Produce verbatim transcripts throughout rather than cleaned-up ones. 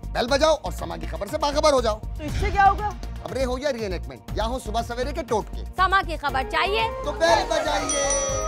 Bell बजाओ और समा की खबर से बाखबर हो जाओ। तो इससे क्या होगा? खबरें हो या रीएनेक्टमेंट या हो सुबह सवेरे के टोटके, समा की खबर चाहिए तो बेल बजाइए।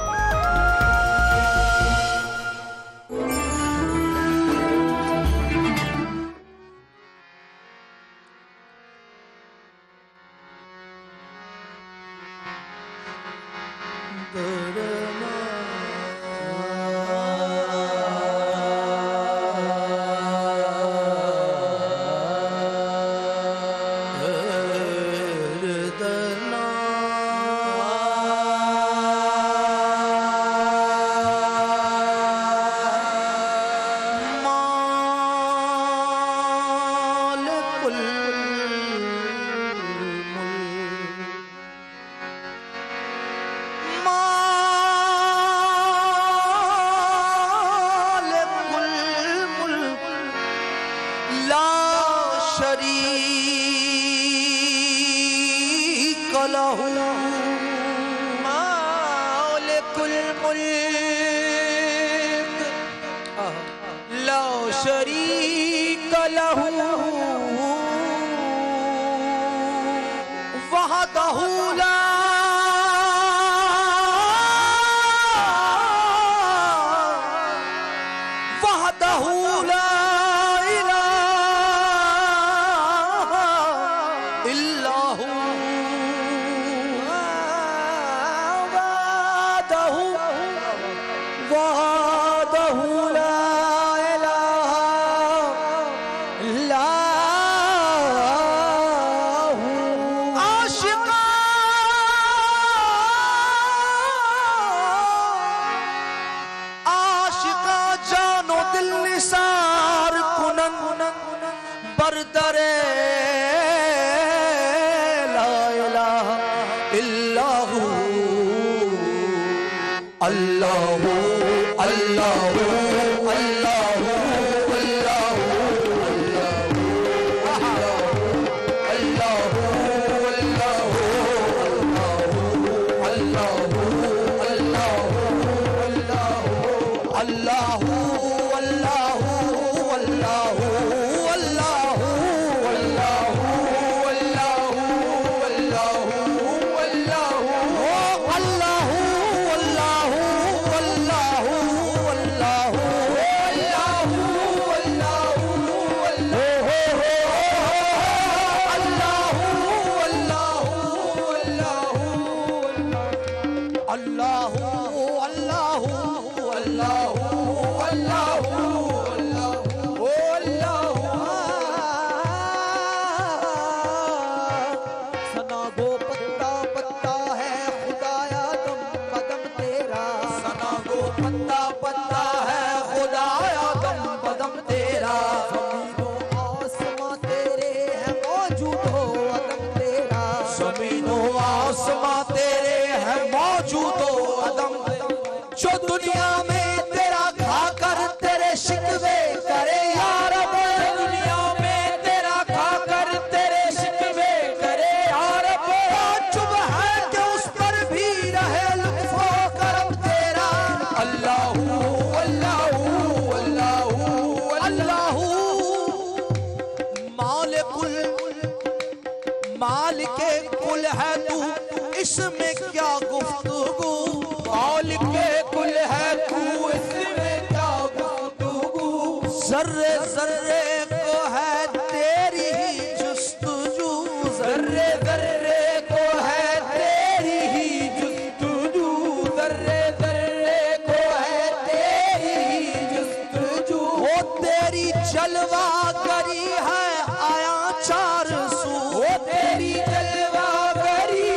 तेरी जलवा गरी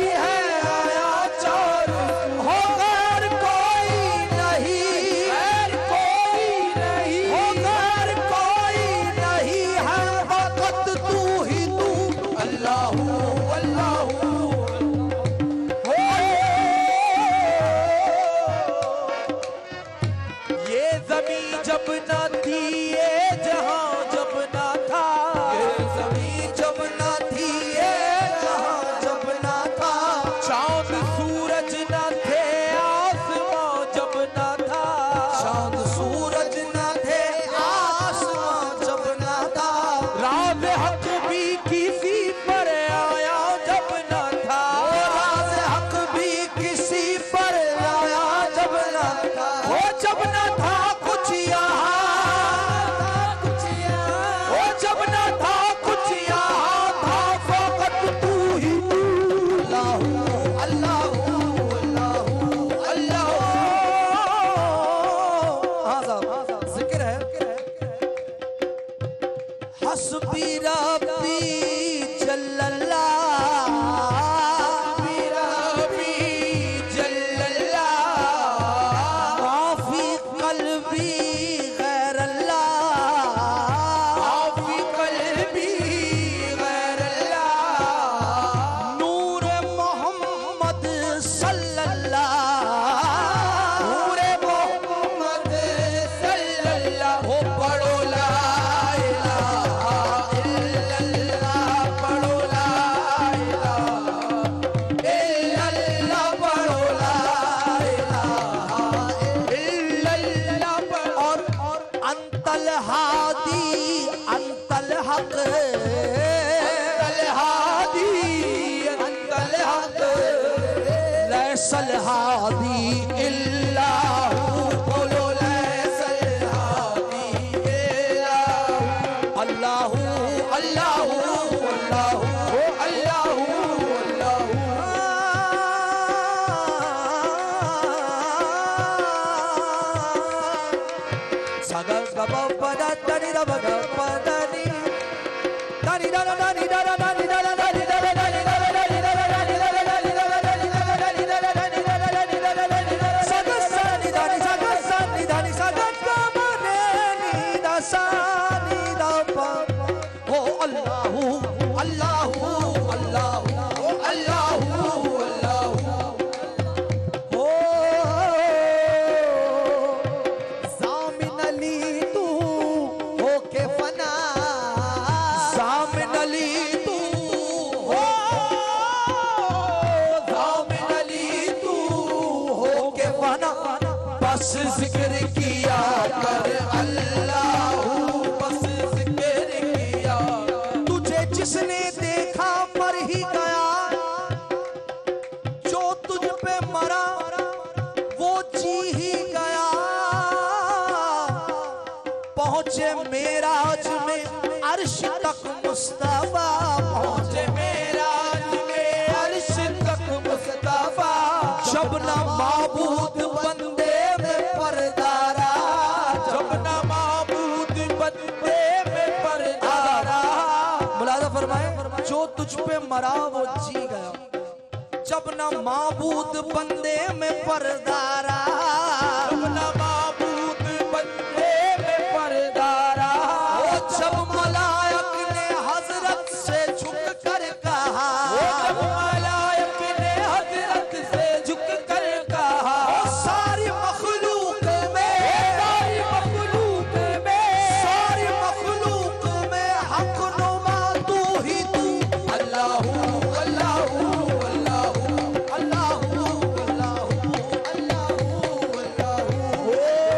हस्बी रब्बी जल्लल्लाह सलहादी इल्लाहु बोलो सलहादी इल्लाहु अल्लाहु अल्लाहु अल्लाहु अल्लाहु अल्लाहु सगा गबा पदा तनी रबा पदानी तनी दा दा नी दा दा नी दा दा नी दा दा नी दा दा नी दा दा नी दा दा नी दा दा जिक्र किया कर अल्लाह बस जिक्र किया तुझे जिसने देखा मर ही गया जो तुझ पे मरा वो जी ही गया पहुंचे मेराज में अर्श तक मुस्तफा पहुंचे मेराज में अर्श तक मुस्तफा जब ना माबूद बंदे परदारा जब ना माबूद बंदे में परदारा मुलाजा फरमाए जो तुझ पे मरा वो जी गया जब ना माबूद बंदे में परदारा जब ना माबूद बंदे में परदारा जब मलायक ने हजरत से झुक कर कहा जब मलायक ने हजरत से झुक कर कहा सारी मखलूक में सारी मखलूक में सारी मखलूक में हक नुमा तू ही तू अल्लाहू अल्लाहू अल्लाहू अल्लाहू अल्लाहू अल्लाहू अल्लाहू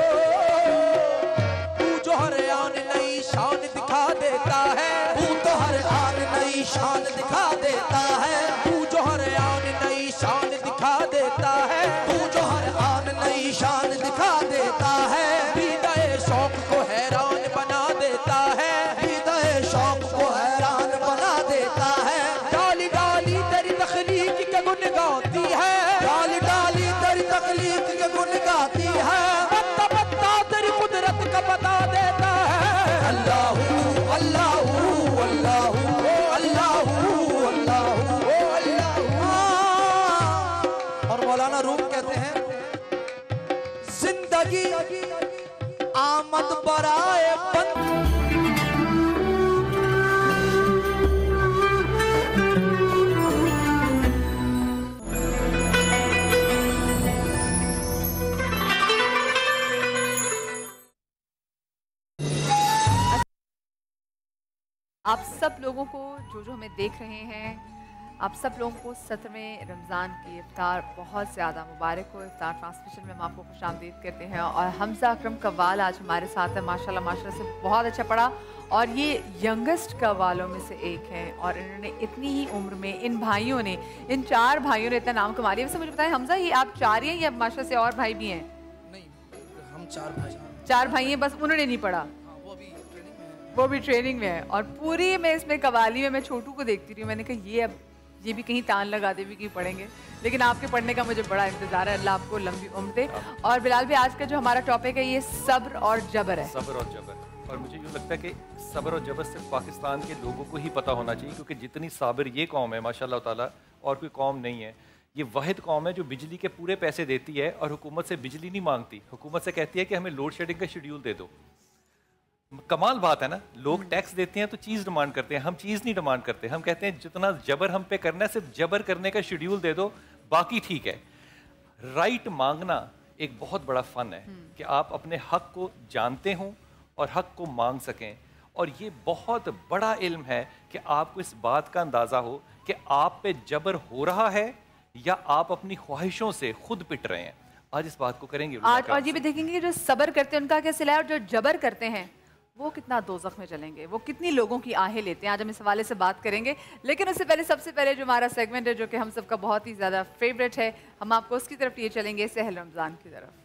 तू जो हर आन नई शान दिखा देता है तू तो हर आन नई शान दिखा देता है तू जो हर आन नई शान दिखा देता है तू जो हर आन नई शान दिखा देता है हृदय शौक को हैरान बना देता है हृदय शौक को हैरान बना देता है डाली डाली तेरी तखलीक के गुन गाती है डाली डाली तेरी तखलीक के गुन गाती है पत्ता पत्ता तेरी कुदरत का बता देता है अल्लाहू अल्लाहू अल्लाहू अल्लाहू अल्लाहू अल्लाहू और मौलाना रूम कहते हैं जिंदगी आमद बराए बंद आप सब लोगों को जो जो हमें देख रहे हैं आप सब लोगों को सत्रहवें रमज़ान की इफ्तार बहुत ज़्यादा मुबारक हो। इफ्तार ट्रांसमिशन में हम आपको खुशामदीद करते हैं और हमजा अकरम कव्वाल आज हमारे साथ है। माशाल्लाह माशाल्लाह से बहुत अच्छा पढ़ा और ये यंगेस्ट कव्वालों में से एक हैं और इन्होंने इतनी ही उम्र में इन भाइयों ने इन चार भाइयों ने इतना नाम कमा लिया। वैसे मुझे बताएं हमजा ये आप चार ही हैं या माशाल्लाह से और भाई भी हैं? नहीं हम चार भाई चार भाई हैं बस उन्होंने नहीं पढ़ा वो भी ट्रेनिंग में है और पूरी मैं इसमें कवाली में मैं छोटू को देखती रही हूँ। मैंने कहा ये अब ये भी कहीं तान लगा दे भी कहीं पढ़ेंगे लेकिन आपके पढ़ने का मुझे बड़ा इंतजार है। अल्लाह आपको लंबी उम्र दे। और बिलाल भी आज का जो हमारा टॉपिक है ये सब्र और जबर है। सब्र और जबर और मुझे यूँ लगता है कि सब्र और जबर सिर्फ पाकिस्तान के लोगों को ही पता होना चाहिए, क्योंकि जितनी साबिर ये कौम है माशाल्लाह ताला और कोई कौम नहीं है। ये वाहिद कौम है जो बिजली के पूरे पैसे देती है और हुकूमत से बिजली नहीं मांगती। हुकूमत से कहती है कि हमें लोड शेडिंग का शेड्यूल दे दो। कमाल बात है ना, लोग टैक्स देते हैं तो चीज़ डिमांड करते हैं, हम चीज़ नहीं डिमांड करते। हम कहते हैं जितना जबर हम पे करना है सिर्फ जबर करने का शेड्यूल दे दो, बाकी ठीक है। राइट मांगना एक बहुत बड़ा फ़न है कि आप अपने हक को जानते हों और हक को मांग सकें। और ये बहुत बड़ा इल्म है कि आपको इस बात का अंदाज़ा हो कि आप पे जबर हो रहा है या आप अपनी ख्वाहिशों से खुद पिट रहे हैं। आज इस बात को करेंगे आज, और ये भी देखेंगे कि जो सब्र करते हैं उनका क्या सिला है, और जो जबर करते हैं वो कितना दोज़ख में चलेंगे, वो कितनी लोगों की आहें लेते हैं। आज हम इस हवाले से बात करेंगे, लेकिन उससे पहले सबसे पहले जो हमारा सेगमेंट है जो कि हम सबका बहुत ही ज़्यादा फेवरेट है, हम आपको उसकी तरफ लिए चलेंगे, सहल रमज़ान की तरफ।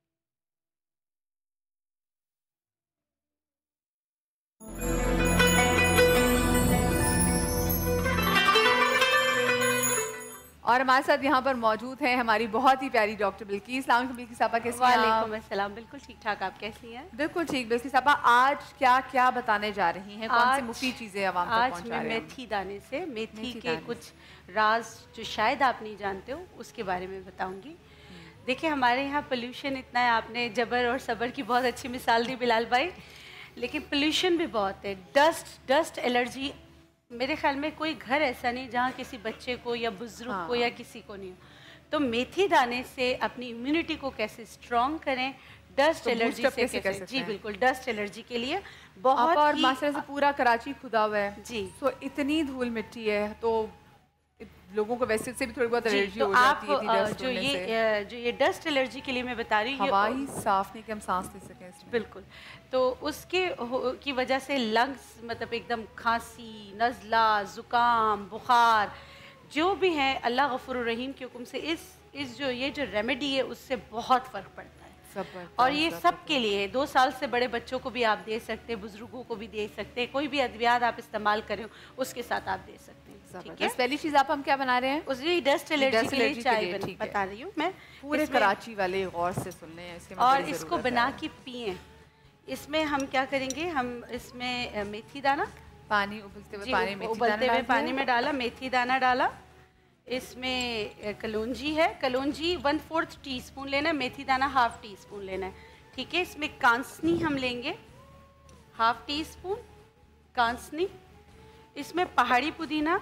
और हमारे साथ यहाँ पर मौजूद हैं हमारी बहुत ही प्यारी डॉक्टर बिल्किस। बिल्किस साहबा कैसी हैं आप? वालेकुम अस्सलाम, बिल्कुल ठीक ठाक। आप कैसी हैं? बिल्कुल ठीक। बिल्किस साहबा आज क्या क्या बताने जा रही हैं, कौन सी मुफीद चीज़ें आवाम तक आज पहुंचा मैं रहे हैं? मेथी दाने से मेथी, मेथी के दाने कुछ राज जो शायद आप नहीं जानते हो उसके बारे में बताऊंगी। देखिए हमारे यहाँ पोल्यूशन इतना है, आपने जबर और सबर की बहुत अच्छी मिसाल दी बिलाल भाई, लेकिन पोल्यूशन भी बहुत है। डस्ट डस्ट एलर्जी मेरे ख्याल में कोई घर ऐसा नहीं जहाँ किसी बच्चे को या बुजुर्ग हाँ। को या किसी को नहीं हो। तो मेथी दाने से अपनी इम्यूनिटी को कैसे स्ट्रॉन्ग करें, डस्ट तो एलर्जी boost up से कैसे कर कैसे, सकते जी हैं? बिल्कुल, डस्ट एलर्जी के लिए आप बहुत और ही माशरे से पूरा कराची खुदा हुआ है जी। तो इतनी धूल मिट्टी है, तो लोगों को वैसे से भी थोड़ी बहुत जी, एलर्जी तो हो आप जाती है इतनी अ, डस्ट जो होने ये से। अ, जो ये डस्ट एलर्जी के लिए मैं बता रही हूँ, हवा ये ही साफ नहीं कि हम सांस ले सकें इसमें। बिल्कुल, तो उसके हो- की वजह से लंग्स मतलब एकदम खांसी, नज़ला, ज़ुकाम, बुखार जो भी है, अल्लाह गफूर रहीम के हुक्म से इस इस जो ये जो रेमेडी है उससे बहुत फ़र्क पड़ता है। सब बढ़ता और है, ये सब सब बढ़ता के लिए, दो साल से बड़े बच्चों को भी आप दे सकते हैं, बुजुर्गों को भी दे सकते हैं, कोई भी अद्वियात आप इस्तेमाल करें उसके साथ आप दे सकते हैं। है। ठीक है, जबरदस्त। पहली चीज़ आप हम क्या बना रहे हैं? उस ये डस्ट एलर्जी डस्ट के लिए एलर्जी के चाय लिए, बन- ठीक है। बता रही हूँ मैं। पूरे इसमें- कराची वाले गौर से सुन लें, इसके में और बड़ी इसको ज़रूरत बना है। के पिए। इसमें हम क्या करेंगे, हम इसमें अ, मेथी दाना, पानी उबलते हुए जी, पानी में उबलते हुए पानी में डाला, मेथी दाना डाला, इसमें अ, कलौंजी है, कलौंजी वन फोर्थ टी स्पून लेना है, मेथी दाना हाफ टी स्पून लेना है। ठीक है, इसमें कांसनी हम लेंगे हाफ टी स्पून कांसनी, इसमें पहाड़ी पुदीना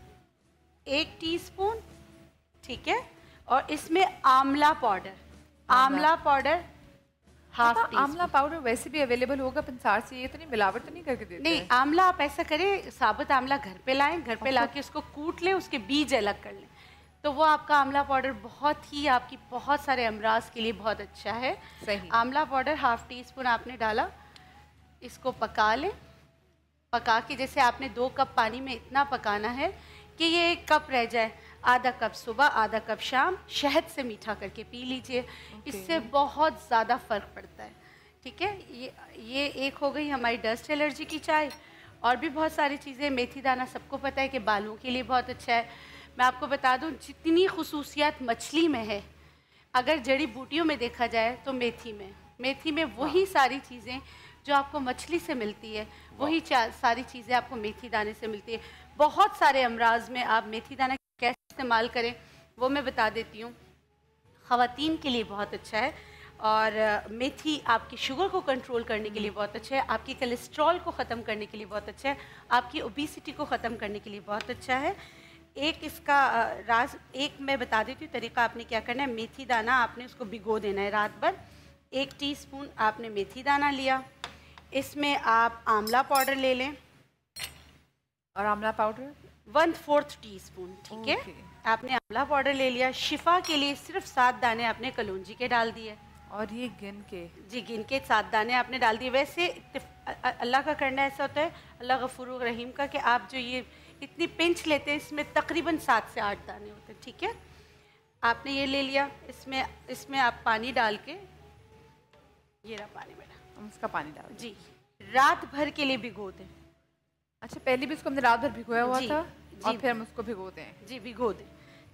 एक टीस्पून, ठीक है, और इसमें आंवला पाउडर, आंवला पाउडर हाफ टी आंवला पाउडर वैसे भी अवेलेबल होगा पंसार से, ये तो नहीं मिलावट तो नहीं करके देते नहीं, हैं? आंवला आप ऐसा करें, साबुत आंवला घर पे लाएं, घर पे लाके उसको कूट लें, उसके बीज अलग कर लें, तो वो आपका आंवला पाउडर बहुत ही आपकी बहुत सारे अमराज के लिए बहुत अच्छा है। सही। आंवला पाउडर हाफ टी स्पून आपने डाला, इसको पका लें। पका के जैसे आपने दो कप पानी में इतना पकाना है कि ये एक कप रह जाए, आधा कप सुबह आधा कप शाम शहद से मीठा करके पी लीजिए। इससे बहुत ज़्यादा फ़र्क पड़ता है। ठीक है, ये ये एक हो गई हमारी डस्ट एलर्जी की चाय। और भी बहुत सारी चीज़ें, मेथी दाना सबको पता है कि बालों के लिए बहुत अच्छा है। मैं आपको बता दूं, जितनी खुसूसियात मछली में है, अगर जड़ी बूटियों में देखा जाए तो मेथी में मेथी में वही सारी चीज़ें जो आपको मछली से मिलती है, वही सारी चीज़ें आपको मेथी दाने से मिलती है। बहुत सारे अमराज में आप मेथी दाना कैसे इस्तेमाल करें वो मैं बता देती हूँ। ख़वातीन के लिए बहुत अच्छा है, और मेथी आपकी शुगर को कंट्रोल करने के लिए बहुत अच्छा है, आपकी कोलेस्ट्रॉल को ख़त्म करने के लिए बहुत अच्छा है, आपकी ओबेसिटी को ख़त्म करने के लिए बहुत अच्छा है। एक इसका राज एक मैं बता देती हूँ तरीका। आपने क्या करना है, मेथी दाना आपने उसको भिगो देना है रात भर। एक टीस्पून आपने मेथी दाना लिया, इसमें आप आंवला पाउडर ले लें, और आंवला powder one fourth tea spoon. ठीक है, आपने आंवला पाउडर ले लिया। शिफा के लिए सिर्फ सात दाने आपने कलौंजी के डाल दिए, और ये गिन के, जी गिन के सात दाने आपने डाल दिए। वैसे अल्लाह का करना ऐसा होता है, अल्लाह गफूर रहीम का, कि आप जो ये इतनी पिंच लेते हैं इसमें तकरीबन सात से आठ दाने होते हैं। ठीक है, आपने ये ले लिया। इसमें इसमें आप पानी डाल के, ये रहा पानी में हम उसका पानी डाल जी, रात भर के लिए भिगो दें। अच्छा, पहले भी इसको हमने रात भर भिगोया हुआ जी, था जी, और फिर हम उसको भिगोते हैं। जी भिगो दें।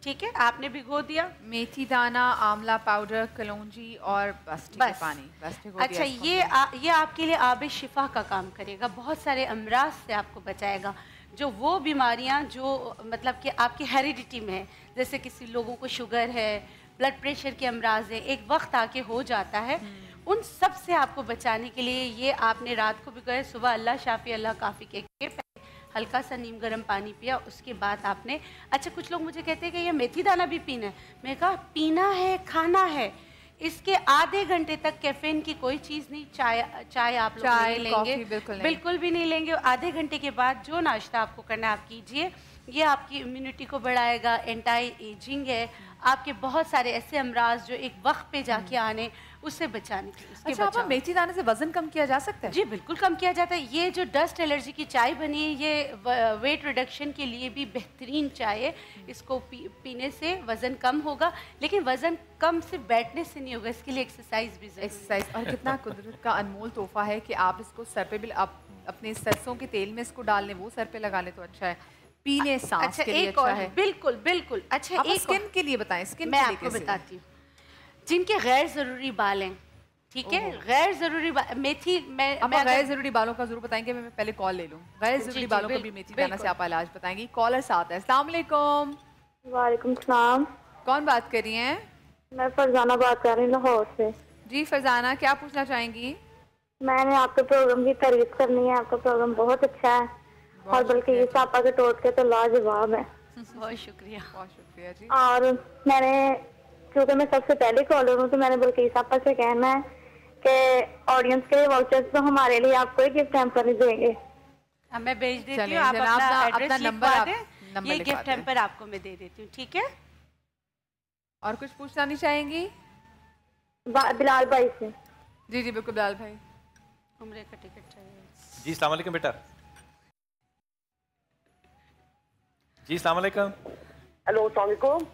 ठीक है, आपने भिगो दिया। मेथी दाना, आंवला पाउडर, कलौंजी और बस ठीक है, बस। पानी बस भिगो अच्छा, दिया इसको ये हमने। आ, ये आपके लिए आब शिफा का काम करेगा, बहुत सारे अमराज से आपको बचाएगा। जो वो बीमारियां जो मतलब कि आपकी हेरिडिटी में है, जैसे किसी लोगों को शुगर है, ब्लड प्रेशर के अमराज है, एक वक्त आके हो जाता है, उन सब से आपको बचाने के लिए ये आपने रात को भी कहे, सुबह अल्लाह शाफी अल्लाह काफ़ी के, के हल्का सा नीम गर्म पानी पिया, उसके बाद आपने। अच्छा, कुछ लोग मुझे कहते हैं कि ये मेथी दाना भी पीना है। मैं कहा पीना है, खाना है, इसके आधे घंटे तक कैफीन की कोई चीज़ नहीं। चाय चाय आप लोग चाय, नहीं लेंगे, कॉफी बिल्कुल नहीं। बिल्कुल भी नहीं लेंगे। आधे घंटे के बाद जो नाश्ता आपको करना है आप कीजिए, ये आपकी इम्यूनिटी को बढ़ाएगा, एंटी एजिंग है, आपके बहुत सारे ऐसे अमराज जो एक वक्त पे जाके आने, उससे बचाने के लिए। अच्छा, आप मेथी दाने से वजन कम किया जा सकता है? जी बिल्कुल कम किया जाता है। ये जो डस्ट एलर्जी की चाय बनी है, ये वेट रिडक्शन के लिए भी बेहतरीन चाय है। इसको पी, पीने से वज़न कम होगा, लेकिन वज़न कम सिर्फ बैठने से नहीं होगा, इसके लिए एक्सरसाइज भी ज़रूरी है। एक्सरसाइज। और कितना कुदरत का अनमोल तोहफा है कि आप इसको सर पे भी, आप अपने सरसों के तेल में इसको डाल लें, वो सर पे लगा लें तो अच्छा है। पीने सांस अच्छा, के लिए एक अच्छा और है। बिल्कुल बिल्कुल। अच्छा, आप एक स्किन के लिए बताएं, स्किन मैं के लिए आपको कैसे? बताती हूँ, जिनके गैर ज़रूरी बाल हैं, ठीक है, गैर ज़रूरी मेथी, मैं आप मैं गैर अगर- जरूरी बालों का जरूर बताएंगे। मैं पहले कॉल ले लूं। गैर जी, जरूरी जी, बालों को बिल- भी मेथी दाना से बिल्कुल। आप इलाज बताएंगी। कॉलर साथ है। अस्सलाम वालेकुम। वालेकुम सलाम। कौन बात कर रही हैं? मैं फरजाना बात कर रही हूँ लाहौर से। जी फरजाना, क्या पूछना चाहेंगी? मैंने आपके प्रोग्राम की तारीफ करनी है, आपका प्रोग्राम बहुत अच्छा है और बल्कि ये सापा के टोटके तो लाजवाब है। बहुत शुक्रिया। बहुत शुक्रिया जी। और मैंने, क्योंकि मैं सबसे पहले कॉलर हूँ, तो मैंने बल्कि सापा से कहना है कि ऑडियंस के लिए वाउचर्स तो हमारे लिए आपको गिफ्ट हैम्पर ही देंगे। अब मैं भेज देती चलिए, हूँ, आप जनाब, अपना अपना- एड्रेस अपना नंबर लिखवा आप- दें, नंबर ये लिखवा गिफ्ट दें। हैम्पर आपको मैं दे देती हूँ, ठीक है। और कुछ पूछना नहीं चाहेंगी? बा- बिलाल भाई से। जी जी बिल्कुल बिलाल भाई। उम्रे का टिकट चाहिए। जी अस्सलाम वालेकुम बेटा। जी अस्सलाम वालेकुम। हेलो अस्सलाम वालेकुम।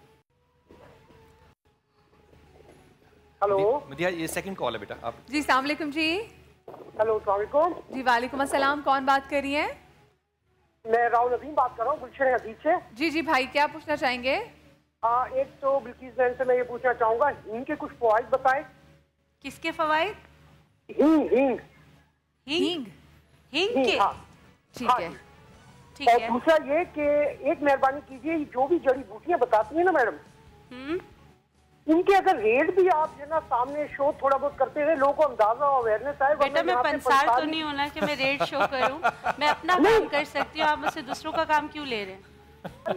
हेलो मदिया, ये सेकंड कॉल है बेटा। आप जी अस्सलाम वालेकुम जी। हेलो अस्सलाम वालेकुम। जी वालेकुम अस्सलाम। कौन बात कर रही हैं? मैं राहुल नदीम बात कर रहा हूँ गुलशन हदीज से। जी जी भाई, क्या पूछना चाहेंगे? आ, एक तो बिल्किस बहन से मैं ये पूछना चाहूंगा, हींग के कुछ फवाइद बताएं। किसके फवाइद? हींग हींग हींग हींग हींग, के, हाँ। ठीक हाँ है। जी। ठीक और है। दूसरा ये कि एक मेहरबानी कीजिए, जो भी जड़ी बूटियां बताती हैं ना मैडम, हम्म, इनके अगर रेट भी आप जो ना सामने शो थोड़ा बहुत करते हुए लोगों को अंदाजा और अवेयरनेस आए। बेटा मैं पंसार तो नहीं होना कि मैं रेट शो करूं, मैं अपना काम कर सकती हूँ, आप मुझसे दूसरों का काम क्यों ले रहे हैं?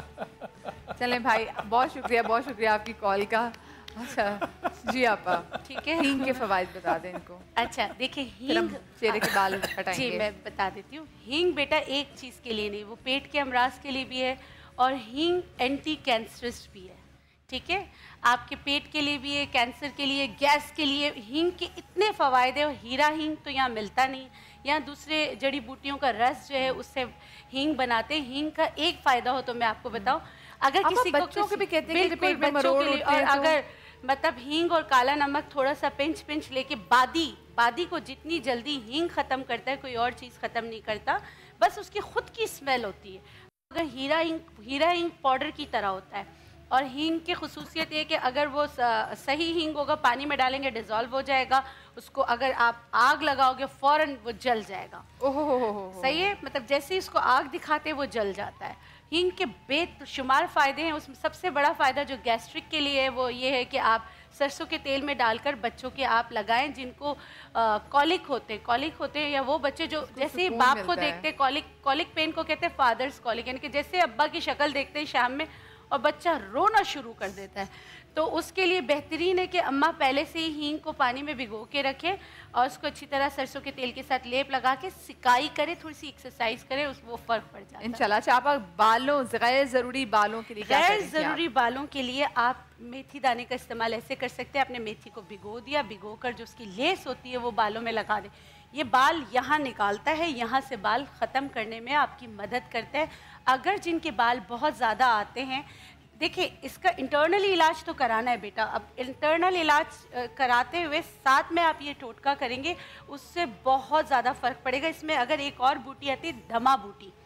चलें भाई, बहुत शुक्रिया, बहुत शुक्रिया आपकी कॉल का। अच्छा जी आपा, ठीक है। हींग के फवाइद बता दें इनको। अच्छा देखिए, फिर हम हींग चेहरे के बाल जी हटाएंगे। मैं बता देती हूँ। हींग बेटा एक चीज़ के लिए नहीं, वो पेट के अमराज के लिए भी है, और हींग एंटी कैंसरस भी है, ठीक है। आपके पेट के लिए भी है, कैंसर के लिए, गैस के लिए हींग के इतने फ़वायदे हैं। और हीरा हींग तो यहाँ मिलता नहीं, यहाँ दूसरे जड़ी बूटियों का रस जो है उससे हींग बनाते हैं। हींग का एक फ़ायदा हो तो मैं आपको बताऊँ, अगर आप किसी को बच्चों के भी कहते हैं कि बिल्कुल पेट में बच्चों मरोड़ के लिए, उठते और हैं तो- अगर मतलब हींग और काला नमक थोड़ा सा पिंच पिंच लेके, बादी बादी को जितनी जल्दी हींग ख़त्म करता है कोई और चीज़ ख़त्म नहीं करता, बस उसकी खुद की स्मेल होती है। अगर हीरा हींग हीरा हींग पाउडर की तरह होता है, और हींग की खुसूसियत ये है कि अगर वो सही हींग होगा, पानी में डालेंगे डिज़ोल्व हो जाएगा, उसको अगर आप आग लगाओगे फ़ौरन वो जल जाएगा। ओहो हो हो हो। सही है, मतलब जैसे ही इसको आग दिखाते हैं वो जल जाता है। हींग के बेशुमार फ़ायदे हैं, उसमें सबसे बड़ा फ़ायदा जो गैस्ट्रिक के लिए है वो ये है कि आप सरसों के तेल में डालकर बच्चों के आप लगाएं जिनको कॉलिक होते हैं कॉलिक होते हैं या वो बच्चे जो जैसे ही सुकून बाप को मिलता है। देखते हैं, कॉलिक कॉलिक पेन को कहते हैं फादर्स कॉलिक, यानी कि जैसे अब्बा की शक्ल देखते हैं शाम में और बच्चा रोना शुरू कर देता है, तो उसके लिए बेहतरीन है कि अम्मा पहले से ही हींग को पानी में भिगो के रखें और उसको अच्छी तरह सरसों के तेल के साथ लेप लगा के सिकाई करें, थोड़ी सी एक्सरसाइज करें, उस वो फ़र्क पड़ जाता है। इंशाल्लाह। अच्छा आप बालों, गैर ज़रूरी बालों के लिए क्या गैर करेंगी आप? ज़रूरी बालों के लिए आप मेथी दाने का इस्तेमाल ऐसे कर सकते हैं, आपने मेथी को भिगो दिया, भिगो कर जो उसकी लेस होती है वो बालों में लगा दें। ये बाल यहाँ निकालता है, यहाँ से बाल ख़त्म करने में आपकी मदद करता है। अगर जिनके बाल बहुत ज़्यादा आते हैं, देखिए इसका इंटरनल इलाज तो कराना है बेटा, अब इंटरनल इलाज अ, कराते हुए साथ में आप ये टोटका करेंगे, उससे बहुत ज़्यादा फ़र्क पड़ेगा। इसमें अगर एक और बूटी आती है, धमा बूटी,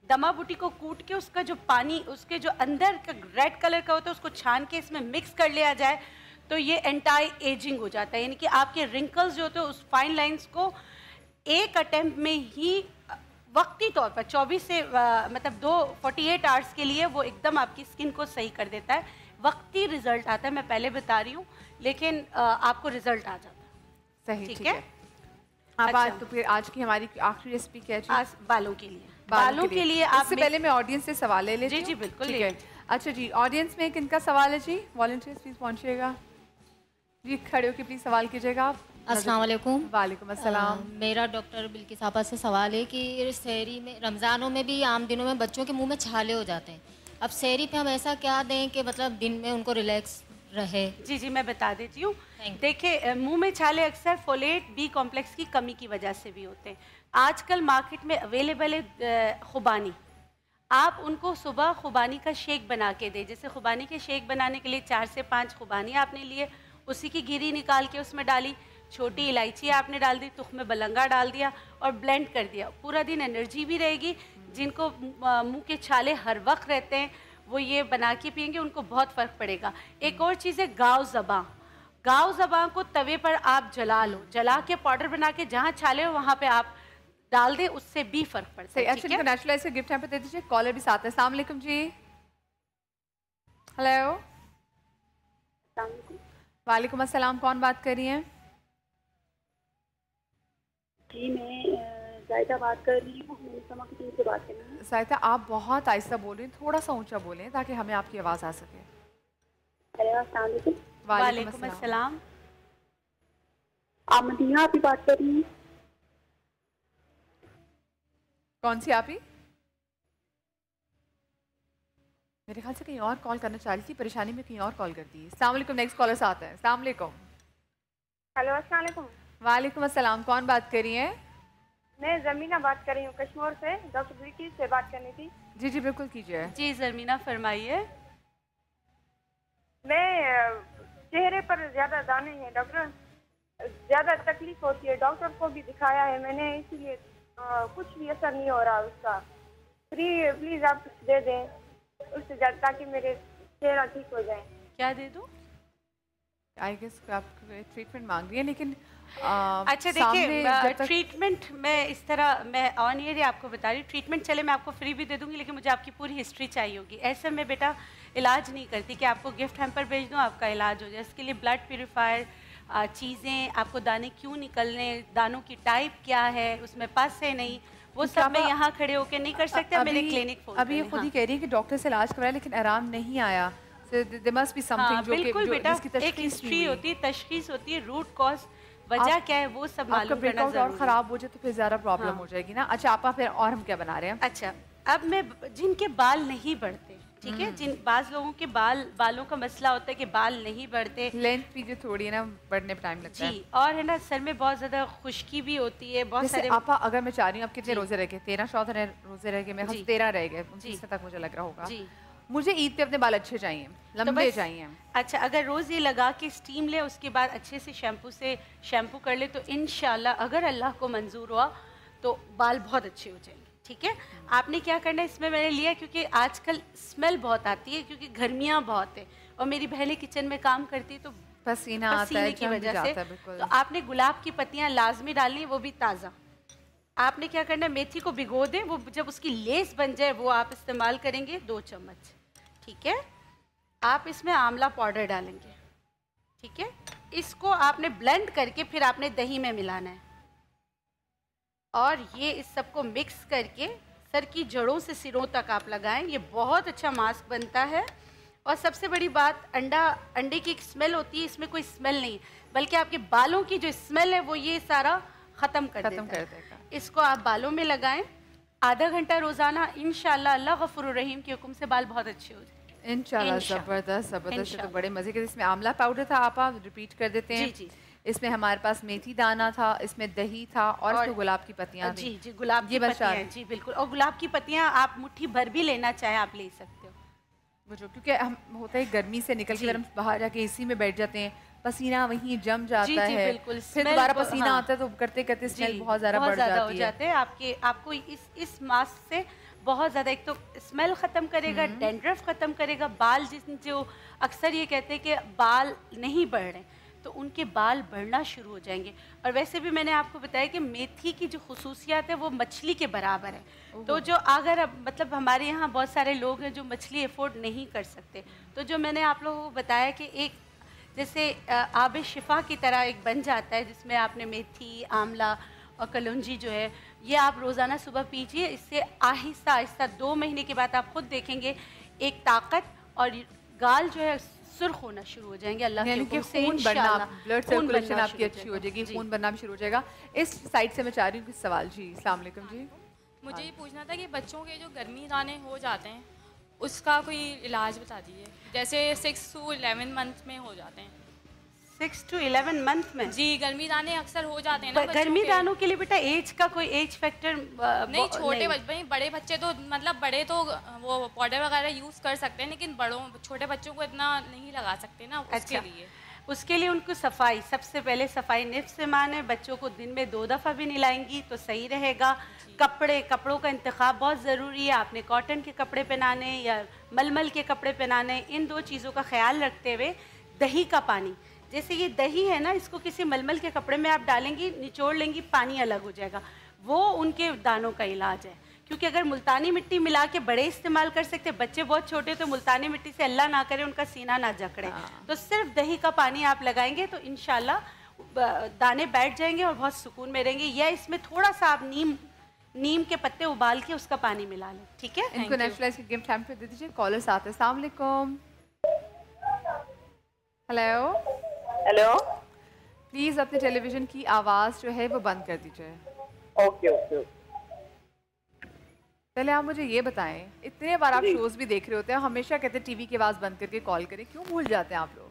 दमा बूटी को कूट के उसका जो पानी, उसके जो अंदर का रेड कलर का होता है, उसको छान के इसमें मिक्स कर लिया जाए तो ये एंटी एजिंग हो जाता है। यानी कि आपके रिंकल्स जो होते हैं उस फाइन लाइंस को एक अटेम्प्ट में ही वक्ती तौर पर चौबीस से आ, मतलब दो अड़तालीस आवर्स के लिए वो एकदम आपकी स्किन को सही कर देता है। वक्ती रिजल्ट आता है, मैं पहले बता रही हूँ, लेकिन आ, आपको रिजल्ट आ जाता है। सही, ठीक ठीक है, है। अब अच्छा। आज तो फिर आज की हमारी आखिरी रेसिपी क्या है जी? आज बालों के लिए बालों के लिए आप इससे पहले मैं ऑडियंस से सवाल ले लेती जी हूँ। जी बिल्कुल ठीक ले है। लीजिए। अच्छा जी, ऑडियंस में किनका सवाल है जी? वॉलंटियर्स प्लीज पहुंचिएगा जी, खड़े होकर प्लीज सवाल कीजिएगा आप। अस्सलाम वालेकुम। वालेकुम अस्सलाम। अ, मेरा डॉक्टर बिल्किस आपा से सवाल है कि सहरी में, रमज़ानों में भी आम दिनों में बच्चों के मुंह में छाले हो जाते हैं। अब सहरी पे हम ऐसा क्या दें कि मतलब दिन में उनको रिलैक्स रहे? जी जी मैं बता देती हूँ। Thank you. देखिए, मुंह में छाले अक्सर फोलेट बी कॉम्प्लेक्स की कमी की वजह से भी होते हैं। आजकल मार्केट में अवेलेबल है खुबानी, आप उनको सुबह खुबानी का शेक बना के दें। जैसे खुबानी के शेक बनाने के लिए चार से पाँच खुबानी आपने लिए, उसी की गिरी निकाल के उसमें डाली, छोटी इलायची आपने डाल दी, तुख्म बलंगा डाल दिया और ब्लेंड कर दिया। पूरा दिन एनर्जी भी रहेगी। जिनको मुंह के छाले हर वक्त रहते हैं वो ये बना के पियेंगे, उनको बहुत फ़र्क पड़ेगा। एक और चीज़ है गाव ज़बां। गाव ज़बां को तवे पर आप जला लो, जला के पाउडर बना के जहाँ छाले हो वहाँ पे आप डाल दें, उससे भी फ़र्क पड़ता है। अच्छा, इनको नेचुरलाइज से गिफ्ट यहाँ पे दे दीजिए। कॉलर भी साथ है। अस्सलाम वालेकुम जी। हेलो। वालेकुम अस्सलाम, कौन बात कर रही हैं? जी मैं जायदा बात कर रही हूँ, मेरी समा की टीम से बात कर रही हूँ। साहिता, आप बहुत आहिस्ता बोल रही हैं, थोड़ा सा ऊंचा बोलें ताकि हमें आपकी आवाज़ आ सके। अरे अस्सलाम वालेकुम। वालेकुम अस्सलाम। आप मदीना आप ही बात कर रही हैं? कौन सी आप ही? मेरे ख्याल से कहीं और कॉल करना चाह रही थी, परेशानी में कहीं और कॉल करती है। अस्सलाम वालेकुम, नेक्स्ट कॉलर आता है। अस्सलाम वालेकुम। हेलो अस्सलाम वालेकुम। वालेकुम अस्सलाम, कौन बात कर रही हैं? मैं जमीना बात कर रही हूँ कश्मीर से। डॉक्टर बिल्किस से बात करनी थी। जी जी बिल्कुल कीजिए। जी जमीना फरमाइए। मैं चेहरे पर ज़्यादा दाने हैं डॉक्टर, ज़्यादा तकलीफ होती है, डॉक्टर को भी दिखाया है मैंने, इसीलिए कुछ भी असर नहीं हो रहा उसका। फ्री प्लीज़ आप दे दें उससे ज़्यादा, ताकि मेरे चेहरा ठीक हो जाए। क्या दे दूँ? आई गेस आप ट्रीटमेंट मांग रही है, लेकिन आ, अच्छा देखिए, ट्रीटमेंट मैं इस तरह मैं ऑन एयर आपको बता रही हूँ, ट्रीटमेंट चले मैं आपको फ्री भी दे दूँगी, लेकिन मुझे आपकी पूरी हिस्ट्री चाहिए होगी। ऐसे में बेटा इलाज नहीं करती कि आपको गिफ्ट हैम्पर भेज दूँ आपका इलाज हो जाए। इसके लिए ब्लड प्योरीफायर, चीज़ें, आपको दाने क्यों निकलने, दानों की टाइप क्या है, उसमें पस है नहीं, वो सब मैं यहाँ खड़े होकर नहीं कर सकते। मेरे क्लिनिक फोन अभी ये खुद ही कह रही है कि डॉक्टर से इलाज करवाया लेकिन आराम नहीं आया। So, there must be something जो बिल्कुल जो, बेटा, जिसकी एक हिस्ट्री होती है, तशखीस होती है, रूट कॉज वजह क्या है वो सब मालूम करना जरूरी है। और ख़राब हो जाए तो फिर ज़्यादा प्रॉब्लम हो जाएगी ना। अच्छा आपा, फिर और हम क्या बना रहे हैं? अच्छा, अब मैं जिनके बाल नहीं बढ़ते, ठीक है, जिन बाज लोगों के बाल बालों का मसला होता है कि बाल नहीं बढ़ते, लेंथ भी जो थोड़ी है ना बढ़ने में टाइम लगता है जी, और है ना सर में बहुत ज़्यादा खुश्की भी होती है, बहुत सारे। आपा अगर मैं चाह रही हूँ, आप कितने रोजे रह गए? तेरह चौदह रोजे रह गए, मेरे तेरह रह गए, उनतीस तक मुझे लग रहा होगा। जी, मुझे ईद पे अपने बाल अच्छे चाहिए, लंबे तो चाहिए। अच्छा, अगर रोज़ ये लगा के स्टीम ले, उसके बाद अच्छे से शैम्पू से शैम्पू कर ले, तो इंशाल्लाह अगर अल्लाह को मंजूर हुआ तो बाल बहुत अच्छे हो जाएंगे। ठीक है, आपने क्या करना है, इसमें मैंने लिया क्योंकि आजकल स्मेल बहुत आती है, क्योंकि गर्मियाँ बहुत है और मेरी बहनें किचन में काम करती है तो पसीना आता है की वजह से, तो आपने गुलाब की पत्तियाँ लाजमी डालनी, वो भी ताज़ा। आपने क्या करना है, मेथी को भिगो दें, वो जब उसकी लेस बन जाए वो आप इस्तेमाल करेंगे, दो चम्मच। ठीक है, आप इसमें आंवला पाउडर डालेंगे। ठीक है, इसको आपने ब्लेंड करके फिर आपने दही में मिलाना है और ये इस सबको मिक्स करके सर की जड़ों से सिरों तक आप लगाएं। ये बहुत अच्छा मास्क बनता है। और सबसे बड़ी बात, अंडा अंडे की एक स्मेल होती है, इसमें कोई स्मेल नहीं, बल्कि आपके बालों की जो स्मेल है वो ये सारा ख़त्म कर खत्म कर देगा। इसको आप बालों में लगाएं आधा घंटा रोज़ाना, इंशाल्लाह अल्लाह गफूर रहीम के हुक्म से बाल बहुत अच्छे हो जाए इंशाल्लाह। ज़बरदस्त ज़बरदस्त, तो बड़े मज़े के। इसमें आंवला पाउडर था, आप आप रिपीट कर देते हैं। जी जी। इसमें हमारे पास मेथी दाना था, इसमें दही था और, और गुलाब की पत्तियाँ। जी जी, गुलाब की पत्तियाँ, जी बिल्कुल। और गुलाब की पत्तियाँ आप मुट्ठी भर भी लेना चाहे आप ले सकते हो, वो जो क्योंकि हम होता है गर्मी से निकल के हम बाहर जाके एसी में बैठ जाते हैं, पसीना वहीं जम जाता जी, जी, है, बिल्कुल। फिर स्मेल दोबारा ब- पसीना हाँ। आता है तो करते करते स्मेल जी, बहुत ज़्यादा बहुत बढ़ ज़्यादा हो जाती है। जाते हैं। आपके आपको इस इस मास्क से बहुत ज़्यादा, एक तो स्मेल ख़त्म करेगा, डैंड्रफ ख़त्म करेगा, बाल जिस जो अक्सर ये कहते हैं कि बाल नहीं बढ़ रहे, तो उनके बाल बढ़ना शुरू हो जाएंगे। और वैसे भी मैंने आपको बताया कि मेथी की जो खसूसियात है वो मछली के बराबर है। तो जो अगर अब मतलब हमारे यहाँ बहुत सारे लोग हैं जो मछली अफोर्ड नहीं कर सकते, तो जो मैंने आप लोगों को बताया कि एक जैसे अ, आब शिफा की तरह एक बन जाता है, जिसमें आपने मेथी, आंवला और कलौंजी जो है ये आप रोज़ाना सुबह पीजिए। इससे आहिस्ता आहिस्ता दो महीने के बाद आप खुद देखेंगे एक ताकत और गाल जो है सुर्ख होना शुरू हो जाएंगे। अल्लाह के यानी कि हुक्म से खून बनना, इंशाअल्लाह ब्लड खून सर्कुलेशन बनना आपकी शुरू अच्छी हो जाएगी, जी। खून बनना भी शुरू हो जाएगा। इस साइड से मैं चाह रही हूँ कुछ सवाल। जी अस्सलाम वालेकुम जी। मुझे ये पूछना था कि बच्चों के जो गर्मी दाने हो जाते हैं उसका कोई इलाज बता दीजिए। जैसे सिक्स टू इलेवन मंथ में हो जाते हैं। सिक्स टू इलेवन मंथ में जी, गर्मी दाने अक्सर हो जाते हैं ना बच्चों गर्मी के। दानों के लिए बेटा एज का कोई एज फैक्टर नहीं, छोटे बच्चे, बड़े बच्चे तो मतलब बड़े तो वो पाउडर वगैरह यूज़ कर सकते हैं, लेकिन बड़ों छोटे बच्चों को इतना नहीं लगा सकते ना। उसके अच्छा। लिए उसके लिए उनको सफाई, सबसे पहले सफाई निफ्स से माने। बच्चों को दिन में दो दफ़ा भी नहलाएंगी तो सही रहेगा। कपड़े कपड़ों का इंतखाब बहुत ज़रूरी है। आपने कॉटन के कपड़े पहनाने या मलमल के कपड़े पहनाने, इन दो चीज़ों का ख्याल रखते हुए दही का पानी, जैसे ये दही है ना, इसको किसी मलमल के कपड़े में आप डालेंगी, निचोड़ लेंगी, पानी अलग हो जाएगा, वो उनके दानों का इलाज है। क्योंकि अगर मुल्तानी मिट्टी मिला के बड़े इस्तेमाल कर सकते, बच्चे बहुत छोटे तो मुल्तानी मिट्टी से अल्लाह ना करे उनका सीना ना जकड़े, तो सिर्फ दही का पानी आप लगाएंगे तो इंशाल्लाह दाने बैठ जाएंगे और बहुत सुकून में रहेंगे। या इसमें थोड़ा सा आप नीम नीम के पत्ते उबाल के उसका पानी मिला लें, ठीक है। इनको नेशनलाइज के गिफ्ट हैम्पर दे दीजिए। कॉलर्स आते हैं। अस्सलाम वालेकुम। हेलो हेलो, प्लीज़ अपने टेलीविज़न की आवाज़ जो है वो बंद कर दीजिए। Okay okay. पहले आप मुझे ये बताएं, इतने बार आप शोज़ भी देख रहे होते हैं, हमेशा कहते हैं टीवी की आवाज़ बंद करके कॉल करें, क्यों भूल जाते हैं आप लोग?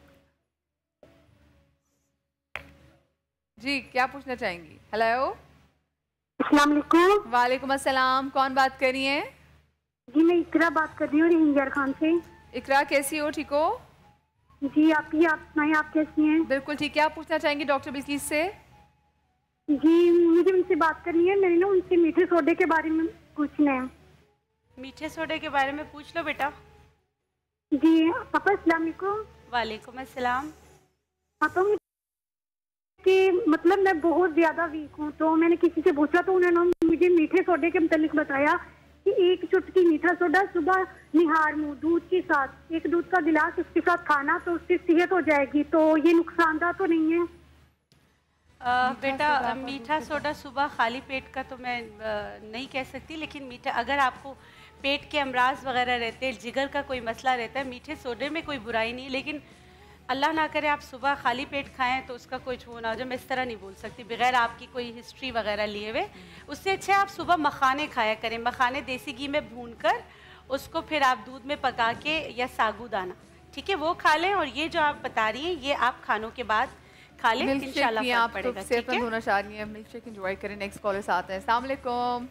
जी क्या पूछना चाहेंगी? हेलो अस्सलाम वालेकुम। वालेकुम अस्सलाम। कौन बात कर रही हैं? जी मैं इकरा बात कर रही हूँ रिंजर खान से। इकरा कैसी हो? ठीक हो? जी आप ही आप सुनाइए, आप कैसी हैं? बिल्कुल ठीक है। आप पूछना चाहेंगी डॉक्टर बिल्किस से? जी मुझे उनसे बात करनी है, मैंने ना उनसे मीठे सोडे के बारे में पूछना है। मीठे सोडे के बारे में पूछ लो बेटा। जी पापा अस्सलाम वालेकुम। वालेकुम अस्सलाम। पापा कि मतलब मैं बहुत ज़्यादा वीक हूँ, तो मैंने किसी से पूछा तो उन्होंने मुझे मीठे सोडे के मुतालिक बताया कि एक चुटकी मीठा सोडा सुबह निहार मुँह दूध के साथ, एक दूध का गिलास उसके साथ खाना तो उससे सेहत हो जाएगी, तो ये नुकसानदार तो नहीं है? आ, बेटा मीठा सोडा सुबह खाली पेट का तो मैं आ, नहीं कह सकती, लेकिन मीठा अगर आपको पेट के अमराज वगैरह रहते हैं, जिगर का कोई मसला रहता है, मीठे सोडे में कोई बुराई नहीं। लेकिन अल्लाह ना करे आप सुबह खाली पेट खाएं तो उसका कोई छू ना हो जाए। मैं इस तरह नहीं बोल सकती बगैर आपकी कोई हिस्ट्री वगैरह लिए हुए। उससे अच्छे आप सुबह मखाने खाया करें। मखाने देसी घी में भूनकर उसको फिर आप दूध में पका के या सागूदाना, ठीक है, वो खा लें। और ये जो आप बता रही हैं ये आप खानों के बाद खा लें, इंशाल्लाह फर्क पड़ेगा। सेहतमंद होना चाह रही हैं, मिल्क शेक एंजॉय करें। नेक्स्ट कॉलर्स आते हैं। अस्सलाम वालेकुम।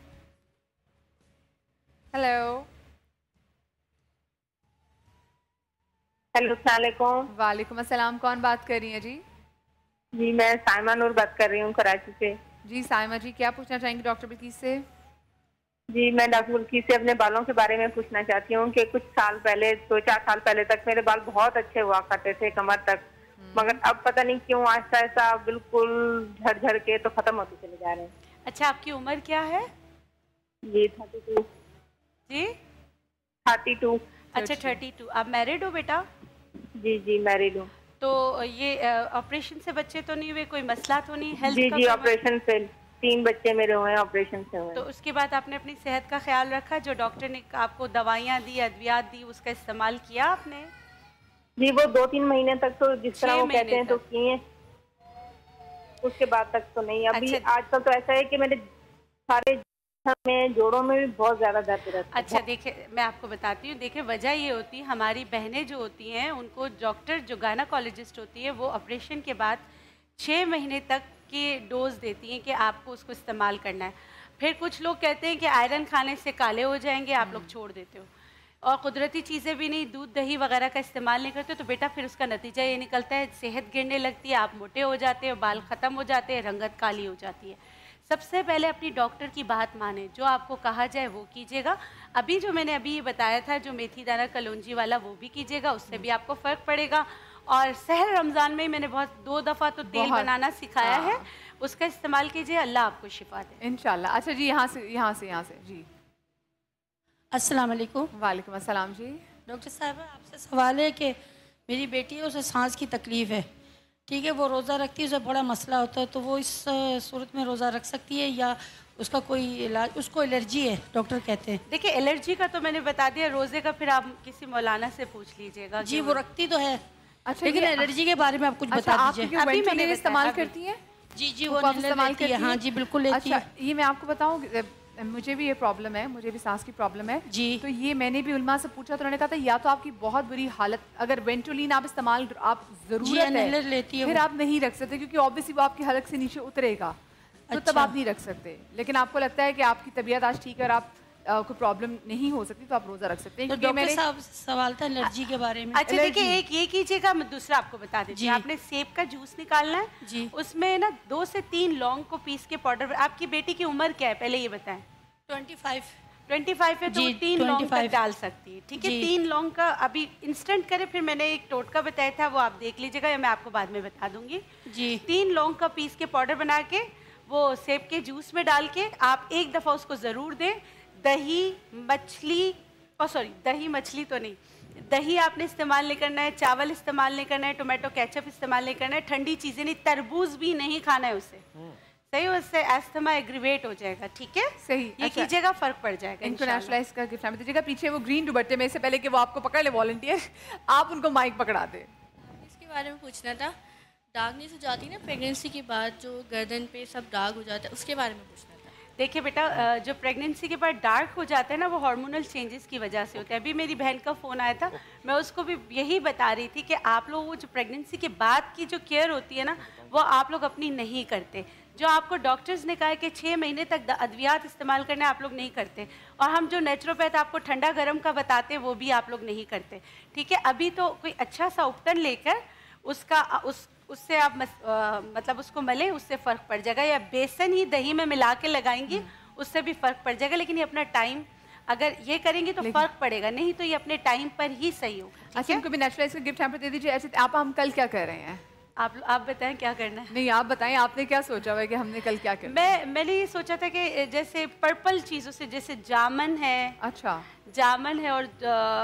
हेलो हेलो अस्सलाम वालेकुम। वालेकुम अस्सलाम। कौन बात कर रही हैं जी? जी मैं साइमा नूर बात कर रही हूँ कराची से। जी साइमा जी क्या पूछना चाहेंगी डॉक्टर बिल्किस से? जी मैं डॉक्टर बिल्किस से अपने बालों के बारे में पूछना चाहती हूँ कि कुछ साल पहले, दो चार साल पहले तक मेरे बाल बहुत अच्छे हुआ करते थे कमर तक, मगर अब पता नहीं क्यों आहिस्ता आहिस्ता बिल्कुल झड़ झड़ के तो खत्म होते चले जा रहे हैं। अच्छा आपकी उम्र क्या है? जी थर्टी टू। जी थर्टी टू। अच्छा थर्टी टू। आप मैरिड हो बेटा? जी जी मैरिड हूँ। तो ये ऑपरेशन से बच्चे तो नहीं हुए, कोई मसला तो नहीं हेल्थ जी का? जी ऑपरेशन से तीन बच्चे मेरे हुए हैं, ऑपरेशन से हुए। तो उसके बाद आपने अपनी सेहत का ख्याल रखा? जो डॉक्टर ने आपको दवाइयाँ दी, अद्वियात दी, उसका इस्तेमाल किया आपने? जी वो दो तीन महीने तक तो जिस तरह वो कहते हैं तो किए, उसके बाद तक तो नहीं। अभी अच्छा। आजकल तो ऐसा है कि मेरे सारे में जोड़ों में भी बहुत ज्यादा दर्द रहता है। अच्छा देखिए मैं आपको बताती हूँ, देखिए वजह ये होती है हमारी बहनें जो होती हैं उनको डॉक्टर जो गायनाकोलॉजिस्ट होती है वो ऑपरेशन के बाद छः महीने तक की डोज देती हैं कि आपको उसको इस्तेमाल करना है। फिर कुछ लोग कहते हैं कि आयरन खाने से काले हो जाएंगे, आप लोग छोड़ देते हो। और कुदरती चीज़ें भी नहीं, दूध दही वगैरह का इस्तेमाल नहीं करते, तो बेटा फिर उसका नतीजा ये निकलता है सेहत गिरने लगती है, आप मोटे हो जाते हो, बाल ख़त्म हो जाते हैं, रंगत काली हो जाती है। सबसे पहले अपनी डॉक्टर की बात माने, जो आपको कहा जाए वो कीजिएगा। अभी जो मैंने अभी ये बताया था, जो मेथी दाना कलौंजी वाला, वो भी कीजिएगा, उससे भी आपको फ़र्क पड़ेगा। और सहर रमज़ान में मैंने बहुत दो दफ़ा तो तेल बनाना सिखाया है, उसका इस्तेमाल कीजिए, अल्लाह आपको शिफा दे इंशाल्लाह। अच्छा जी, यहाँ से यहाँ से यहाँ से जी, अस्सलाम वालेकुम। वालेकुम अस्सलाम जी। डॉक्टर साहब, आपसे सवाल है कि मेरी बेटी है, उसे सांस की तकलीफ़ है, ठीक है, वो रोज़ा रखती है, उसे बड़ा मसला होता है, तो वो इस सूरत में रोज़ा रख सकती है या उसका कोई इलाज? उसको एलर्जी है, डॉक्टर कहते हैं। देखिए, एलर्जी का तो मैंने बता दिया, रोज़े का फिर आप किसी मौलाना से पूछ लीजिएगा। जी, वो रखती तो है। अच्छा, लेकिन एलर्जी के बारे में आप कुछ अच्छा, बता दीजिए। आप वेंटोलिन इस्तेमाल करती हैं? जी जी, वो इस्तेमाल करती है। हाँ जी, बिल्कुल लेती है। अच्छा, ये मैं आपको बताऊँ, मुझे भी ये प्रॉब्लम है, मुझे भी सांस की प्रॉब्लम है जी। तो ये मैंने भी उलमा से पूछा, तो उन्होंने कहा था या तो आपकी बहुत बुरी हालत, अगर वेंटोलिन आप इस्तेमाल आप जरूरत है लेती है, फिर आप नहीं रख सकते, क्योंकि ऑब्वियसली वो आपकी हलक से नीचे उतरेगा, तो अच्छा। तब आप नहीं रख सकते। लेकिन आपको लगता है कि आपकी तबीयत आज ठीक है और आप कोई प्रॉब्लम नहीं हो सकती, तो आप रोजा रख सकते हैं। तो डॉक्टर साहब सवाल था एलर्जी के बारे में। अच्छा देखिए, एक ये कीजिएगा, मैं दूसरा आपको बता देती हूँ। आपने सेब का जूस निकालना है जी, उसमें ना दो से तीन लौंग को पीस के पाउडर। आपकी बेटी की उम्र क्या है पहले ये बताएं? ट्वेंटी फाइव ट्वेंटी फाइव है, तो वो तीन लौंग तक डाल सकती है, ठीक है। तीन लौंग का अभी इंस्टेंट करें, फिर मैंने एक टोटका बताया था, वो आप देख लीजिएगा, या मैं आपको बाद में बता दूंगी जी। तीन लौंग का पीस के पाउडर बना के वो सेब के जूस में डाल के आप एक दफ़ा उसको ज़रूर दें। दही मछली, और सॉरी दही मछली तो नहीं, दही आपने इस्तेमाल नहीं करना है, चावल इस्तेमाल नहीं करना है, टोमेटो केचप इस्तेमाल नहीं करना है, ठंडी चीज़ें नहीं, तरबूज भी नहीं खाना है उससे, सही, उससे एस्थमा एग्रीवेट हो जाएगा, ठीक है, सही। ये अच्छा, कीजिएगा, फर्क पड़ जाएगा। इनको नेशनलाइज का गिफ्ट हमें दीजिएगा। पीछे वो ग्रीन दुपट्टे में, इससे पहले कि वो आपको पकड़ ले वॉलंटियर, आप उनको माइक पकड़ा दे। इसके बारे में पूछना था, दागनी से जाती है ना प्रेगनेंसी के बाद, जो गर्दन पे सब दाग हो जाता है, उसके बारे में पूछना था। देखिए बेटा, जो प्रेगनेंसी के बाद डार्क हो जाता है ना, वो हार्मोनल चेंजेस की वजह से होता है। अभी मेरी बहन का फ़ोन आया था, मैं उसको भी यही बता रही थी कि आप लोग वो जो प्रेगनेंसी के बाद की जो केयर होती है ना, वो आप लोग अपनी नहीं करते। जो आपको डॉक्टर्स ने कहा है कि छः महीने तक अद्वियात इस्तेमाल करना, आप लोग नहीं करते। और हम जो नेचुरोपैथ आपको ठंडा गर्म का बताते हैं, वो भी आप लोग नहीं करते, ठीक है। अभी तो कोई अच्छा सा उपटन लेकर उसका उस उससे आप मस, आ, मतलब उसको मलें, उससे फ़र्क पड़ जाएगा, या बेसन ही दही में मिला के लगाएंगी, उससे भी फ़र्क पड़ जाएगा। लेकिन ये अपना टाइम अगर ये करेंगे तो फ़र्क पड़ेगा, नहीं तो ये अपने टाइम पर ही सही होगा। अच्छा, इनको भी नेचुरलाइज का गिफ्ट यहाँ पे दे दीजिए। अच्छा, आप हम कल क्या कर रहे हैं? आप आप बताएं क्या करना है। नहीं, आप बताएं, आपने क्या सोचा हुआ है कि हमने कल क्या करना? मैं मैंने ये सोचा था कि जैसे पर्पल चीज़ों से, जैसे जामन है, अच्छा जामन है, और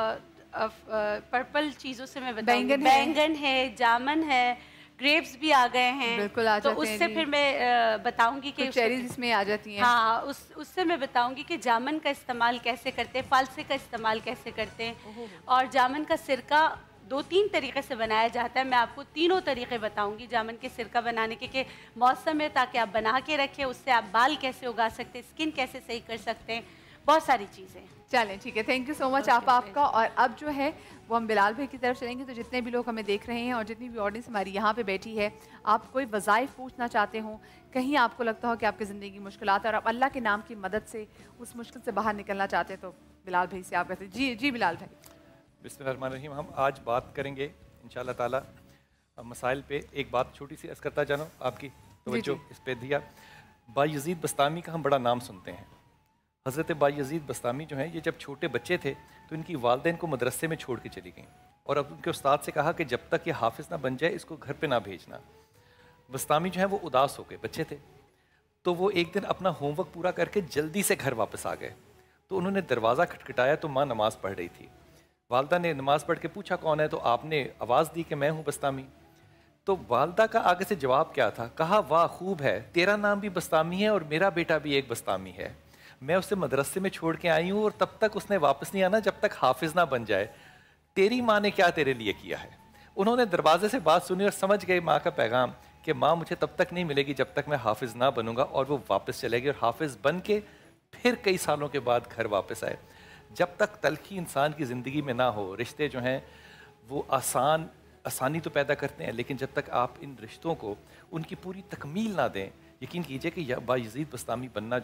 पर्पल चीज़ों से मैं बताऊंगी, बैंगन है, जामन है, ग्रेप्स भी आ गए हैं, बिल्कुल आ तो उससे फिर मैं बताऊंगी कि चेरीज इसमें आ जाती हैं। हाँ, उस उससे मैं बताऊंगी कि जामन का इस्तेमाल कैसे करते हैं, फालसे का इस्तेमाल कैसे करते हैं, और जामन का सिरका दो तीन तरीके से बनाया जाता है। मैं आपको तीनों तरीके बताऊंगी जामन के सिरका बनाने के, कि मौसम है, ताकि आप बना के रखें, उससे आप बाल कैसे उगा सकते हैं, स्किन कैसे सही कर सकते हैं, बहुत सारी चीज़ें। चलें, ठीक है, थैंक यू सो मच आप आपका। और अब जो है वो हम बिलाल भाई की तरफ चलेंगे। तो जितने भी लोग हमें देख रहे हैं और जितनी भी ऑडियंस हमारी यहाँ पे बैठी है, आप कोई वज़ाइफ पूछना चाहते हो, कहीं आपको लगता हो कि आपकी ज़िंदगी की मुश्किलात और आप अल्लाह के नाम की मदद से उस मुश्किल से बाहर निकलना चाहते हैं, तो बिलाल भाई से आप कहते हैं। जी जी बिलाल भाई। बिस्मिल्लाहिर्रहमानिर्रहीम। हम आज बात करेंगे इंशाअल्लाह ताला मसाइल पे। एक बात छोटी सी अर्ज़ करता जानो, आपकी तवज्जो इस पे दिया। बायज़ीद बस्तामी का हम बड़ा नाम सुनते हैं। हज़रत बायज़ीद बस्तामी जो हैं, ये जब छोटे बच्चे थे तो इनकी वालिदैन को मदरसे में छोड़ के चली गईं, और अब उनके उस्ताद से कहा कि जब तक ये हाफिज़ ना बन जाए इसको घर पे ना भेजना। बस्तामी जो है वो उदास हो गए, बच्चे थे, तो वो एक दिन अपना होमवर्क पूरा करके जल्दी से घर वापस आ गए। तो उन्होंने दरवाज़ा खटखटाया तो माँ नमाज़ पढ़ रही थी। वालदा ने नमाज़ पढ़ के पूछा कौन है, तो आपने आवाज़ दी कि मैं हूँ बस्तामी। तो वालदा का आगे से जवाब क्या था? कहा वाह खूब है, तेरा नाम भी बस्तामी है और मेरा बेटा भी एक बस्तामी है। मैं उसे मदरसे में छोड़ के आई हूँ और तब तक उसने वापस नहीं आना जब तक हाफिज़ ना बन जाए। तेरी माँ ने क्या तेरे लिए किया है? उन्होंने दरवाजे से बात सुनी और समझ गए माँ का पैगाम कि माँ मुझे तब तक नहीं मिलेगी जब तक मैं हाफिज़ ना बनूंगा, और वो वापस चलेगी। और हाफिज़ बन के फिर कई सालों के बाद घर वापस आए। जब तक तलखी इंसान की ज़िंदगी में ना हो, रिश्ते जो हैं वो आसान आसानी तो पैदा करते हैं, लेकिन जब तक आप इन रिश्तों को उनकी पूरी तकमील ना दें, यकीन कीजिए कि बायज़ीद बस्तामी बनना जो है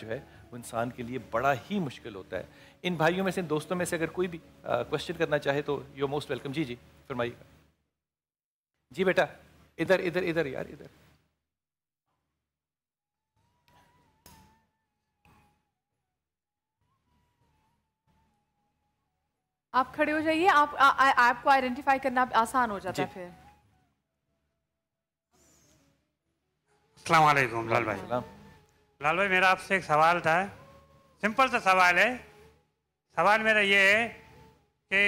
वो इंसान के लिए बड़ा ही मुश्किल होता है। इन भाइयों में से, इन दोस्तों में से अगर कोई भी क्वेश्चन करना चाहे तो यू मोस्ट वेलकम। जी जी फरमाइएगा। जी बेटा इधर इधर इधर यार इधर। आप खड़े हो जाइए, आप आ, आ, आपको आइडेंटिफाई करना आसान हो जाता है फिर। अस्सलाम वालेकुम लाल भाई। लाल भाई मेरा आपसे एक सवाल था, सिंपल सा सवाल है। सवाल मेरा ये है कि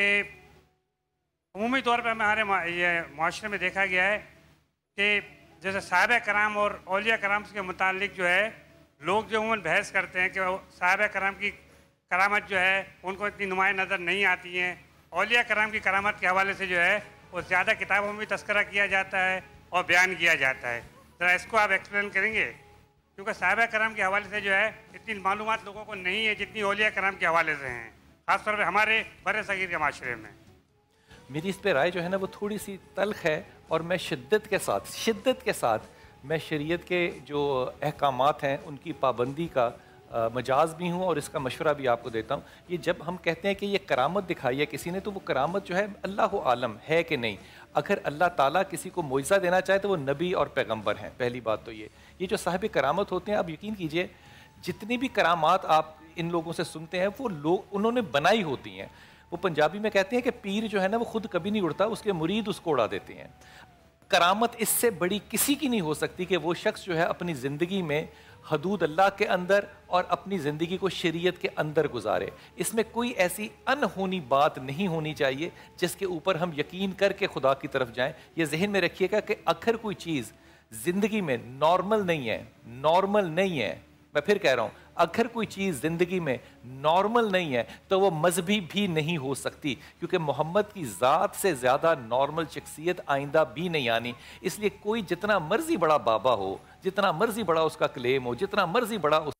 उमूमी तौर पर हमारे ये माशरे में देखा गया है कि जैसे साहबा कराम और औलिया कराम के मुतालिक जो है लोग जो उमूमन बहस करते हैं कि साहबा कराम की करामत जो है उनको इतनी नुमाया नज़र नहीं आती हैं, औलिया कराम की करामत के हवाले से जो है वो ज़्यादा किताबों में तस्करा किया जाता है और बयान किया जाता है। ज़रा इसको आप एक्सप्लेन करेंगे, क्योंकि साहबा कराम के हवाले से जो है इतनी मालूमात लोगों को नहीं है जितनी औलिया कराम के हवाले से हैं, ख़ासतौर पर हमारे बड़े सगीर के माशरे में। मेरी इस पर राय जो है ना वो थोड़ी सी तल्ख है, और मैं शिद्दत के साथ शिद्दत के साथ मैं शरीयत के जो अहकामात हैं उनकी पाबंदी का आ, मजाज भी हूँ और इसका मशवरा भी आपको देता हूँ। ये जब हम कहते हैं कि ये करामत दिखाई है किसी ने, तो वो करामत जो है अल्लाह आलम है कि नहीं। अगर अल्लाह ताला किसी को मुइज़ा देना चाहे तो वो नबी और पैगंबर हैं। पहली बात तो ये ये जो साहिब करामत होते हैं, आप यकीन कीजिए जितनी भी करामात आप इन लोगों से सुनते हैं वो लोग उन्होंने बनाई होती हैं। वो पंजाबी में कहते हैं कि पीर जो है ना वो खुद कभी नहीं उड़ता, उसके मुरीद उसको उड़ा देते हैं। करामत इससे बड़ी किसी की नहीं हो सकती कि वो शख्स जो है अपनी ज़िंदगी में हदूद अल्लाह के अंदर और अपनी ज़िंदगी को शरीयत के अंदर गुजारे। इसमें कोई ऐसी अनहोनी बात नहीं होनी चाहिए जिसके ऊपर हम यकीन करके खुदा की तरफ जाएं। ये जहन में रखिएगा कि अगर कोई चीज़ ज़िंदगी में नॉर्मल नहीं है, नॉर्मल नहीं है, मैं फिर कह रहा हूँ, अगर कोई चीज़ ज़िंदगी में नॉर्मल नहीं है तो वो मजहबी भी नहीं हो सकती, क्योंकि मोहम्मद की ज़ात से ज़्यादा नॉर्मल शख्सियत आइंदा भी नहीं आनी। इसलिए कोई जितना मर्जी बड़ा बाबा हो, जितना मर्जी बड़ा उसका क्लेम हो, जितना मर्जी बड़ा उस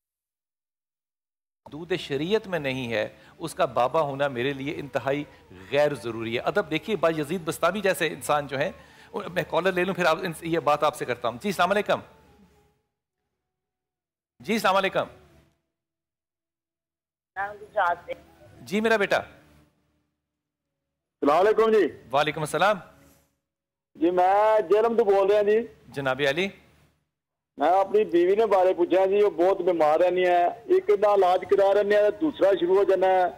हदूद शरीयत में नहीं है, उसका बाबा होना मेरे लिए इंतहाई गैर ज़रूरी है। अदब देखिए, बायज़ीद बस्तामी जैसे इंसान जो हैं, मैं कॉलर ले लूँ फिर आप ये बात आपसे करता हूँ। जी अस्सलाम वालेकुम। जी अस्सलाम वालेकुम। जी मेरा बेटा। सलाम जी। वालेकुम अस्सलाम जी, मैं जेलम तो बोल रहा जी। जनाबी अली, मैं अपनी बीवी ने बारे पूछा जी, वो बहुत बीमार रहनी है, एक ना इलाज करा रही है, दूसरा शुरू हो जाना है,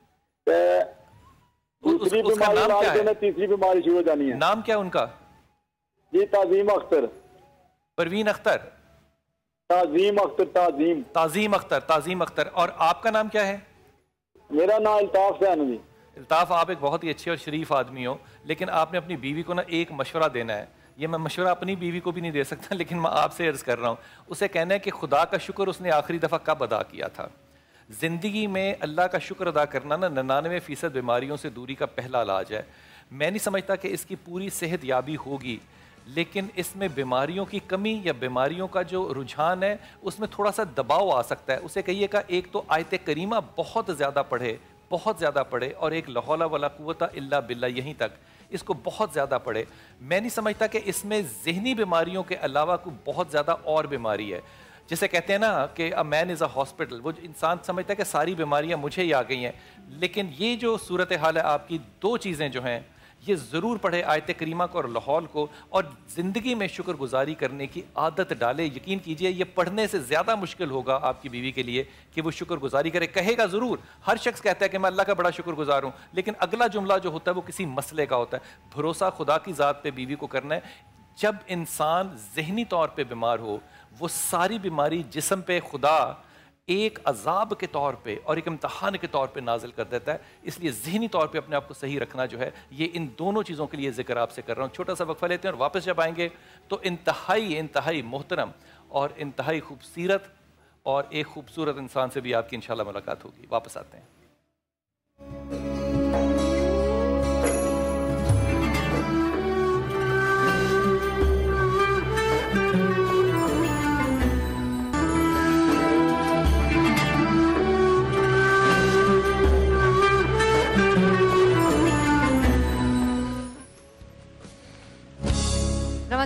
दूसरी बीमारी इलाज करना, तीसरी बीमारी शुरू हो जानी है। नाम क्या उनका? जी ताजीम अख्तर। परवीन अख्तर? ताजीम अख्तर। ताजीम ताजीम अख्तर। ताजीम अख्तर। और आपका नाम क्या है? मेरा नाम अल्ताफ सैन जी। अल्ताफ, आप एक बहुत ही अच्छे और शरीफ आदमी हो, लेकिन आपने अपनी बीवी को ना एक मशवरा देना है। ये मैं मशवरा अपनी बीवी को भी नहीं दे सकता, लेकिन मैं आपसे अर्ज़ कर रहा हूँ। उसे कहना है कि खुदा का शुक्र उसने आखिरी दफ़ा कब अदा किया था। ज़िंदगी में अल्लाह का शुक्र अदा करना ना निन्यानवे फ़ीसद बीमारियों से दूरी का पहला इलाज है। मैं नहीं समझता कि इसकी पूरी सेहत याबी होगी, लेकिन इसमें बीमारियों की कमी या बीमारियों का जो रुझान है उसमें थोड़ा सा दबाव आ सकता है। उसे कहिएगा एक तो आयत करीमा बहुत ज़्यादा पढ़े, बहुत ज़्यादा पढ़े, और एक ला हौला वला कुव्वता इल्ला बिल्ला यहीं तक, इसको बहुत ज़्यादा पढ़े। मैं नहीं समझता कि इसमें ज़हनी बीमारियों के अलावा कोई बहुत ज़्यादा और बीमारी है। जिसे कहते हैं ना कि a man is a hospital, वो इंसान समझता है कि सारी बीमारियां मुझे ही आ गई हैं, लेकिन ये जो सूरत हाल है आपकी, दो चीज़ें जो हैं ये ज़रूर पढ़े, आयत करीमा को और लाहौल को, और ज़िंदगी में शुक्रगुजारी करने की आदत डाले। यकीन कीजिए ये पढ़ने से ज़्यादा मुश्किल होगा आपकी बीवी के लिए कि वो शुक्रगुजारी करे। कहेगा ज़रूर, हर शख्स कहता है कि मैं अल्लाह का बड़ा शुक्रगुजार हूँ, लेकिन अगला जुमला जो होता है वो किसी मसले का होता है। भरोसा खुदा की ज़ात पे बीवी को करना है। जब इंसान ज़हनी तौर पर बीमार हो, वो सारी बीमारी जिस्म पे खुदा एक अजाब के तौर पे और एक इम्तहान के तौर पे नाजिल कर देता है। इसलिए ज़हनी तौर पे अपने आप को सही रखना जो है, ये इन दोनों चीज़ों के लिए जिक्र आपसे कर रहा हूँ। छोटा सा वक्फा लेते हैं और वापस जब आएंगे तो इंतहाई इंतहाई मोहतरम और इंतहाई खूबसूरत और एक खूबसूरत इंसान से भी आपकी इंशाल्लाह मुलाकात होगी। वापस आते हैं।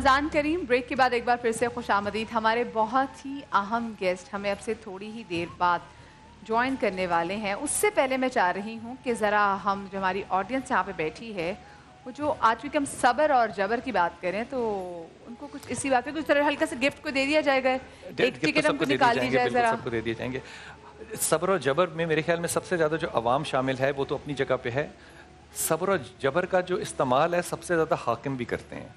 रमज़ान करीम। ब्रेक के बाद एक बार फिर से खुशामदीद। हमारे बहुत ही अहम गेस्ट हमें अब से थोड़ी ही देर बाद ज्वाइन करने वाले हैं। उससे पहले मैं चाह रही हूँ कि ज़रा हम जो हमारी ऑडियंस यहाँ पे बैठी है वो जो आज भी हम सब्र और जबर की बात करें तो उनको कुछ इसी बात पे कुछ तरह हल्का सा गिफ्ट को दे दिया जाएगा। एक टिकट हमको निकाल दी जाए ज़रा। सबको दे दिए जाएंगे। सब्र और जबर में मेरे ख्याल में सबसे ज़्यादा जो अवाम शामिल है वो तो अपनी जगह पे है। सब्र और जबर का जो इस्तेमाल है सबसे ज़्यादा हाकिम भी करते हैं।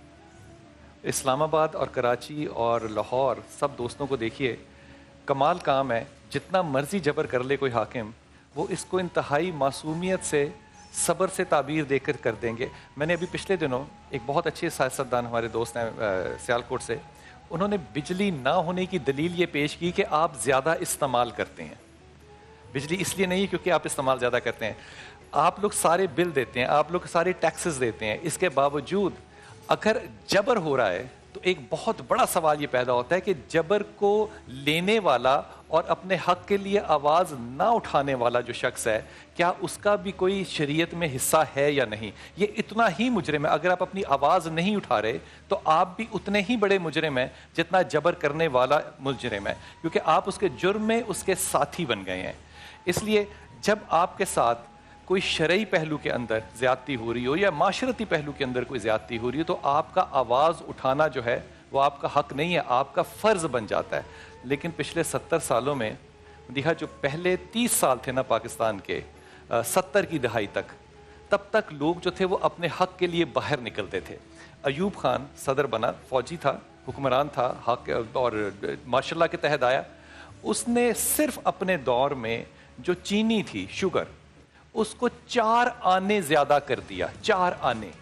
इस्लामाबाद और कराची और लाहौर सब दोस्तों को देखिए, कमाल काम है। जितना मर्जी जबर कर ले कोई हाकिम, वो इसको इंतहाई मासूमियत से सब्र से ताबीर देकर कर देंगे। मैंने अभी पिछले दिनों एक बहुत अच्छे सियासतदान हमारे दोस्त हैं सियालकोट से, उन्होंने बिजली ना होने की दलील ये पेश की कि आप ज़्यादा इस्तेमाल करते हैं। बिजली इसलिए नहीं क्योंकि आप इस्तेमाल ज़्यादा करते हैं, आप लोग सारे बिल देते हैं, आप लोग सारे टैक्सेस देते हैं। इसके बावजूद अगर जबर हो रहा है तो एक बहुत बड़ा सवाल ये पैदा होता है कि जबर को लेने वाला और अपने हक के लिए आवाज़ ना उठाने वाला जो शख्स है, क्या उसका भी कोई शरीयत में हिस्सा है या नहीं। ये इतना ही मुजरिम है। अगर आप अपनी आवाज़ नहीं उठा रहे तो आप भी उतने ही बड़े मुजरिम हैं जितना जबर करने वाला मुजरिम है, क्योंकि आप उसके जुर्म में उसके साथी बन गए हैं। इसलिए जब आपके साथ कोई शरई पहलू के अंदर ज़्यादती हो रही हो या माशरती पहलू के अंदर कोई ज़्यादती हो रही हो तो आपका आवाज़ उठाना जो है वो आपका हक नहीं है, आपका फ़र्ज़ बन जाता है। लेकिन पिछले सत्तर सालों में देखा, जो पहले तीस साल थे ना पाकिस्तान के, सत्तर की दहाई तक, तब तक लोग जो थे वो अपने हक के लिए बाहर निकलते थे। अयूब खान सदर बना, फ़ौजी था, हुक्मरान था, हक और माशाल्लाह के तहत आया। उसने सिर्फ अपने दौर में जो चीनी थी, शुगर, उसको चार आने ज़्यादा कर दिया। चार आने।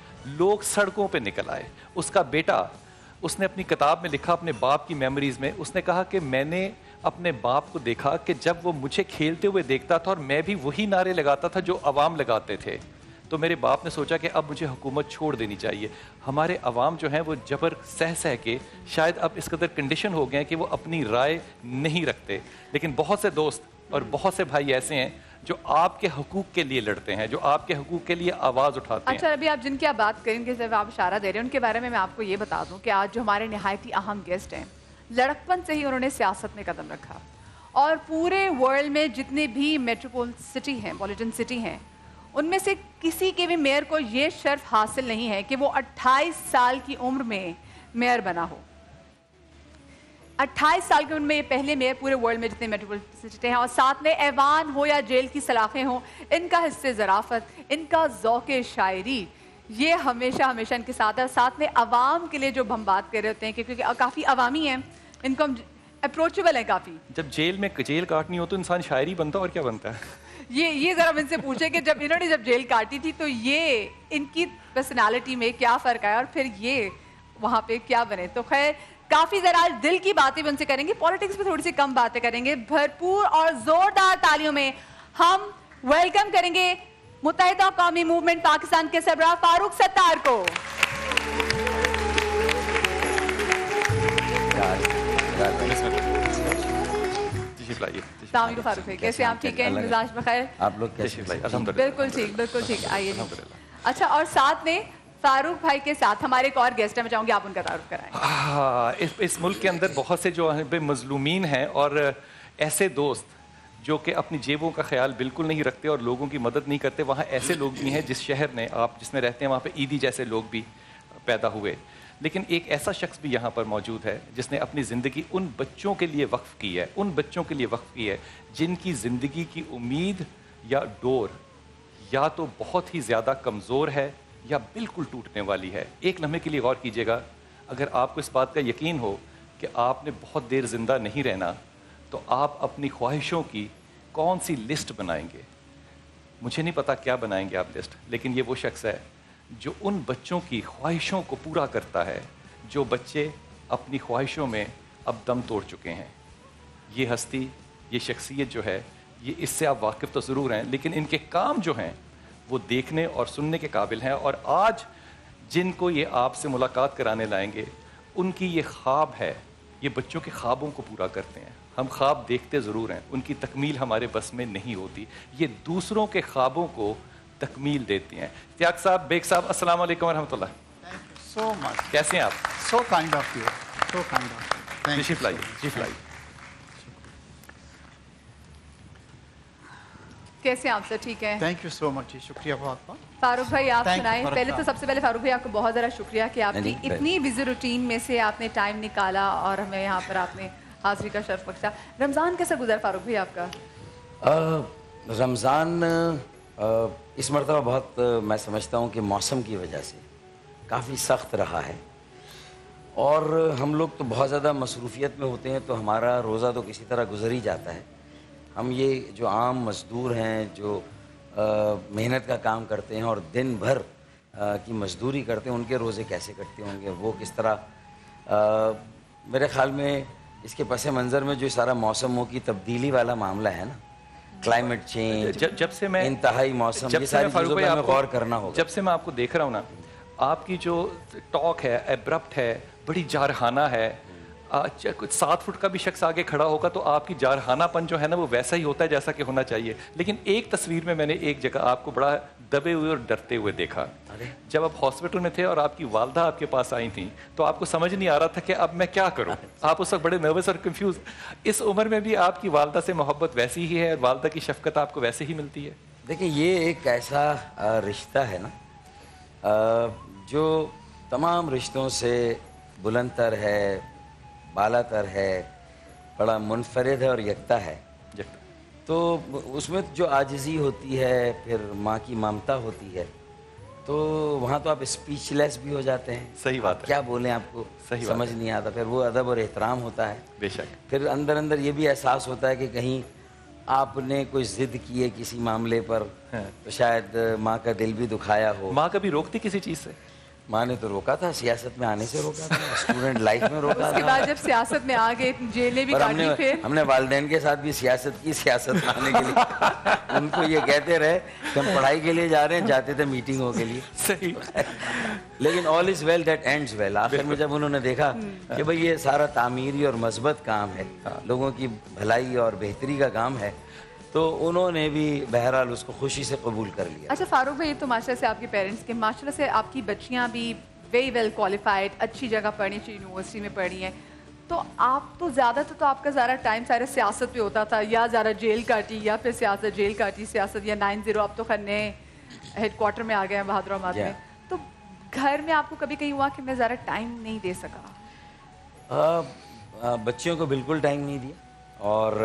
लोग सड़कों पे निकल आए। उसका बेटा, उसने अपनी किताब में लिखा, अपने बाप की मेमोरीज में, उसने कहा कि मैंने अपने बाप को देखा कि जब वो मुझे खेलते हुए देखता था और मैं भी वही नारे लगाता था जो अवाम लगाते थे, तो मेरे बाप ने सोचा कि अब मुझे हुकूमत छोड़ देनी चाहिए। हमारे अवाम जो हैं वो जबर सह सह के शायद अब इस कदर कंडीशन हो गए हैं कि वो अपनी राय नहीं रखते। लेकिन बहुत से दोस्त और बहुत से भाई ऐसे हैं जो आपके हकूक के लिए लड़ते हैं, जो आपके हकूक के लिए आवाज़ उठाते हैं। अच्छा, अभी आप जिनकी आप बात करेंगे, जब आप इशारा दे रहे हैं, उनके बारे में मैं आपको ये बता दूं कि आज जो हमारे निहायती अहम गेस्ट हैं, लड़कपन से ही उन्होंने सियासत में कदम रखा और पूरे वर्ल्ड में जितने भी मेट्रोपोल सिटी हैं, पॉलिटन सिटी हैं, उनमें से किसी के भी मेयर को ये शर्फ हासिल नहीं है कि वो अट्ठाईस साल की उम्र में मेयर बना हो। अट्ठाईस साल की उम्र में ये पहले मेयर पूरे वर्ल्ड में जितने मेट्रोपोलिटन सिटी हैं, और साथ में ऐवान हो या जेल की सलाखें हों, इनका हिस्से ज़राफ़त, इनका ज़ौक़े शायरी, ये हमेशा हमेशा इनके साथ है। साथ में अवाम के लिए जो हम बात कर रहे होते हैं, क्योंकि काफ़ी अवामी हैं, इनको हम अप्रोचेबल है काफ़ी। जब जेल में जेल काटनी हो तो इंसान शायरी बनता और क्या बनता है। ये ये ज़रा इनसे पूछे कि जब इन्होंने जब जेल काटी थी तो ये इनकी पर्सनालिटी में क्या फ़र्क आया और फिर ये वहाँ पे क्या बने। तो खैर काफ़ी ज़रा दिल की बातें भी उनसे करेंगे, पॉलिटिक्स पे थोड़ी सी कम बातें करेंगे। भरपूर और ज़ोरदार तालियों में हम वेलकम करेंगे मुत्तहिदा कौमी मूवमेंट पाकिस्तान के सरबराह फारूक सत्तार को। फारूक भाई, कैसे आप? ठीक है, मिजाज बखैर? आप लोग कैसे? बिल्कुल ठीक, बिल्कुल ठीक। आइए। अच्छा, और साथ में फारूक भाई के साथ हमारे एक और गेस्ट है, मैं चाहूँगी आप उनका तारुफ कराएं। हाँ, इस, इस मुल्क के अंदर बहुत से जो मजलूमीन हैं और ऐसे दोस्त जो कि अपनी जेबों का ख्याल बिल्कुल नहीं रखते और लोगों की मदद नहीं करते। वहाँ ऐसे लोग भी हैं, जिस शहर में आप जिसमें रहते हैं वहाँ पे ईदी जैसे लोग भी पैदा हुए। लेकिन एक ऐसा शख्स भी यहाँ पर मौजूद है जिसने अपनी ज़िंदगी उन बच्चों के लिए वक्फ़ की है, उन बच्चों के लिए वक्फ़ की है जिनकी ज़िंदगी की उम्मीद या डोर या तो बहुत ही ज़्यादा कमज़ोर है या बिल्कुल टूटने वाली है। एक लम्हे के लिए गौर कीजिएगा, अगर आपको इस बात का यकीन हो कि आपने बहुत देर ज़िंदा नहीं रहना तो आप अपनी ख्वाहिशों की कौन सी लिस्ट बनाएंगे। मुझे नहीं पता क्या बनाएंगे आप लिस्ट, लेकिन ये वो शख्स है जो उन बच्चों की ख्वाहिशों को पूरा करता है जो बच्चे अपनी ख्वाहिशों में अब दम तोड़ चुके हैं। ये हस्ती, ये शख्सियत जो है, ये इससे आप वाकिफ़ तो ज़रूर हैं, लेकिन इनके काम जो हैं वो देखने और सुनने के काबिल हैं। और आज जिनको ये आपसे मुलाकात कराने लाएंगे, उनकी ये ख्वाब है, ये बच्चों के ख्वाबों को पूरा करते हैं। हम ख्वाब देखते ज़रूर हैं, उनकी तकमील हमारे बस में नहीं होती। ये दूसरों के ख्वाबों को तकमील देते हैं। इश्तियाक साहब, बेग साहब, अस्सलाम वालेकुम व रहमतुल्लाह। So much. कैसे हैं आप? so kind of you. So kind of you. Thank you. Chief लाइए, Chief लाइए। कैसे आप सर? ठीक है। Thank you so much. शुक्रिया बहुत बहुत। फारूक भाई आप Thank you, सुनाएं। फारूक पहले तो साहब। सबसे पहले फारूक भाई आपको बहुत ज़रा शुक्रिया कि आपकी नहीं, नहीं, इतनी बिजी रूटीन में से आपने टाइम निकाला और हमें यहाँ पर आपने हाजिरी का शर्फ बख्शा। रमज़ान कैसा गुजरा फारूक भाई आपका? रमज़ान इस मरतबा बहुत आ, मैं समझता हूँ कि मौसम की वजह से काफ़ी सख्त रहा है और हम लोग तो बहुत ज़्यादा मसरूफियत में होते हैं तो हमारा रोज़ा तो किसी तरह गुजर ही जाता है। हम ये जो आम मज़दूर हैं जो मेहनत का काम करते हैं और दिन भर आ, की मजदूरी करते हैं उनके रोज़े कैसे कटते होंगे, वो किस तरह आ, मेरे ख्याल में इसके पस मंज़र में जो सारा मौसमों की तब्दीली वाला मामला है ना, क्लाइमेट चेंज, जब जब से मैं इंतहाई मौसम, जब ये से मैं सारी फारूक चीज़ों भाई पर हमें आपको गौर करना होगा। जब से मैं आपको देख रहा हूँ ना, आपकी जो टॉक है एब्रप्ट है, बड़ी जारहाना है। आज कुछ सात फुट का भी शख्स आगे खड़ा होगा तो आपकी जारहानापन जो है ना वो वैसा ही होता है जैसा कि होना चाहिए। लेकिन एक तस्वीर में मैंने एक जगह आपको बड़ा दबे हुए और डरते हुए देखा। जब आप हॉस्पिटल में थे और आपकी वालदा आपके पास आई थी तो आपको समझ नहीं आ रहा था कि अब मैं क्या करूं। आप उस वक्त बड़े नर्वस और कंफ्यूज। इस उम्र में भी आपकी वालदा से मोहब्बत वैसी ही है और वालदा की शफकत आपको वैसे ही मिलती है? देखिए ये एक ऐसा रिश्ता है ना जो तमाम रिश्तों से बुलंदतर है, बालातर है, बड़ा मुनफरिद है और यकता है। तो उसमें जो आजिज़ी होती है, फिर माँ की ममता होती है, तो वहाँ तो आप स्पीचलेस भी हो जाते हैं। सही बात है। क्या बोलें आपको सही समझ नहीं आता। फिर वो अदब और एहतराम होता है। बेशक। फिर अंदर अंदर ये भी एहसास होता है कि कहीं आपने कोई जिद की है किसी मामले पर तो शायद माँ का दिल भी दुखाया हो। माँ कभी रोकती किसी चीज़ से? माँ ने तो रोका था, सियासत में आने से रोका था, स्टूडेंट लाइफ में रोका उसके था। बाद जब सियासत में आ गए, जेलें भी काटी हमने, फिर हमने वालिदैन के साथ भी सियासत की, सियासत में आने के लिए उनको ये कहते रहे कि हम पढ़ाई के लिए जा रहे हैं, जाते थे मीटिंगों के लिए। सही। लेकिन all is well that ends well. आखिर में जब उन्होंने देखा कि भाई ये सारा तामीरी और मस्बत काम है, लोगों की भलाई और बेहतरी का काम है, तो उन्होंने भी बहरहाल उसको खुशी से कबूल कर लिया। अच्छा फारूक भाई, तो माशाल्लाह से आपके पेरेंट्स के माशाल्लाह से आपकी बच्चियां भी वेरी वेल क्वालिफाइड, अच्छी जगह पढ़ी, अच्छी यूनिवर्सिटी में पढ़ी हैं, तो आप तो ज़्यादातर तो आपका ज़्यादा टाइम सारे सियासत पे होता था, या ज़्यादा जेल काटी या फिर सियासत जेल काटी सियासत, या नाइन ज़ीरो अब तो खर नए हेड क्वार्टर में आ गए हैं बहादुराबाद में। तो घर में आपको कभी कहीं हुआ कि मैं ज़्यादा टाइम नहीं दे सका? आ, आ, बच्चियों को बिल्कुल टाइम नहीं दिया और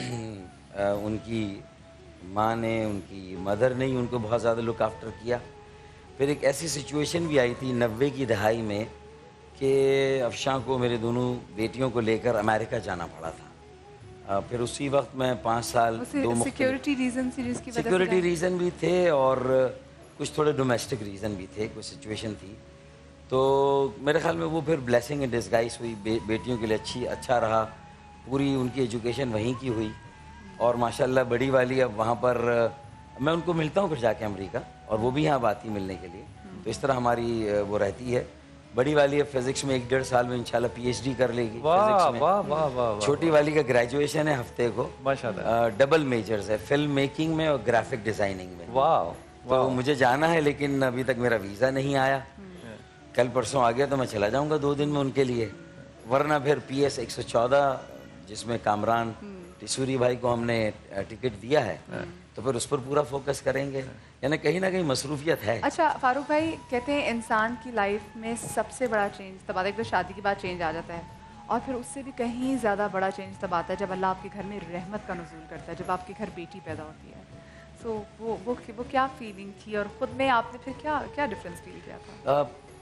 आ, उनकी माँ ने, उनकी मदर ने ही उनको बहुत ज़्यादा लुक आफ्टर किया। फिर एक ऐसी सिचुएशन भी आई थी नब्बे की दहाई में कि अफशां को मेरे दोनों बेटियों को लेकर अमेरिका जाना पड़ा था। आ, फिर उसी वक्त मैं पाँच साल दो सिक्योरिटी रीजन जिसकी वजह सिक्योरिटी रीज़न भी थे और कुछ थोड़े डोमेस्टिक रीज़न भी थे, कुछ सिचुएशन थी। तो मेरे ख्याल में वो फिर ब्लेसिंग इन डिस्गाइज हुई, बे, बेटियों के लिए अच्छी अच्छा रहा। पूरी उनकी एजुकेशन वहीं की हुई और माशाल्लाह बड़ी वाली अब वहाँ पर मैं उनको मिलता हूँ फिर जाके अमेरिका, और वो भी यहाँ आती मिलने के लिए। तो इस तरह हमारी वो रहती है। बड़ी वाली अब फिजिक्स में एक डेढ़ साल में इंशाल्लाह पीएचडी कर लेगी फिजिक्स में। वाह वाह वाह। छोटी वाली का ग्रेजुएशन है हफ्ते को, माशाल्लाह। डबल मेजर्स है, फिल्म मेकिंग में और ग्राफिक डिज़ाइनिंग में। वाह। तो मुझे जाना है लेकिन अभी तक मेरा वीज़ा नहीं आया। कल परसों आ गया तो मैं चला जाऊँगा दो दिन में उनके लिए, वरना फिर पी एस एक सौ चौदह जिसमें कामरान टिसूरी भाई को हमने टिकट दिया है तो फिर उस पर पूरा फोकस करेंगे। यानी कहीं ना कहीं मसरूफियत है। अच्छा फारूक भाई, कहते हैं इंसान की लाइफ में सबसे बड़ा चेंज तब आता है, एक तो शादी के बाद चेंज आ जाता है, और फिर उससे भी कहीं ज़्यादा बड़ा चेंज तब आता है जब अल्लाह आपके घर में रहमत का नुज़ूल करता है, जब आपके घर बेटी पैदा होती है। सो so, वो वो वो क्या फीलिंग थी और ख़ुद में आपने फिर क्या क्या डिफरेंस फील किया था?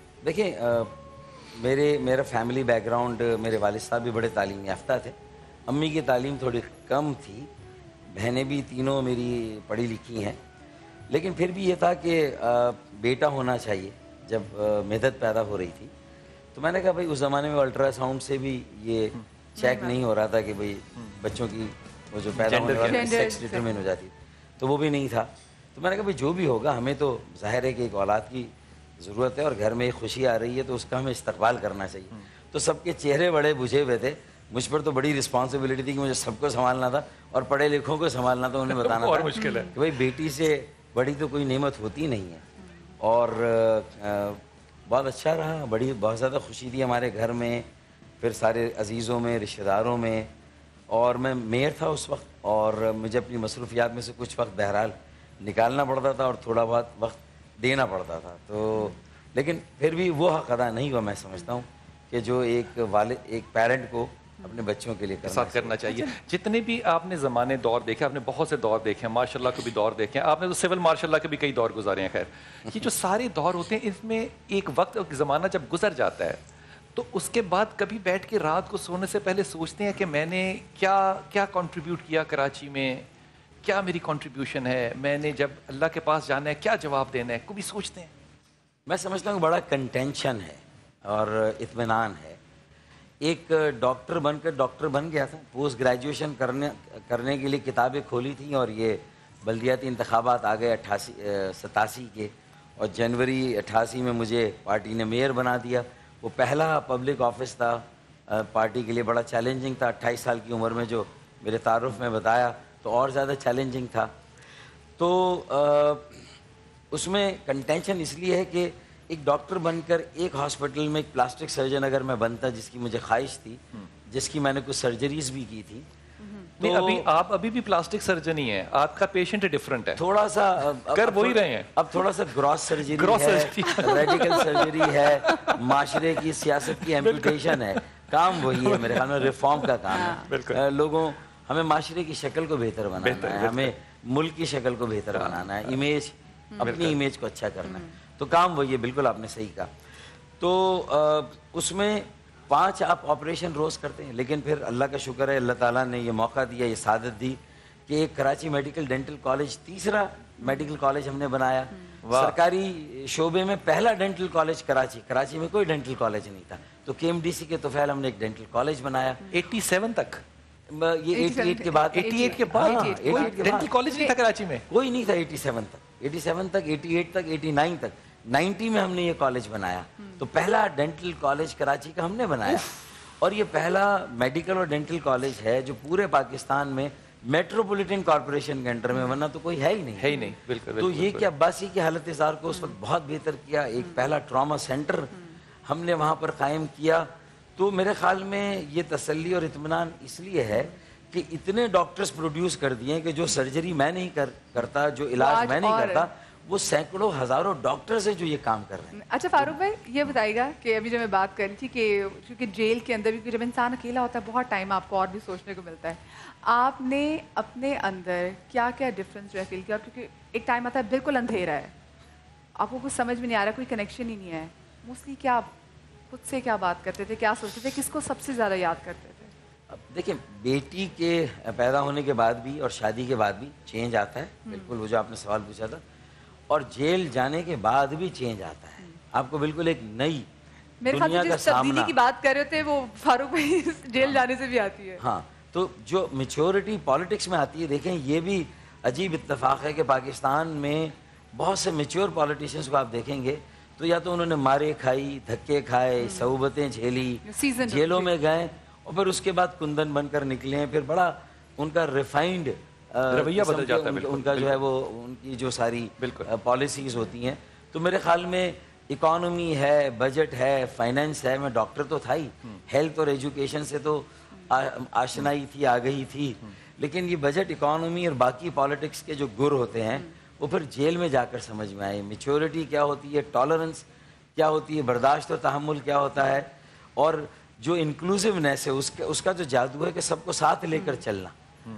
देखिए मेरे मेरा फैमिली बैकग्राउंड, मेरे वालिद साहब भी बड़े तालीम याफ्ता थे, अम्मी की तालीम थोड़ी कम थी, बहनें भी तीनों मेरी पढ़ी लिखी हैं, लेकिन फिर भी ये था कि बेटा होना चाहिए। जब मेदत पैदा हो रही थी तो मैंने कहा भाई उस ज़माने में अल्ट्रासाउंड से भी ये चेक नहीं हो रहा था कि भाई बच्चों की वो जो पैदा होने वाली सेक्स डिटरमिन हो जाती, तो वो भी नहीं था। तो मैंने कहा भाई जो भी होगा, हमें तो जाहिर है कि एक औलाद की ज़रूरत है और घर में एक खुशी आ रही है तो उसका हमें इस्तकबाल करना चाहिए। तो सबके चेहरे बड़े बुझे हुए थे, मुझ पर तो बड़ी रिस्पॉन्सिबिलिटी थी कि मुझे सबको संभालना था और पढ़े लिखों को संभालना था, उन्हें बताना और था मुश्किल है कि भाई बेटी से बड़ी तो कोई नेमत होती नहीं है। और आ, बहुत अच्छा रहा, बड़ी बहुत ज़्यादा खुशी थी हमारे घर में, फिर सारे अजीज़ों में, रिश्तेदारों में। और मैं मेयर था उस वक्त और मुझे अपनी मसरूफियात में से कुछ वक्त बहरहाल निकालना पड़ता था और थोड़ा बहुत वक्त देना पड़ता था। तो लेकिन फिर भी वो हक़ अदा नहीं हुआ, मैं समझता हूँ कि जो एक वालिद एक पेरेंट को अपने बच्चों के लिए साथ करना चाहिए। जितने भी आपने ज़माने दौर देखे, आपने बहुत से दौर देखे हैं, मार्शल लॉ के भी दौर देखे हैं, आपने तो सिविल मार्शल लॉ के भी कई दौर गुजारे हैं। खैर, ये जो सारे दौर होते हैं, इसमें एक वक्त और ज़माना जब गुजर जाता है तो उसके बाद कभी बैठ के रात को सोने से पहले सोचते हैं कि मैंने क्या क्या कंट्रीब्यूट किया कराची में, क्या मेरी कंट्रीब्यूशन है, मैंने जब अल्लाह के पास जाना है क्या जवाब देना है, कभी सोचते हैं? मैं समझता हूँ बड़ा कंटेंशन है और इत्मीनान है। एक डॉक्टर बनकर डॉक्टर बन गया था, पोस्ट ग्रेजुएशन करने करने के लिए किताबें खोली थी और ये बल्दियाती इंतखाबात आ गए अट्ठासी सतासी के, और जनवरी अट्ठासी में मुझे पार्टी ने मेयर बना दिया। वो पहला पब्लिक ऑफिस था पार्टी के लिए, बड़ा चैलेंजिंग था। अट्ठाईस साल की उम्र में जो मेरे तारुफ में बताया तो और ज़्यादा चैलेंजिंग था। तो आ, उसमें कंटेंशन इसलिए है कि एक डॉक्टर बनकर एक हॉस्पिटल में एक प्लास्टिक सर्जन अगर मैं बनता, जिसकी मुझे ख्वाहिश थी, जिसकी मैंने कुछ सर्जरीज भी की थी। नहीं, तो अभी आप अभी भी प्लास्टिक सर्जन ही हैं, आपका पेशेंट डिफरेंट है, थोड़ा सा कर वही रहे हैं। अब थोड़ा सा ग्रॉस सर्जरी ग्रॉस है, सर्जरी रेडिकल सर्जरी है, माशरे की सियासत की एम्पुटेशन है, काम वही है मेरे ख्याल में, रिफॉर्म का काम है। लोगों हमें माशरे की शक्ल को बेहतर बनाना है, हमें मुल्क की शक्ल को बेहतर बनाना है, इमेज अपनी इमेज को अच्छा करना है, तो काम वही है। बिल्कुल आपने सही कहा। तो आ, उसमें पांच आप ऑपरेशन रोज़ करते हैं, लेकिन फिर अल्लाह का शुक्र है, अल्लाह ताला ने ये मौका दिया, ये सादत दी कि एक कराची मेडिकल डेंटल कॉलेज, तीसरा मेडिकल कॉलेज हमने बनाया सरकारी शोबे में, पहला डेंटल कॉलेज कराची। कराची में कोई डेंटल कॉलेज नहीं था, तो के एम डी सी के तोफैल हमने एक डेंटल कॉलेज बनाया। सत्तासी तक ये अठासी के बाद अठासी के बाद डेंटल कॉलेज नहीं था कराची में, कोई नहीं था। सत्तासी तक सत्तासी तक अठासी तक नवासी तक नब्बे में हमने ये कॉलेज बनाया। तो पहला डेंटल कॉलेज कराची का हमने बनाया, और ये पहला मेडिकल और डेंटल कॉलेज है जो पूरे पाकिस्तान में मेट्रोपॉलिटन कॉर्पोरेशन के अंडर में, वरना तो कोई है ही नहीं है ही नहीं बिल्कुल। तो ये कि अब्बासी की हालत इज़ार को उस वक्त बहुत बेहतर किया, एक पहला ट्रॉमा सेंटर हमने वहाँ पर कायम किया। तो मेरे ख्याल में ये तसल्ली और इत्मीनान इसलिए है कि इतने डॉक्टर्स प्रोड्यूस कर दिए कि जो सर्जरी मैं नहीं कर करता, जो इलाज मैं नहीं करता, वो सैकड़ों हजारों डॉक्टर्स हैं जो ये काम कर रहे हैं। अच्छा फारूक भाई, ये बताइएगा कि अभी जब मैं बात कर रही थी कि क्योंकि जेल के अंदर भी जब इंसान अकेला होता है बहुत टाइम आपको और भी सोचने को मिलता है, आपने अपने अंदर क्या क्या डिफरेंस जो है फील किया? क्योंकि एक टाइम आता है बिल्कुल अंधेरा है, आपको कुछ समझ में नहीं आ रहा, कोई कनेक्शन ही नहीं है, मोस्टली क्या खुद से क्या बात करते थे, क्या सोचते थे, किसको सबसे ज़्यादा याद करते थे? अब देखिए, बेटी के पैदा होने के बाद भी और शादी के बाद भी चेंज आता है, बिल्कुल वो जो आपने सवाल पूछा था, और जेल जाने के बाद भी चेंज आता है। आपको बिल्कुल एक नई दुनिया का सामना की बात कर रहे थे वो फारूक भाई जेल जाने से भी आती है। हाँ, तो जो मैच्योरिटी पॉलिटिक्स में आती है, देखें ये भी अजीब इत्तेफाक है कि पाकिस्तान में बहुत से मैच्योर पॉलिटिशियंस को आप देखेंगे तो या तो उन्होंने मारे खाई, धक्के खाए, सऊबतें झेली, जेलों में गए और फिर उसके बाद कुंदन बनकर निकले हैं, फिर बड़ा उनका रिफाइंड रवैया बदल जाता है। उनका, उनका जो है वो उनकी जो सारी पॉलिसीज होती हैं। तो मेरे ख्याल में इकॉनमी है, बजट है, फाइनेंस है, मैं डॉक्टर तो था ही, हेल्थ और एजुकेशन से तो आ, आशनाई थी, आ गई थी, लेकिन ये बजट, इकॉनमी और बाकी पॉलिटिक्स के जो गुर होते हैं वो फिर जेल में जाकर समझ में आए। मैच्योरिटी क्या होती है, टॉलरेंस क्या होती है, बर्दाश्त और तहम्मुल क्या होता है, और जो इंक्लूसिवनेस है उसका उसका जो जादू है कि सबको साथ लेकर चलना,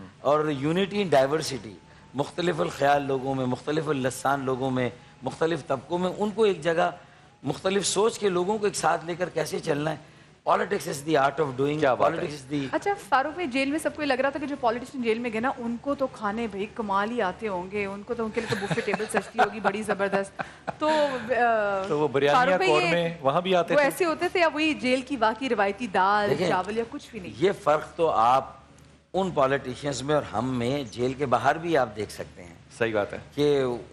और यूनिटी इन डाइवर्सिटी, मुख्तलिफ ख्याल लोगों में, मुख्तलिफ लसान लोगों में, मुख्तलिफ तबकों में, उनको एक जगह मुख्तलिफ सोच के लोगों को एक साथ लेकर कैसे चलना है। Politics is the art of doing, politics is the. अच्छा फारूक भाई, जेल में सबको लग रहा था कि जो पॉलिटिशियन जेल में गए ना उनको तो खाने भाई कमाल ही आते होंगे, उनको तो उनके लिए तो बुफे टेबल सस्ती होगी बड़ी जबरदस्त, तो आ, तो वो बिरयानी कौरमे वहाँ भी आते वो थे, ऐसे होते थे या वही जेल की वाकई रिवायती दाल चावल या कुछ भी नहीं? ये फर्क तो आप उन पॉलिटिशियंस में और हम में जेल के बाहर भी आप देख सकते हैं। सही बात है कि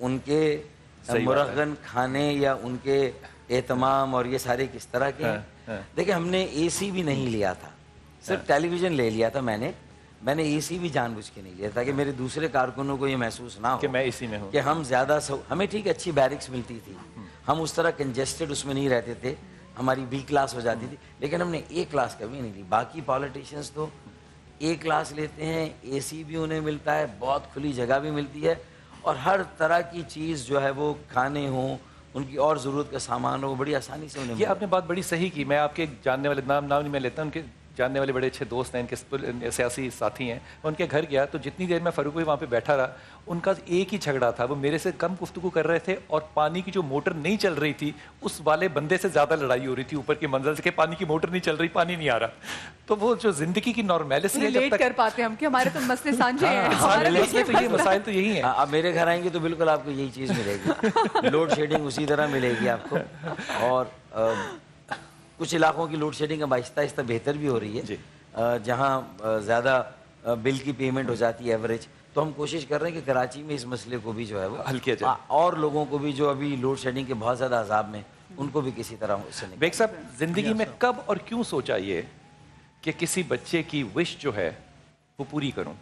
उनके मुरगन खाने या उनके एहतमाम और ये सारे किस तरह के हैं। देखिए, हमने एसी भी नहीं लिया था, सिर्फ टेलीविजन ले लिया था। मैंने मैंने एसी भी जानबूझ के नहीं लिया ताकि मेरे दूसरे कारकुनों को ये महसूस ना हो कि मैं एसी में हूँ, कि हम ज्यादा हमें ठीक अच्छी बैरिक्स मिलती थी, हम उस तरह कंजेस्टेड उसमें नहीं रहते थे, हमारी बी क्लास हो जाती थी, लेकिन हमने ए क्लास कभी नहीं ली। बाकी पॉलिटिशियंस तो ए क्लास लेते हैं, एसी भी उन्हें मिलता है, बहुत खुली जगह भी मिलती है, और हर तरह की चीज़ जो है वो खाने हों, उनकी और ज़रूरत का सामान हो, बड़ी आसानी से उन्हें। ये आपने बात बड़ी सही की। मैं आपके जानने वाले नाम नाम नहीं मैं लेता, उनके जानने वाले बड़े अच्छे दोस्त हैं, इनके सियासी साथी हैं। मैं उनके घर गया तो जितनी देर मैं फ़ारूक भाई वहाँ पे बैठा रहा, उनका एक ही झगड़ा था, वो मेरे से कम गुफ्तगू कर रहे थे और पानी की जो मोटर नहीं चल रही थी उस वाले बंदे से ज़्यादा लड़ाई हो रही थी ऊपर की मंजिल से कि पानी की मोटर नहीं चल रही, पानी नहीं आ रहा। तो वो जो ज़िंदगी की नॉर्मेलिटी है, जब तक कर पाते हम कि हमारे तो मसले साझे हैं, मसाइल तो यही है। आप मेरे घर आएंगे तो बिल्कुल आपको यही चीज़ मिलेगी, लोड शेडिंग उसी तरह मिलेगी आपको। और कुछ इलाकों की लोड शेडिंग अब आहिस्ता आहिस्ता बेहतर भी हो रही है, जहाँ ज़्यादा बिल की पेमेंट हो जाती है एवरेज। तो हम कोशिश कर रहे हैं कि कराची में इस मसले को भी जो है वो हल किया जाए, और लोगों को भी जो अभी लोड शेडिंग के बहुत ज़्यादा अजाब में, उनको भी किसी तरह उससे निकालें। बेग साहब, ज़िंदगी में कब और क्यों सोचा ये कि किसी बच्चे की विश जो है वो पूरी करूँ?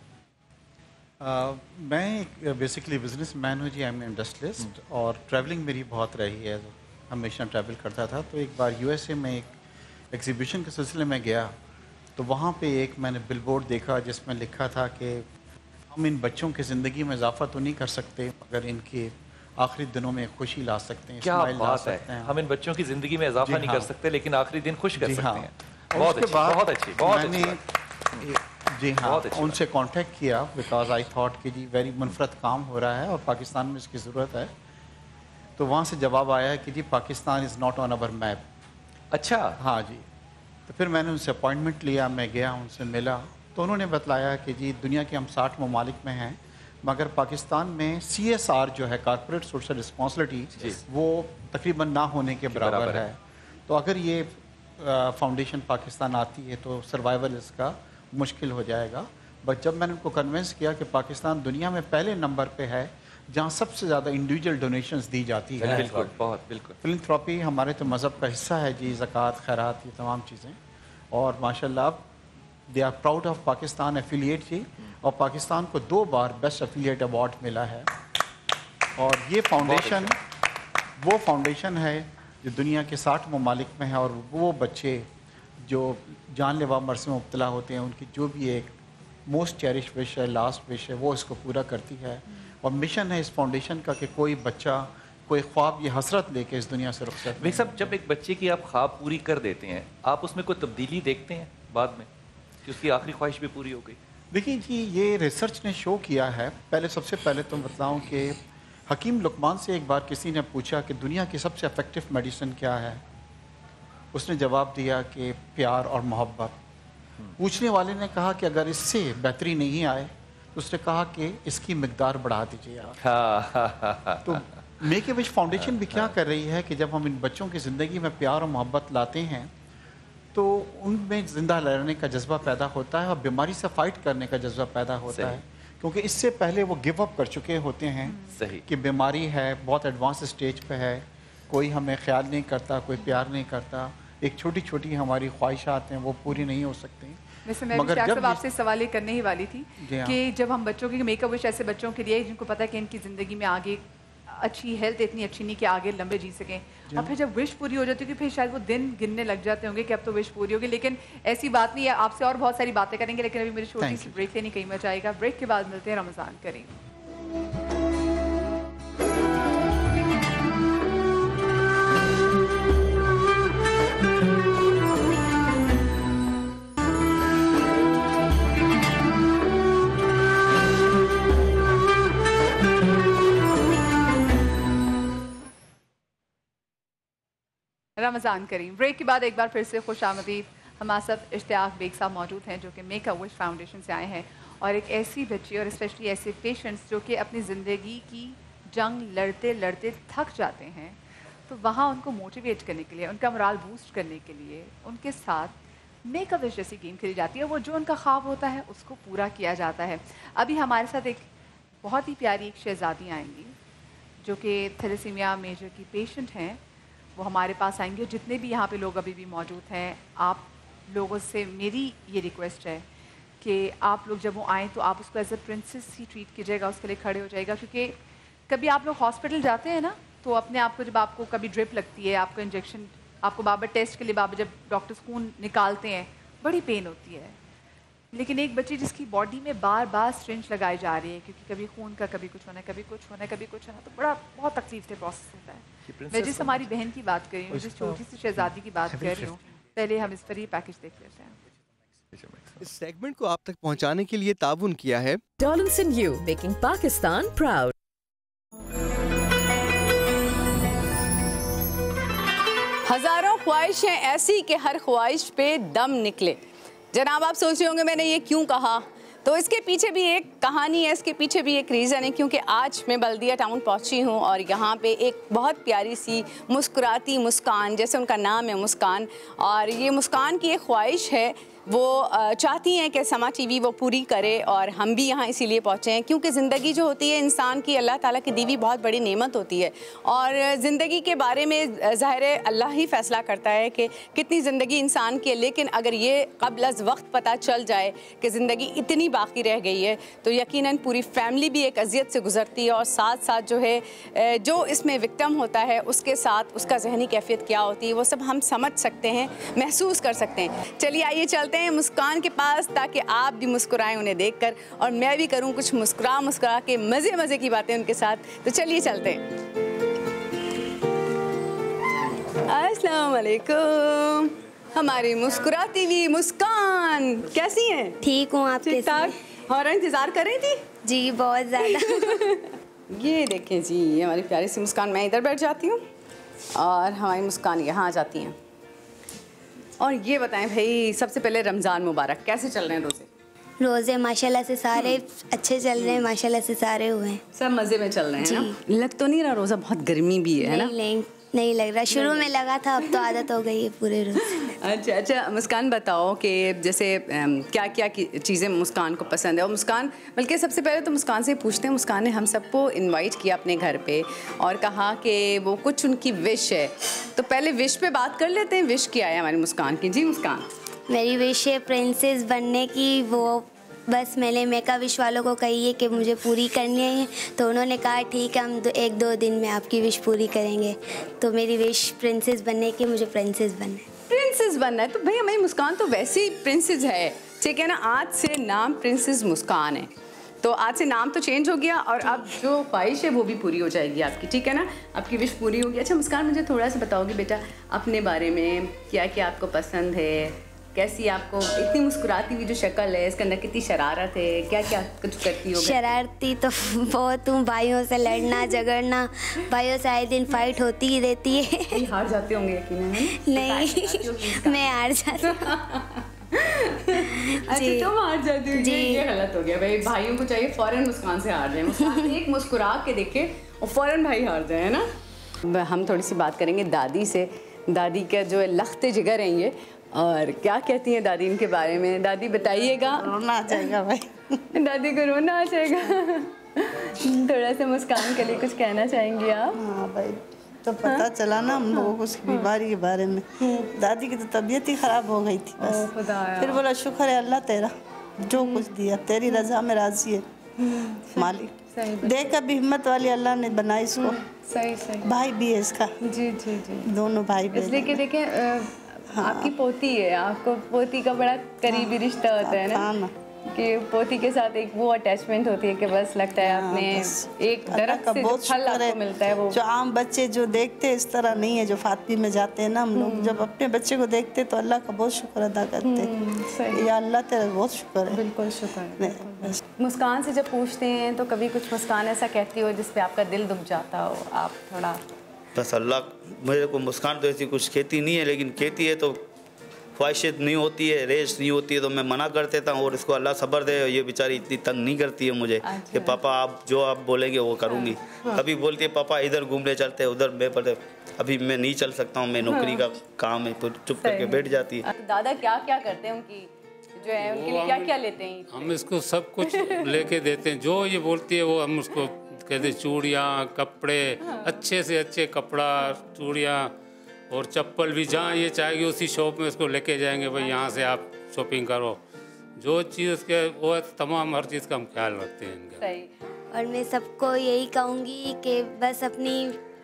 Uh, मैं एक बेसिकली बिजनेस मैन हूँ जी, आई एम इंडस्ट्रियलिस्ट, और ट्रैवलिंग मेरी बहुत रही है, हमेशा ट्रैवल करता था। तो एक बार यूएसए में एक एग्जीबिशन के सिलसिले में गया, तो वहाँ पे एक मैंने बिलबोर्ड देखा जिसमें लिखा था कि हम इन बच्चों की ज़िंदगी में इजाफा तो नहीं कर सकते, मगर इनके आखिरी दिनों में खुशी ला सकते हैं। क्या बात है, हम इन बच्चों की ज़िंदगी में इजाफा नहीं कर सकते लेकिन आखिरी दिन खुश कर सकते हैं। बहुत अच्छी, बहुत अच्छी, बहुत अच्छी। जी हाँ, उनसे कांटेक्ट किया बिकॉज आई थॉट कि जी वेरी मुनफरद काम हो रहा है और पाकिस्तान में इसकी ज़रूरत है। तो वहाँ से जवाब आया कि जी Pakistan is not on our map. अच्छा, हाँ जी। तो फिर मैंने उनसे अपॉइंटमेंट लिया, मैं गया, उनसे मिला, तो उन्होंने बताया कि जी दुनिया के हम साठ ममालिक में हैं, मगर पाकिस्तान में सी एस आर जो है कॉर्पोरेट सोशल रिस्पॉन्सिबिलिटी, वो तकरीबन ना होने के बराबर है। तो अगर ये फाउंडेशन पाकिस्तान आती है तो सर्वाइवल इसका मुश्किल हो जाएगा। बट जब मैंने उनको कन्विंस किया कि पाकिस्तान दुनिया में पहले नंबर पे है जहाँ सबसे ज़्यादा इंडिविजुअल डोनेशंस दी जाती है, बिल्कुल, बहुत बिल्कुल, फिलंथ्रॉपी हमारे तो मज़हब का हिस्सा है जी, ज़कात, खैरात, ये तमाम चीज़ें, और माशाल्लाह they are proud of Pakistan affiliate जी, और पाकिस्तान को दो बार बेस्ट एफिलिएट अवार्ड मिला है। और ये फाउंडेशन वो फाउंडेशन है जो दुनिया के साठ ममालिक में है, और वो बच्चे जो जानलेवा मर्ज में मुब्तला होते हैं उनकी जो भी एक मोस्ट चेरिश विश है, लास्ट विश है, वो इसको पूरा करती है। और मिशन है इस फाउंडेशन का कि कोई बच्चा कोई ख्वाब या हसरत लेके इस दुनिया से रुखसत। भाई साहब, जब एक बच्चे की आप ख्वाब पूरी कर देते हैं, आप उसमें कोई तब्दीली देखते हैं बाद में कि उसकी आखिरी ख्वाहिश भी पूरी हो गई? देखिए जी, ये रिसर्च ने शो किया है। पहले सबसे पहले तो बताऊँ कि हकीम लुकमान से एक बार किसी ने पूछा कि दुनिया की सबसे इफेक्टिव मेडिसिन क्या है, उसने जवाब दिया कि प्यार और मोहब्बत। पूछने वाले ने कहा कि अगर इससे बेहतरी नहीं आए तो उसने कहा कि इसकी मिकदार बढ़ा दीजिए आप। तो मेक ए विश फाउंडेशन भी क्या कर रही है कि जब हम इन बच्चों की ज़िंदगी में प्यार और मोहब्बत लाते हैं तो उनमें ज़िंदा रहने का जज्बा पैदा होता है और बीमारी से फाइट करने का जज्बा पैदा होता है, क्योंकि इससे पहले वो गिव अप कर चुके होते हैं सही कि बीमारी है, बहुत एडवांस स्टेज पे है, कोई हमें ख्याल नहीं करता, कोई प्यार नहीं करता, एक छोटी छोटी हमारी ख्वाहिशात हैं वो पूरी नहीं हो सकती। वैसे मैं भी जब आपसे सवाल ये करने ही वाली थी कि जब हम बच्चों की मेकअप विश ऐसे बच्चों के लिए जिनको पता है कि इनकी ज़िंदगी में आगे अच्छी हेल्थ इतनी अच्छी नहीं कि आगे लंबे जी सकें, और फिर जब विश पूरी हो जाती है फिर शायद वो दिन गिनने लग जाते होंगे कि अब तो विश पूरी होगी, लेकिन ऐसी बात नहीं है। आपसे और बहुत सारी बातें करेंगे, लेकिन अभी मेरी छोटी सी ब्रेक लेनी कहीं मजा आएगा। ब्रेक के बाद मिलते हैं रमज़ान करीम। रमज़ान करीम। ब्रेक के बाद एक बार फिर से खुश आमदीद। हमारे साथ इश्तियाक बेग साहब मौजूद हैं जो कि मेक अ विश फाउंडेशन से आए हैं, और एक ऐसी बच्ची और स्पेशली ऐसे पेशेंट्स जो कि अपनी ज़िंदगी की जंग लड़ते लड़ते थक जाते हैं, तो वहाँ उनको मोटिवेट करने के लिए, उनका मोराल बूस्ट करने के लिए उनके साथ मेक अ विश जैसी गेम खेली जाती है। वो जो उनका ख्वाब होता है उसको पूरा किया जाता है। अभी हमारे साथ एक बहुत ही प्यारी एक शहज़ादी आएंगी जो कि थैलेसीमिया मेजर की पेशेंट हैं, वो हमारे पास आएंगे। जितने भी यहाँ पे लोग अभी भी मौजूद हैं, आप लोगों से मेरी ये रिक्वेस्ट है कि आप लोग जब वो आएँ तो आप उसको एज ए प्रिंसेस ही ट्रीट कीजिएगा, उसके लिए खड़े हो जाएगा, क्योंकि कभी आप लोग हॉस्पिटल जाते हैं ना तो अपने आप को जब आपको कभी ड्रिप लगती है, आपको इंजेक्शन, आपको बाबा टेस्ट के लिए बाबा जब डॉक्टर्स खून निकालते हैं, बड़ी पेन होती है। लेकिन एक बच्ची जिसकी बॉडी में बार बार स्ट्रिंज लगाई जा रही है क्योंकि कभी खून का कभी कुछ होना है, कभी कुछ होना है, कभी कुछ होना है, तो बड़ा बहुत तकलीफ से प्रोसेस होता है। मैं जिस हमारी बहन की बात कर रही हूँ, जिस छोटी सी शहजादी की बात कर रही हूँ, पहले हम इस पर ये पैकेज देख लेते हैं। इस सेगमेंट को आप तक पहुंचाने के लिए ताउन किया है Darlinson U, making Pakistan proud. हजारों ख्वाहिशें ऐसी कि हर ख्वाहिश पे दम निकले। जनाब, आप सोच रहे होंगे मैंने ये क्यों कहा, तो इसके पीछे भी एक कहानी है, इसके पीछे भी एक रीज़न है, क्योंकि आज मैं बल्दिया टाउन पहुंची हूं और यहाँ पे एक बहुत प्यारी सी मुस्कुराती मुस्कान, जैसे उनका नाम है मुस्कान, और ये मुस्कान की एक ख्वाहिश है, वो चाहती हैं कि समा टीवी वो पूरी करे, और हम भी यहाँ इसीलिए पहुँचे हैं क्योंकि ज़िंदगी जो होती है इंसान की अल्लाह ताला की दी हुई बहुत बड़ी नेमत होती है, और ज़िंदगी के बारे में ज़ाहिर है अल्लाह ही फ़ैसला करता है कि कितनी ज़िंदगी इंसान की है। लेकिन अगर ये क़ब्ल अज़ वक्त पता चल जाए कि ज़िंदगी इतनी बाकी रह गई है तो यकीनन पूरी फैमिली भी एक अजियत से गुजरती है, और साथ साथ जो है जो इसमें विक्टिम होता है उसके साथ उसका जहनी कैफियत क्या होती है वो सब हम समझ सकते हैं, महसूस कर सकते हैं। चलिए आइए चलते हैं मुस्कान के पास ताकि आप भी मुस्कुराएं उन्हें देखकर, और मैं भी करूं कुछ मुस्कुरा मुस्कुरा के मज़े मज़े की बातें उनके साथ। तो चलिए चलते हैं। अस्सलाम वालेकुम, हमारी मुस्कुराती हुई मुस्कान कैसी हैं? ठीक हूँ, आप ठीक ठाक? और इंतज़ार कर रही थी जी बहुत ज़्यादा। ये देखें जी, ये हमारी प्यारी सी मुस्कान। मैं इधर बैठ जाती हूँ और हमारी मुस्कान यहाँ आ जाती हैं। और ये बताएं भाई, सबसे पहले रमज़ान मुबारक, कैसे चल रहे हैं रोज़े? रोज़े माशाल्लाह से सारे अच्छे चल रहे हैं, माशाल्लाह से सारे हुए हैं, सब मज़े में चल रहे हैं ना? लग तो नहीं रहा रोज़ा बहुत गर्मी भी है, है ना? नहीं नहीं लग रहा, शुरू में लगा था, अब तो आदत हो गई है पूरे रोज़। अच्छा अच्छा, मुस्कान बताओ कि जैसे क्या क्या चीज़ें मुस्कान को पसंद है। और मुस्कान, बल्कि सबसे पहले तो मुस्कान से पूछते हैं, मुस्कान ने हम सबको इनवाइट किया अपने घर पे और कहा कि वो कुछ उनकी विश है, तो पहले विश पे बात कर लेते हैं। विश क्या है हमारी मुस्कान की? जी मुस्कान। मेरी विश है प्रिंसेस बनने की, वो बस मैंने मेका विश वालों को कही है कि मुझे पूरी करनी है, तो उन्होंने कहा ठीक है हम दो, एक दो दिन में आपकी विश पूरी करेंगे। तो मेरी विश प्रिंसेस बनने की, मुझे प्रिंसेस बनना है। प्रिंसेस बनना है तो भाई हमारी मुस्कान तो वैसे ही प्रिंसेस है, ठीक है ना? आज से नाम प्रिंसेस मुस्कान है, तो आज से नाम तो चेंज हो गया और अब जो ख्वाहिश है वो भी पूरी हो जाएगी आपकी, ठीक है ना? आपकी विश पूरी होगी। अच्छा मुस्कान, मुझे थोड़ा सा बताओगे बेटा अपने बारे में, क्या क्या आपको पसंद है, कैसी आपको इतनी मुस्कुराती हुई जो शक्ल है, इसके अंदर कितनी शरारत है, क्या क्या कुछ करती हो? शरारती तो बहुत हूँ, भाइयों से लड़ना झगड़ना, भाइयों से आए दिन फाइट होती ही रहती है। हार जाते होंगे यकीनन? नहीं मैं हार जाती हूँ। अच्छा तुम हार जाती हो? जी ये गलत हो गया भाई, भाइयों को चाहिए फौरन मुस्कान से हार जाए, मुस्कान एक मुस्कुरा के देखे और फौरन भाई हार जाए, है ना? हम थोड़ी सी बात करेंगे दादी से। दादी का जो है लख्त जिगर है ये, और क्या कहती हैं दादी इनके बारे में? दादी बताइएगा। रोना आ जाएगा भाई। दादी को रोना आ जाएगा। थोड़ा सा मुस्कान के लिए कुछ कहना चाहेंगी आप? हाँ भाई, तो पता हाँ? चला ना हम लोगों को उसकी बीमारी के बारे में। दादी की तो तबीयत ही खराब हो गई थी बस। फिर बोला शुक्र है अल्लाह तेरा जो कुछ दिया, तेरी रजा में राजी है मालिक। देख अभी हिम्मत वाली अल्लाह ने बनाई इसको। सही सही। भाई भी है इसका। जी जी जी, दोनों भाई भी। इसलिए कि देखें हाँ। आपकी पोती है, आपको पोती का बड़ा करीबी हाँ। रिश्ता होता है ना, ना कि पोती के साथ एक वो अटैचमेंट होती है कि बस लगता है आपने एक दरख्त से जो फल आपको मिलता है वो। जो आम बच्चे जो देखते हैं इस तरह नहीं है, जो फातमी में जाते हैं ना हम लोग, जब अपने बच्चे को देखते तो अल्लाह का बहुत शुक्र अदा करते हैं। या अल्लाह तेरा बहुत शुक्र है। बिल्कुल शुक्र है। मुस्कान से जब पूछते हैं तो कभी कुछ मुस्कान ऐसा कहती हो जिस पे आपका दिल दुख जाता हो? आप थोड़ा बस अल्लाह, मेरे को मुस्कान तो ऐसी कुछ कहती नहीं है, लेकिन कहती है तो ख्वाहिशें नहीं होती है, रेश नहीं होती है तो मैं मना कर देता हूँ, और इसको अल्लाह सब्र दे। ये बेचारी इतनी तंग नहीं करती है मुझे। अच्छा। कि पापा आप जो आप बोलेंगे वो करूँगी। हाँ। कभी बोलती है पापा इधर घूमने चलते हैं, उधर मैं पर अभी मैं नहीं चल सकता हूँ, मैं नौकरी का काम है, चुप करके बैठ जाती है। दादा क्या क्या करते हैं उनकी जो है, उनके लिए क्या क्या लेते हैं? हम इसको सब कुछ लेके देते हैं, जो ये बोलती है वो हम उसको कहते, चूड़ियाँ कपड़े, अच्छे से अच्छे कपड़ा चूड़ियाँ और चप्पल भी, जहाँ ये चाहेगी उसी शॉप में उसको लेके जाएंगे, भाई यहाँ से आप शॉपिंग करो, जो चीज़ उसके वो तमाम हर चीज़ का हम ख्याल रखते हैं इनका। सही। और मैं सबको यही कहूँगी कि बस अपनी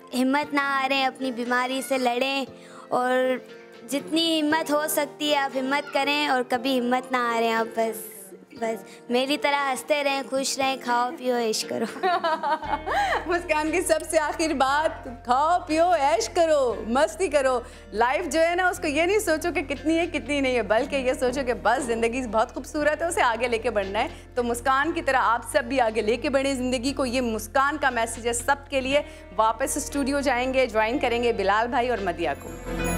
हिम्मत ना हारें, अपनी बीमारी से लड़ें और जितनी हिम्मत हो सकती है आप हिम्मत करें और कभी हिम्मत ना हारें। आप बस बस मेरी तरह हंसते रहें, खुश रहें, खाओ पियो ऐश करो। मुस्कान की सबसे आखिर बात, खाओ पियो ऐश करो, मस्ती करो। लाइफ जो है ना उसको ये नहीं सोचो कि कितनी है कितनी नहीं है, बल्कि ये सोचो कि बस ज़िंदगी बहुत खूबसूरत है, उसे आगे लेके बढ़ना है। तो मुस्कान की तरह आप सब भी आगे लेके बढ़े ज़िंदगी को। ये मुस्कान का मैसेज है सब के लिए। वापस स्टूडियो जाएंगे, ज्वाइन करेंगे बिलाल भाई और मदिया को।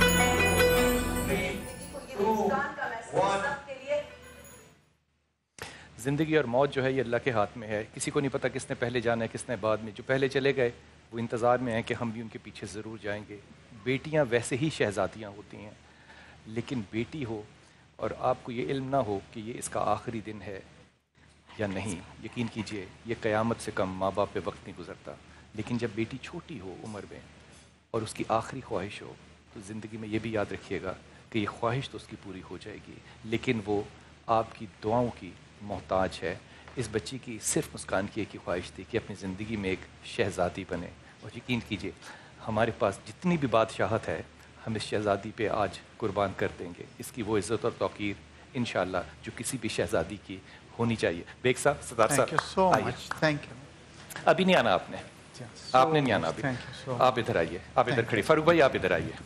ज़िंदगी और मौत जो है ये अल्लाह के हाथ में है। किसी को नहीं पता किसने पहले जाना है किसने बाद में। जो पहले चले गए वो इंतज़ार में हैं कि हम भी उनके पीछे ज़रूर जाएंगे। बेटियां वैसे ही शहज़ादियां होती हैं, लेकिन बेटी हो और आपको ये इल्म ना हो कि ये इसका आखिरी दिन है या नहीं, यकीन कीजिए ये क़यामत से कम माँ बाप पे वक्त नहीं गुजरता। लेकिन जब बेटी छोटी हो उम्र में और उसकी आखिरी ख्वाहिश हो तो ज़िंदगी में ये भी याद रखिएगा कि ये ख्वाहिश तो उसकी पूरी हो जाएगी, लेकिन वो आपकी दुआओं की मोहताज है। इस बच्ची की सिर्फ मुस्कान की एक ही ख्वाहिश थी कि अपनी ज़िंदगी में एक शहज़ादी बने, और यकीन कीजिए हमारे पास जितनी भी बादशाहत है हम इस शहज़ादी पे आज कुर्बान कर देंगे। इसकी वो इज़्ज़त और तौकीर इंशाअल्लाह जो किसी भी शहज़ादी की होनी चाहिए। बेग साहब, सरदार साहब, आइए। Thank you. अभी नहीं आना आपने, आपने नहीं आना अभी। आप इधर आइए, आप इधर खड़े। फारूक भाई आप इधर आइए।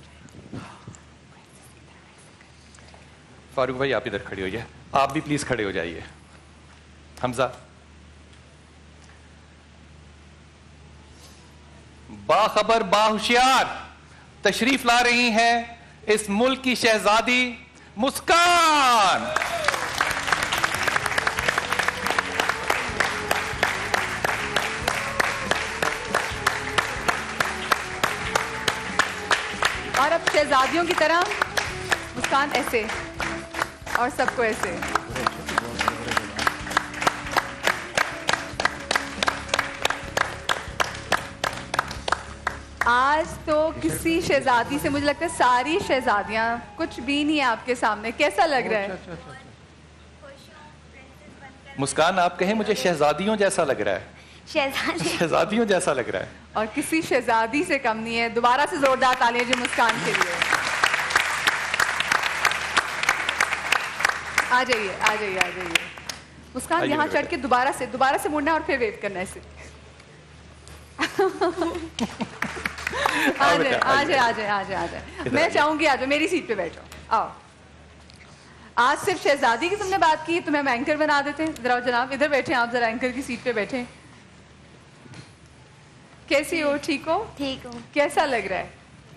फारूक भाई आप इधर खड़े होइए। आप भी प्लीज़ खड़े हो जाइए। हमजा, बाखबर बाहुशियार तशरीफ ला रही हैं इस मुल्क की शहजादी मुस्कान। और अब शहजादियों की तरह मुस्कान ऐसे और सबको ऐसे। आज तो किसी शहजादी से, मुझे लगता है सारी शहजादियां कुछ भी नहीं है आपके सामने। कैसा लग रहा है? मुस्कान आप कहें मुझे शहजादियों जैसा लग रहा है। शहजादी शहजादियों जैसा लग रहा है और किसी शहजादी से कम नहीं है। दोबारा से जोरदार तालियां जी मुस्कान के लिए। आ जाइए आ जाइए आ जाइए मुस्कान, यहाँ चढ़ के दोबारा से दोबारा से मुड़ना और फिर वेव करना है इसे। आ जाए आ जाए आ जाए आ जाए आ जाए मैं चाहूंगी आ जाओ, मेरी सीट पे बैठो। आओ, आज सिर्फ शहजादी की तुमने बात की, तुम्हें हम एंकर बना देते हैं। जरा जनाब इधर बैठे, आप जरा एंकर की सीट पे बैठे। कैसी हो? ठीक हो? ठीक हूँ। कैसा लग रहा है?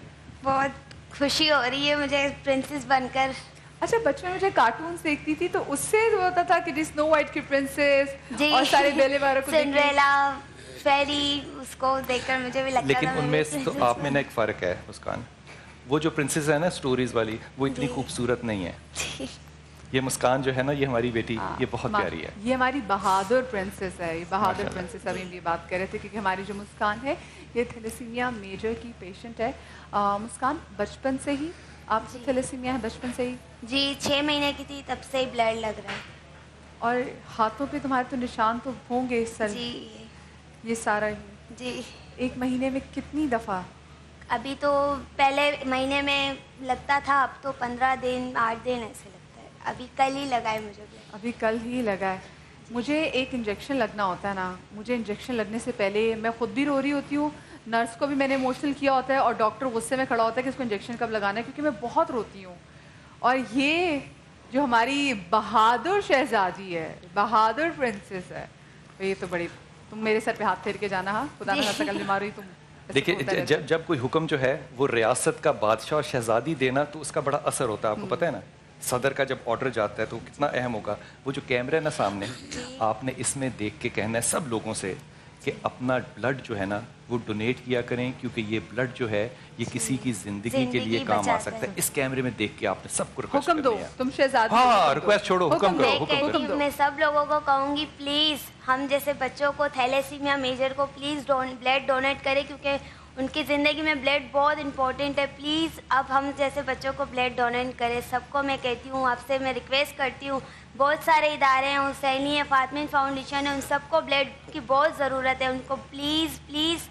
बहुत खुशी हो रही है मुझे प्रिंसेस बनकर। अच्छा, बचपन में मुझे कार्टून देखती थी तो उससे होता था कि स्नो वाइट की प्रिंसेस और सारे बेले वालों को, सिंड्रेला, फेरी, उसको देखकर मुझे भी लगता लेकिन था। उनमें तो आप में ना एक फ़र्क है मुस्कान, वो जो प्रिंसेस है ना स्टोरीज वाली, वो इतनी खूबसूरत नहीं है। ये मुस्कान जो है ना, ये हमारी बेटी, ये बहुत प्यारी है। ये हमारी बहादुर प्रिंसेस है। ये बहादुर प्रिंसेस, अभी हम ये बात कर रहे थे क्योंकि हमारी जो मुस्कान है ये थैलेसीमिया मेजर की पेशेंट है। आ, मुस्कान बचपन से ही आप थैलेसीमिया है? बचपन से ही? जी, छः महीने की थी तब से ही ब्लड लग रहा है। और हाथों पे तुम्हारे तो निशान तो होंगे इस सर? जी, ये सारा ही? जी। एक महीने में कितनी दफ़ा? अभी तो पहले महीने में लगता था, अब तो पंद्रह दिन आठ दिन ऐसे लगता है। अभी कल ही लगा है मुझे। अभी कल ही लगा है। मुझे एक इंजेक्शन लगना होता है ना, मुझे इंजेक्शन लगने से पहले मैं खुद भी रो रही होती हूँ, नर्स को भी मैंने इमोशनल किया होता है और डॉक्टर गुस्से में खड़ा होता है कि इसको इंजेक्शन कब लगाना है, क्योंकि मैं बहुत रोती हूँ। और ये जो हमारी बहादुर शहजादी है, बहादुर प्रिंसेस है, तो ये तो बड़ी, तुम मेरे सर पे हाथ फेर के जाना। हाँ, खुदा ना कल बीमार तुम। देखिए, जब जब कोई हुक्म जो है वो रियासत का बादशाह और शहजादी देना, तो उसका बड़ा असर होता है, आपको पता है ना। सदर का जब ऑर्डर जाता है तो कितना अहम होगा। वो जो कैमरा है ना सामने, आपने इसमें देख के कहना है सब लोगों से कि अपना ब्लड जो है ना वो डोनेट किया करें, क्योंकि ये ब्लड जो है ये किसी की जिंदगी के लिए काम आ सकता है। इस कैमरे में देख के आपने सबको रिक्वेस्ट हुक्म दो, तुम शहजादी। हाँ, रिक्वेस्ट छोड़ो, हुक्म करो, हुक्म करो। मैं सब लोगों को कहूँगी, प्लीज़ हम जैसे बच्चों को थैलेसीमिया मेजर को प्लीज़ ब्लड डोनेट करें, क्योंकि उनकी ज़िंदगी में ब्लड बहुत इंपॉर्टेंट है। प्लीज़ अब हम जैसे बच्चों को ब्लड डोनेट करें। सबको मैं कहती हूँ, आपसे मैं रिक्वेस्ट करती हूँ, बहुत सारे इदारे हैं, हुसैनी है, फातमीन फाउंडेशन है, उन सबको ब्लड की बहुत ज़रूरत है। उनको प्लीज़ प्लीज़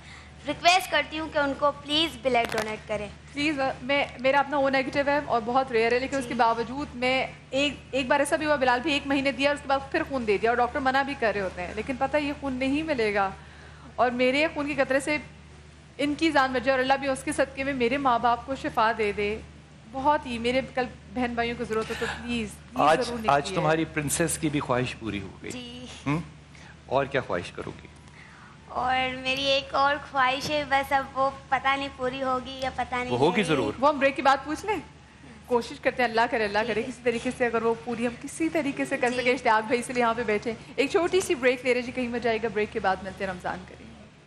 रिक्वेस्ट करती हूँ कि उनको प्लीज़ ब्लड डोनेट करें। प्लीज़, मैं मेरा अपना ओ नेगेटिव है और बहुत रेयर है, लेकिन उसके बावजूद मैं एक एक बार ऐसा भी हुआ, बिलाल भी एक महीने दिया, उसके बाद फिर खून दे दिया और डॉक्टर मना भी कर रहे होते हैं, लेकिन पता है ये खून नहीं मिलेगा और मेरे खून के कतरे से इनकी जान बच जाए और अल्लाह भी उसके सदक़े में मेरे माँ बाप को शिफा दे दे। बहुत ही मेरे कल बहन भाइयों को ज़रूरत है, तो प्लीज़ आज आज तुम्हारी प्रिंसेस की भी ख्वाहिश पूरी हो गई। जी। और क्या ख्वाहिश करोगी? और मेरी एक और ख्वाहिश है, बस अब वो पता नहीं पूरी होगी या पता नहीं। वो होगी ज़रूर। वो हम ब्रेक के बाद पूछ लें, कोशिश करते हैं, अल्लाह करे अल्लाह करे किसी तरीके से अगर वो पूरी हम किसी तरीके से कर सके। इश्तियाक भाई इसलिए यहाँ पे बैठे। एक छोटी सी ब्रेक ले रहे जी, कहीं मजा आएगा, ब्रेक के बाद मिलते हैं, रमज़ान करें।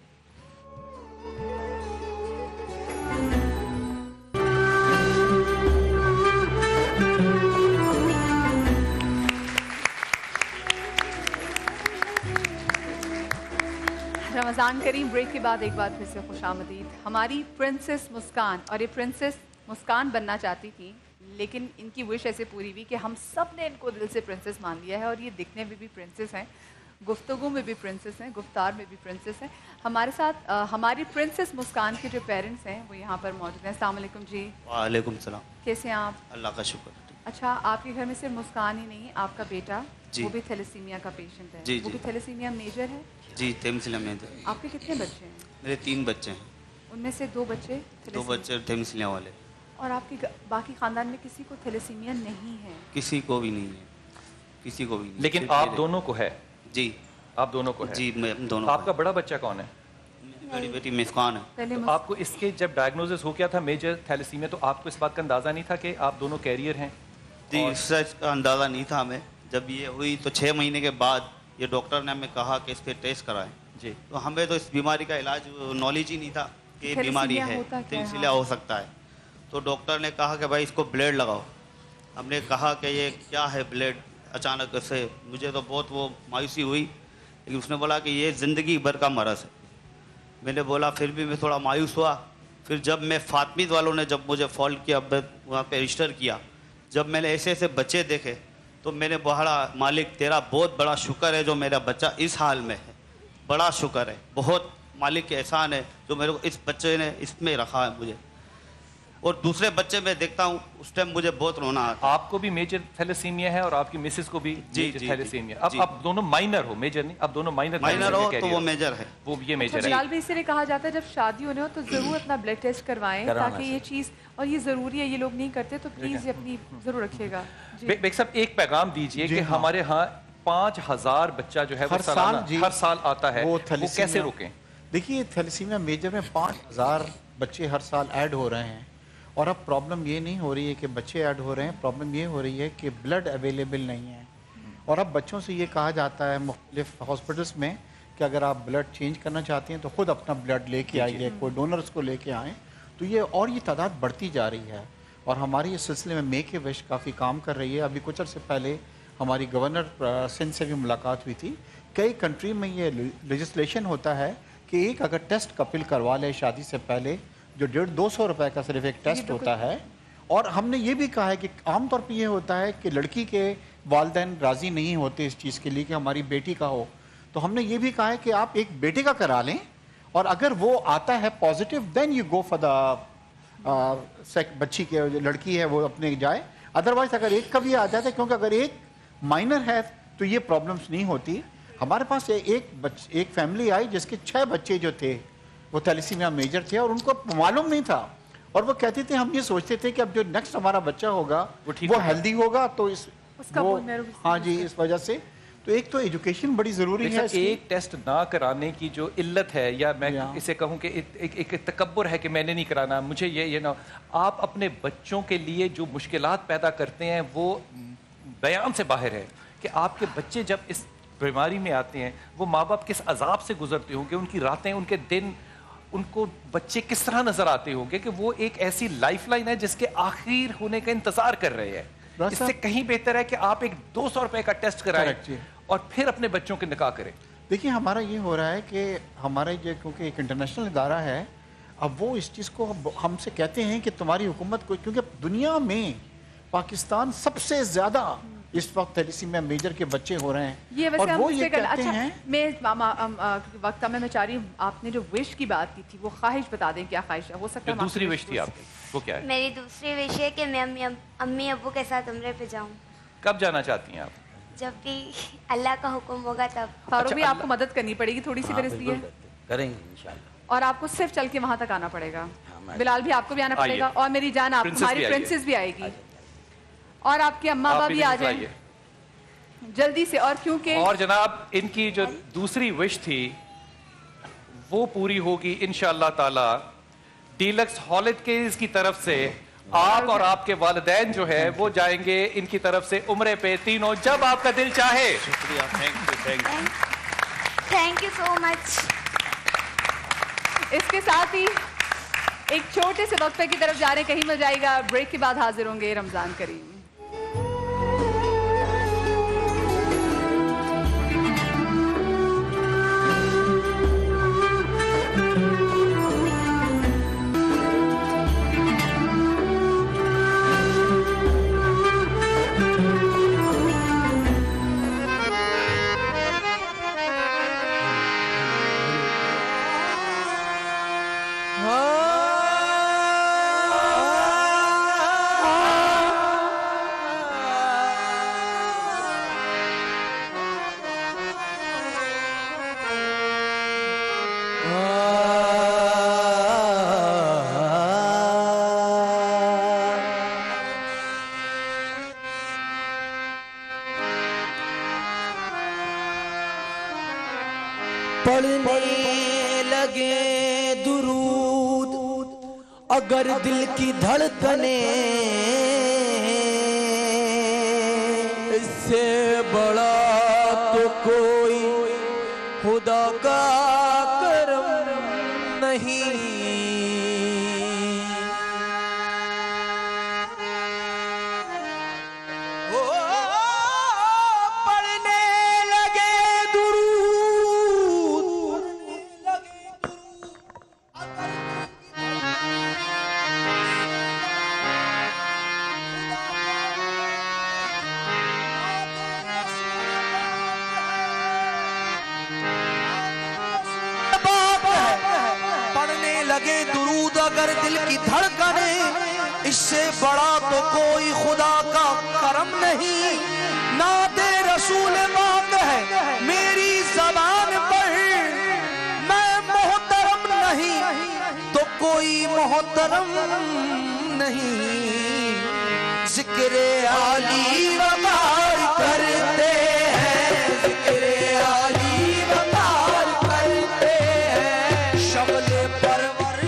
रमज़ान करीम ब्रेक के बाद एक बार फिर से खुशामदीद। हमारी प्रिंसेस मुस्कान, और ये प्रिंसेस मुस्कान बनना चाहती थी, लेकिन इनकी विश ऐसे पूरी हुई कि हम सब ने इनको दिल से प्रिंसेस मान लिया है और ये दिखने में भी प्रिंसेस हैं, गुफ्तगू में भी प्रिंसेस हैं, गुफ्तार में भी प्रिंसेस हैं। हमारे साथ आ, हमारी प्रिंसेस मुस्कान के जो पेरेंट्स हैं वो यहाँ पर मौजूद हैं। अस्सलाम वालेकुम जी। वालेकुम सलाम। कैसे हैं आप? अल्लाह का शुक्र। अच्छा, आपके घर में सिर्फ मुस्कान ही नहीं, आपका बेटा जी। वो भी थैलेसीमिया का पेशेंट है। जी, वो जी। भी थैलेसीमिया मेजर है? जी, थैलेसीमिया मेजर। आपके कितने बच्चे हैं? मेरे तीन बच्चे हैं। उनमें से दो बच्चे दो बच्चे थैलेसीमिया वाले। और आपके ग- बाकी खानदान में किसी को थैलेसीमिया नहीं है? किसी को भी नहीं है, किसी को भी नहीं। लेकिन सिर्फ आप मेरे- दोनों को है? जी, आप दोनों को है? जी, मैं दोनों। आपका बड़ा बच्चा कौन है? बड़ी बेटी मुस्कान है। तो आपको इसके जब डायग्नोसिस हो गया था मेजर थैलेसीमिया, तो आपको इस बात का अंदाजा नहीं था कि आप दोनों कैरियर हैं? जी, सच का अंदाज़ा नहीं था हमें। जब ये हुई तो छः महीने के बाद ये डॉक्टर ने हमें कहा कि इसके टेस्ट कराएं। जी। तो हमें तो इस बीमारी का इलाज नॉलेज ही नहीं था कि ये बीमारी थैलेसीमिया है, होता क्या है? थैलेसीमिया हो सकता है। तो डॉक्टर ने कहा कि भाई इसको ब्लेड लगाओ। हमने कहा कि ये क्या है ब्लेड, अचानक से मुझे तो बहुत वो मायूसी हुई, लेकिन उसने बोला कि ये ज़िंदगी भर का मरज़ है। मैंने बोला, फिर भी मैं थोड़ा मायूस हुआ। फिर जब मैं फातमीद वालों ने जब मुझे फॉल्ट किया, वहाँ पे रजिस्टर किया, जब मैंने ऐसे ऐसे बच्चे देखे तो मैंने बड़ा, मालिक तेरा बहुत बड़ा शुक्र है जो मेरा बच्चा इस हाल में है, बड़ा शुक्र है, बहुत मालिक के एहसान है जो मेरे को इस बच्चे ने इसमें रखा है मुझे। और दूसरे बच्चे में देखता हूँ उस टाइम मुझे बहुत रोना आता है। आपको भी मेजर थैलेसीमिया है और आपकी मिसेस को भी जी, मेजर जी, थैलेसीमिया। जी, अब जी। आप दोनों माइनर हो, मेजर नहीं, अब दोनों माइनर माइनर हो तो वो मेजर है, वो ये मेजर अच्छा, है। बिलाल भी इसलिए कहा जाता है जब शादी होने हो तो जरूर अपना ब्लड टेस्ट करवाएं, कराना ताकि ये चीज़, और ये ज़रूरी है, ये लोग नहीं करते, तो प्लीज़ ये अपनी ज़रूर रखिएगा। बे- बेग साहब, एक पैगाम दीजिए जी कि हाँ। हमारे यहाँ पाँच हजार बच्चा जो है वो हर साल सालाना जी हर साल आता है, वो वो थैलेसीमिया- कैसे रोकें? देखिए, थैलेसीमिया मेजर में पाँच हज़ार बच्चे हर साल ऐड हो रहे हैं और अब प्रॉब्लम ये नहीं हो रही है कि बच्चे ऐड हो रहे हैं, प्रॉब्लम ये हो रही है कि ब्लड अवेलेबल नहीं है। और अब बच्चों से ये कहा जाता है मुख्तलिफ हॉस्पिटल्स में कि अगर आप ब्लड चेंज करना चाहते हैं तो ख़ुद अपना ब्लड लेके आइए, कोई डोनर्स को लेके आएँ। तो ये और ये तादाद बढ़ती जा रही है और हमारी इस सिलसिले में मेक ए विश काफ़ी काम कर रही है। अभी कुछ अर्से पहले हमारी गवर्नर सिंध से भी मुलाकात हुई थी। कई कंट्री में ये लेजिस्लेशन होता है कि एक अगर टेस्ट कपिल करवा ले शादी से पहले, जो डेढ़ दो सौ रुपये का सिर्फ एक टेस्ट होता है। और हमने ये भी कहा है कि आमतौर पर ये होता है कि लड़की के वालिदैन राज़ी नहीं होते इस चीज़ के लिए कि हमारी बेटी का हो, तो हमने ये भी कहा है कि आप एक बेटे का करा लें और अगर वो आता है positive then you go for the बच्ची के, लड़की है वो अपने जाए। अदरवाइज अगर एक का भी आ जाता है, क्योंकि अगर एक माइनर है तो ये प्रॉब्लम्स नहीं होती। हमारे पास एक बच, एक फैमिली आई जिसके छः बच्चे जो थे वो थैलेसीमिया मेजर थे और उनको मालूम नहीं था और वो कहते थे, हम ये सोचते थे कि अब जो नेक्स्ट हमारा बच्चा होगा वो, वो हेल्दी होगा, तो इस वो हाँ जी, इस वजह से तो एक तो एजुकेशन बड़ी ज़रूरी है। एक टेस्ट ना कराने की जो इल्लत है, या मैं इसे कहूँ कि एक, एक, एक तकब्बुर है कि मैंने नहीं कराना, मुझे ये ये ना, आप अपने बच्चों के लिए जो मुश्किलात पैदा करते हैं वो बयान से बाहर है कि आपके बच्चे जब इस बीमारी में आते हैं वो माँ बाप किस अजाब से गुजरते होंगे, उनकी रातें, उनके दिन, उनको बच्चे किस तरह नजर आते होंगे कि वो एक ऐसी लाइफलाइन है जिसके आखिर होने का इंतजार कर रहे हैं। इससे कहीं बेहतर है कि आप एक दो सौ रुपए का टेस्ट कराएं और फिर अपने बच्चों के निकाह करें। देखिए, हमारा ये हो रहा है कि हमारे जो, क्योंकि एक इंटरनेशनल इदारा है, अब वो इस चीज़ को हमसे कहते हैं कि तुम्हारी हुकूमत को, क्योंकि दुनिया में पाकिस्तान सबसे ज़्यादा इस वक्त थैलेसीमिया मेजर के बच्चे हो रहे हैं। ये वैसे और हम वो ये कर, कहते अच्छा, हैं मैं मामा अम, आ, वक्त में मैं चाह रही हूँ, आपने जो विश की बात की थी वो ख्वाहिश बता दें, क्या ख्वाहिश है? हो सकता है दूसरी विश थी आपकी, वो क्या है? मेरी दूसरी विश है कि मैं अम्मी अम्मी अब्बू के साथ उम्रे पे जाऊँ। कब जाना चाहती हैं आप? जब भी अल्लाह का हुक्म होगा तब। फारूक भी आपको मदद करनी पड़ेगी थोड़ी सी, फिर इसलिए करेंगे इंशाल्लाह। और आपको सिर्फ चल के वहां तक आना पड़ेगा। बिलाल भी आपको भी आना पड़ेगा, और मेरी जान आप हमारी प्रिंसेस भी आएगी, और आपकी अम्मा बाबा भी आ जाए जल्दी से। और क्योंकि और जनाब इनकी जो दूसरी विश थी वो पूरी होगी इंशाअल्लाह ताला। डीलक्स हॉलिडेज की तरफ से आप और आपके वालिदैन जो है वो जाएंगे इनकी तरफ से उम्रे पे, तीनों जब आपका दिल चाहे। शुक्रिया, thank you, thank you, thank you so much. इसके साथ ही एक छोटे से वक्फे की तरफ जा रहे, कहीं मिल जाएगा, ब्रेक के बाद हाजिर होंगे रमजान करीम। पढ़ने लगे दुरूद अगर दिल की धड़कने, इससे बड़ा तो कोई खुदा का करम नहीं। लगे दुरूद अगर दिल की धड़कने, इससे बड़ा तो कोई खुदा का करम नहीं। नादे रसूल बात है मेरी जबान पर, मैं मोहतरम नहीं तो कोई मोहतरम नहीं। जिक्र आली वकार करते हैं, जिक्र आली वकार करते हैं, शगले पर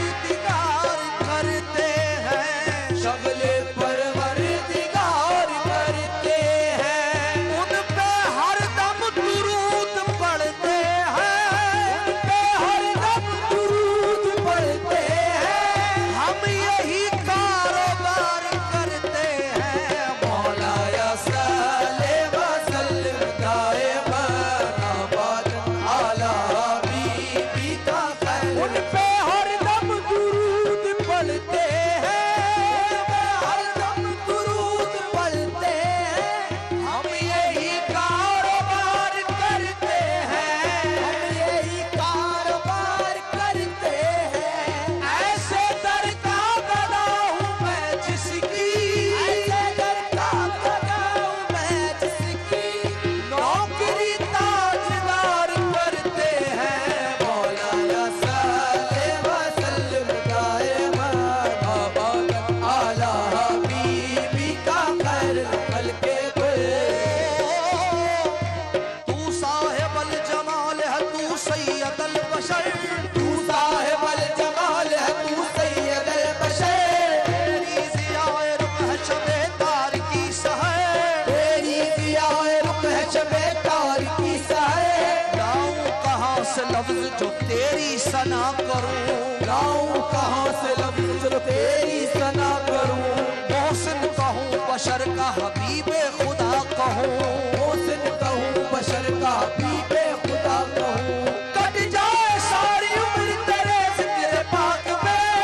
जो तेरी सना करूं, गाऊं कहां से लफ्ज़ जो तेरी सना करूं। मोहसिन कहूं बशर का हबीबे खुदा कहूं, मोहसिन कहूं बशर का हबीबे खुदा कहूं। कट जाए सारी उम्र तेरे ज़िक्र पाक में,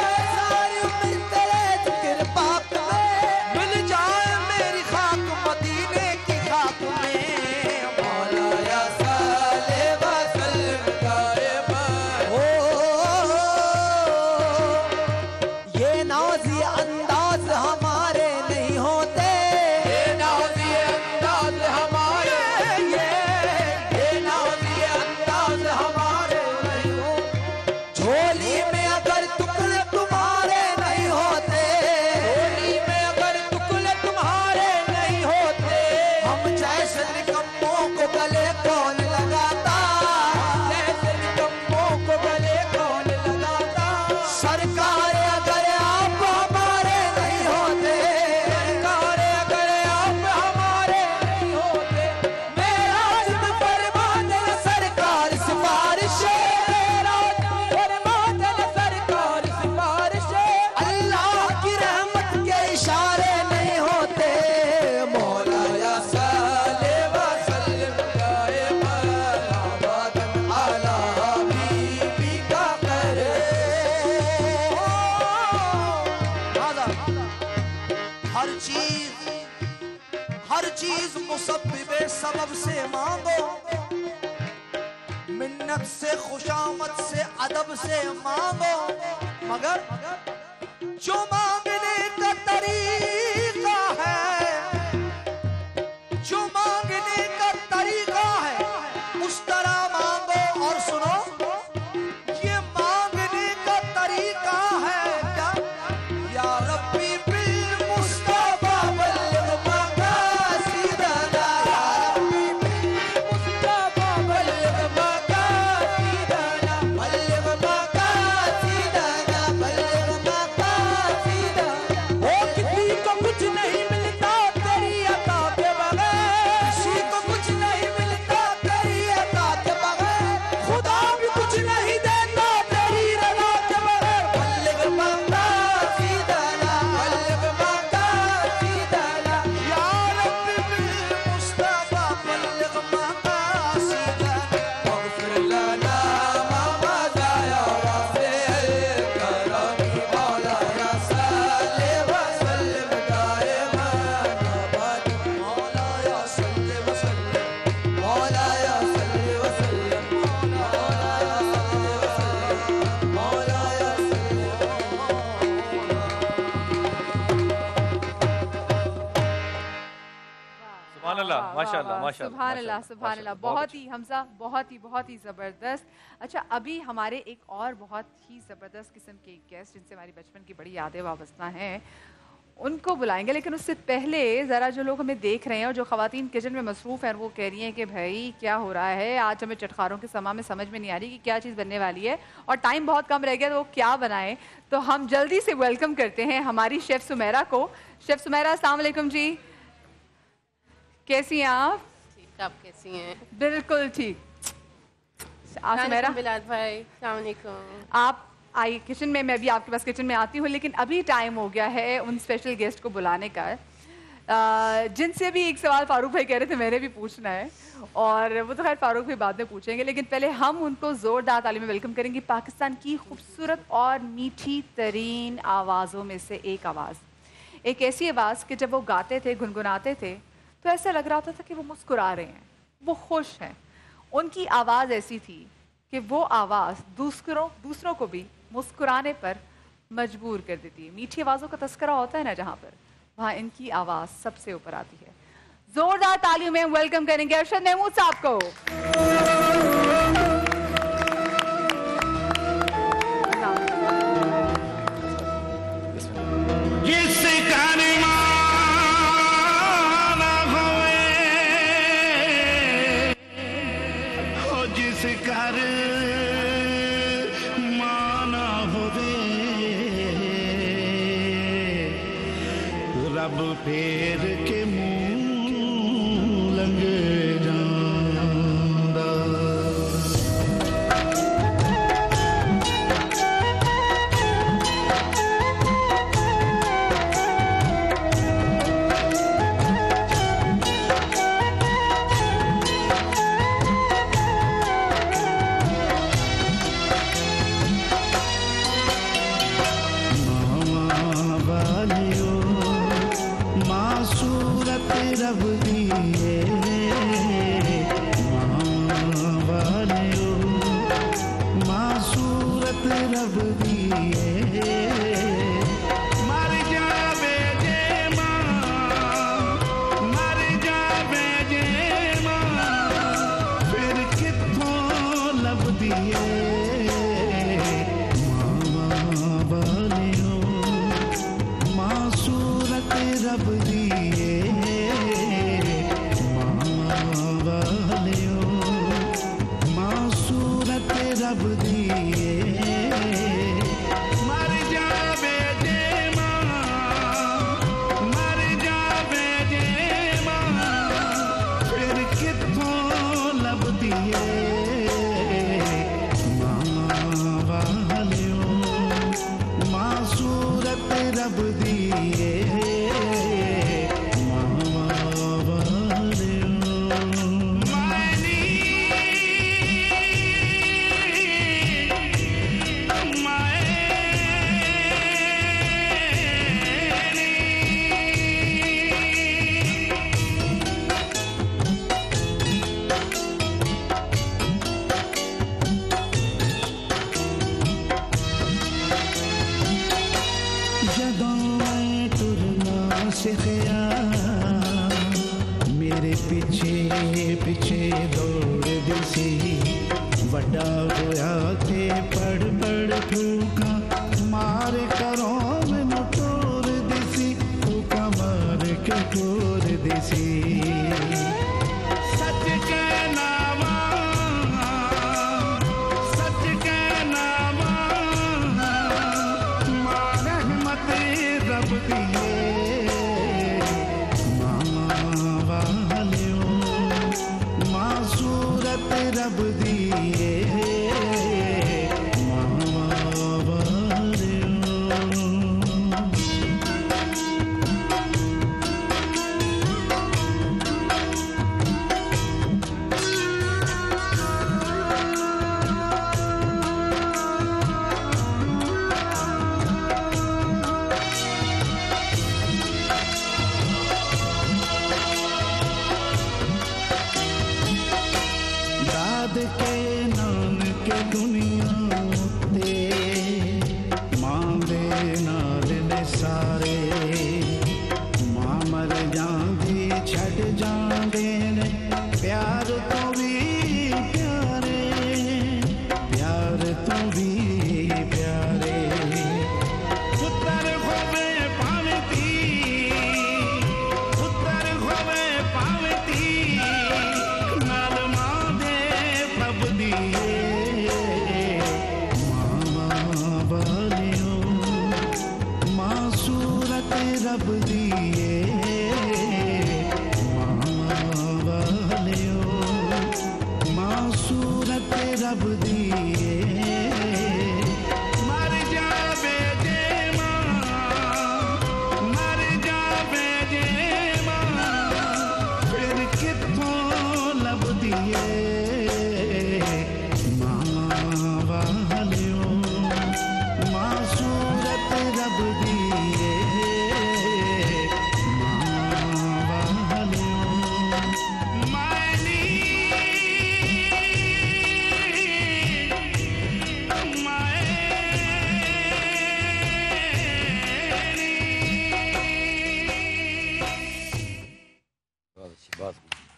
सारी उम्र तेरे ज़िक्र पाक में। मिल जाए मेरी खाक मदीना चीज मुसब्बिबे सबब से मांगो, मिन्नत से खुशामद से अदब से मांगो, मगर जो मांगने का तरीका है, जो मांगने का तरीका है उस तरह मांगो। और सुनो, ये मांगने का तरीका है क्या? या रब्बी बिल मुस्तफा बल्लिग मकासिदना, या रब्बी बिल मुस्तफा बल्लिग मकासिदना, बल्लिग मकासिदना, बल्लिग मकासिदना। ओ किसी को कुछ नहीं मिलता तेरी अता के बगैर, किसी को कुछ नहीं मिलता तेरी अता के बगैर, खुदा भी कुछ नहीं देता तेरी रज़ा के बगैर। बल्लिग मकासिदना, बल्लिग मकासिदना, या रब्बी बिल मुस्तफा बल्लिग मकासिदना, वग़फ़िर लना मा मज़ा या वासिअल करमी, मौलाया सल्लि व सल्लिम दाइमन अबद, मौलाया सल्लि व सल्लिम, मौलाया सल्लि व सल्लिम, मौलाया सल्लि व सल्लिम, मौलाया सुभान अल्लाह, माशाअल्लाह, माशाअल्लाह, सुभान अल्लाह, माशाअल्लाह, सुभान अल्लाह। बहुत बहुत ही हमजा, बहुत ही बहुत ही ज़बरदस्त। अच्छा, अभी हमारे एक और बहुत ही ज़बरदस्त किस्म के गेस्ट जिनसे हमारी बचपन की बड़ी यादें वाबस्ता हैं, उनको बुलाएंगे। लेकिन उससे पहले ज़रा जो लोग हमें देख रहे हैं और जो ख़वातीन किचन में मसरूफ़ हैं, वो कह रही हैं कि भाई क्या हो रहा है आज, हमें चटखारों के समा में समझ में नहीं आ रही कि क्या चीज़ बनने वाली है और टाइम बहुत कम रह गया, तो वो क्या बनाएं। तो हम जल्दी से वेलकम करते हैं हमारी शेफ़ सुमेरा को। शेफ़ सुमेरा, अस्सलाम वालेकुम जी, कैसी हैं आप? ठीक, आप कैसी हैं? बिल्कुल ठीक। आज सुमेरा, बिलाल भाई, अस्सलाम वालेकुम। आप आई किचन में, मैं भी आपके पास किचन में आती हूँ, लेकिन अभी टाइम हो गया है उन स्पेशल गेस्ट को बुलाने का, आ, जिनसे भी एक सवाल फारूक भाई कह रहे थे मैंने भी पूछना है, और वो तो खैर फारूक भाई बाद में पूछेंगे, लेकिन पहले हम उनको ज़ोरदार ताली में वेलकम करेंगे। पाकिस्तान की खूबसूरत और मीठी तरीन आवाज़ों में से एक आवाज़, एक ऐसी आवाज़ कि जब वो गाते थे, गुनगुनाते थे, तो ऐसा लग रहा होता था कि वो मुस्कुरा रहे हैं, वो खुश हैं। उनकी आवाज़ ऐसी थी कि वो आवाज़ दूसरों दूसरों को भी मुस्कुराने पर मजबूर कर देती है। मीठी आवाज़ों का तस्करा होता है ना जहाँ पर, वहाँ इनकी आवाज़ सबसे ऊपर आती है। जोरदार तालियों में वेलकम करेंगे अरशद महमूद साहब को। फेर के मुंह लंग जांदा, रब दिए मावालियो, मासूरत रब दिए, मर जावे जे मां, मर जावे जे मां, फिर कित्थों लब दिए मावालियो, मासूरत रब दिए, रब दिए, मर जावे दिए मामा वालियों माँ सूरत रब दिए मामा वालियों। दाद के नान के दुनिया ते मां दे नाल ने सारे मां मर जांदी छड़ जांदे ने प्यार तो भी प्यारे प्यार तो भी प्यारे पुत्र होवे पावती पुत्र होवे पावती नाल मां दे पब दिए मामा वालियों मां सूरत रब दिए मामा वालियों मां सूरत रब दिए मर जावे जे मां मर जावे जे मां फिर कित्थों लब दिए मामा वालियों मां सूरत रब दिए मामा वालियों मानी बहुत अच्छी बात।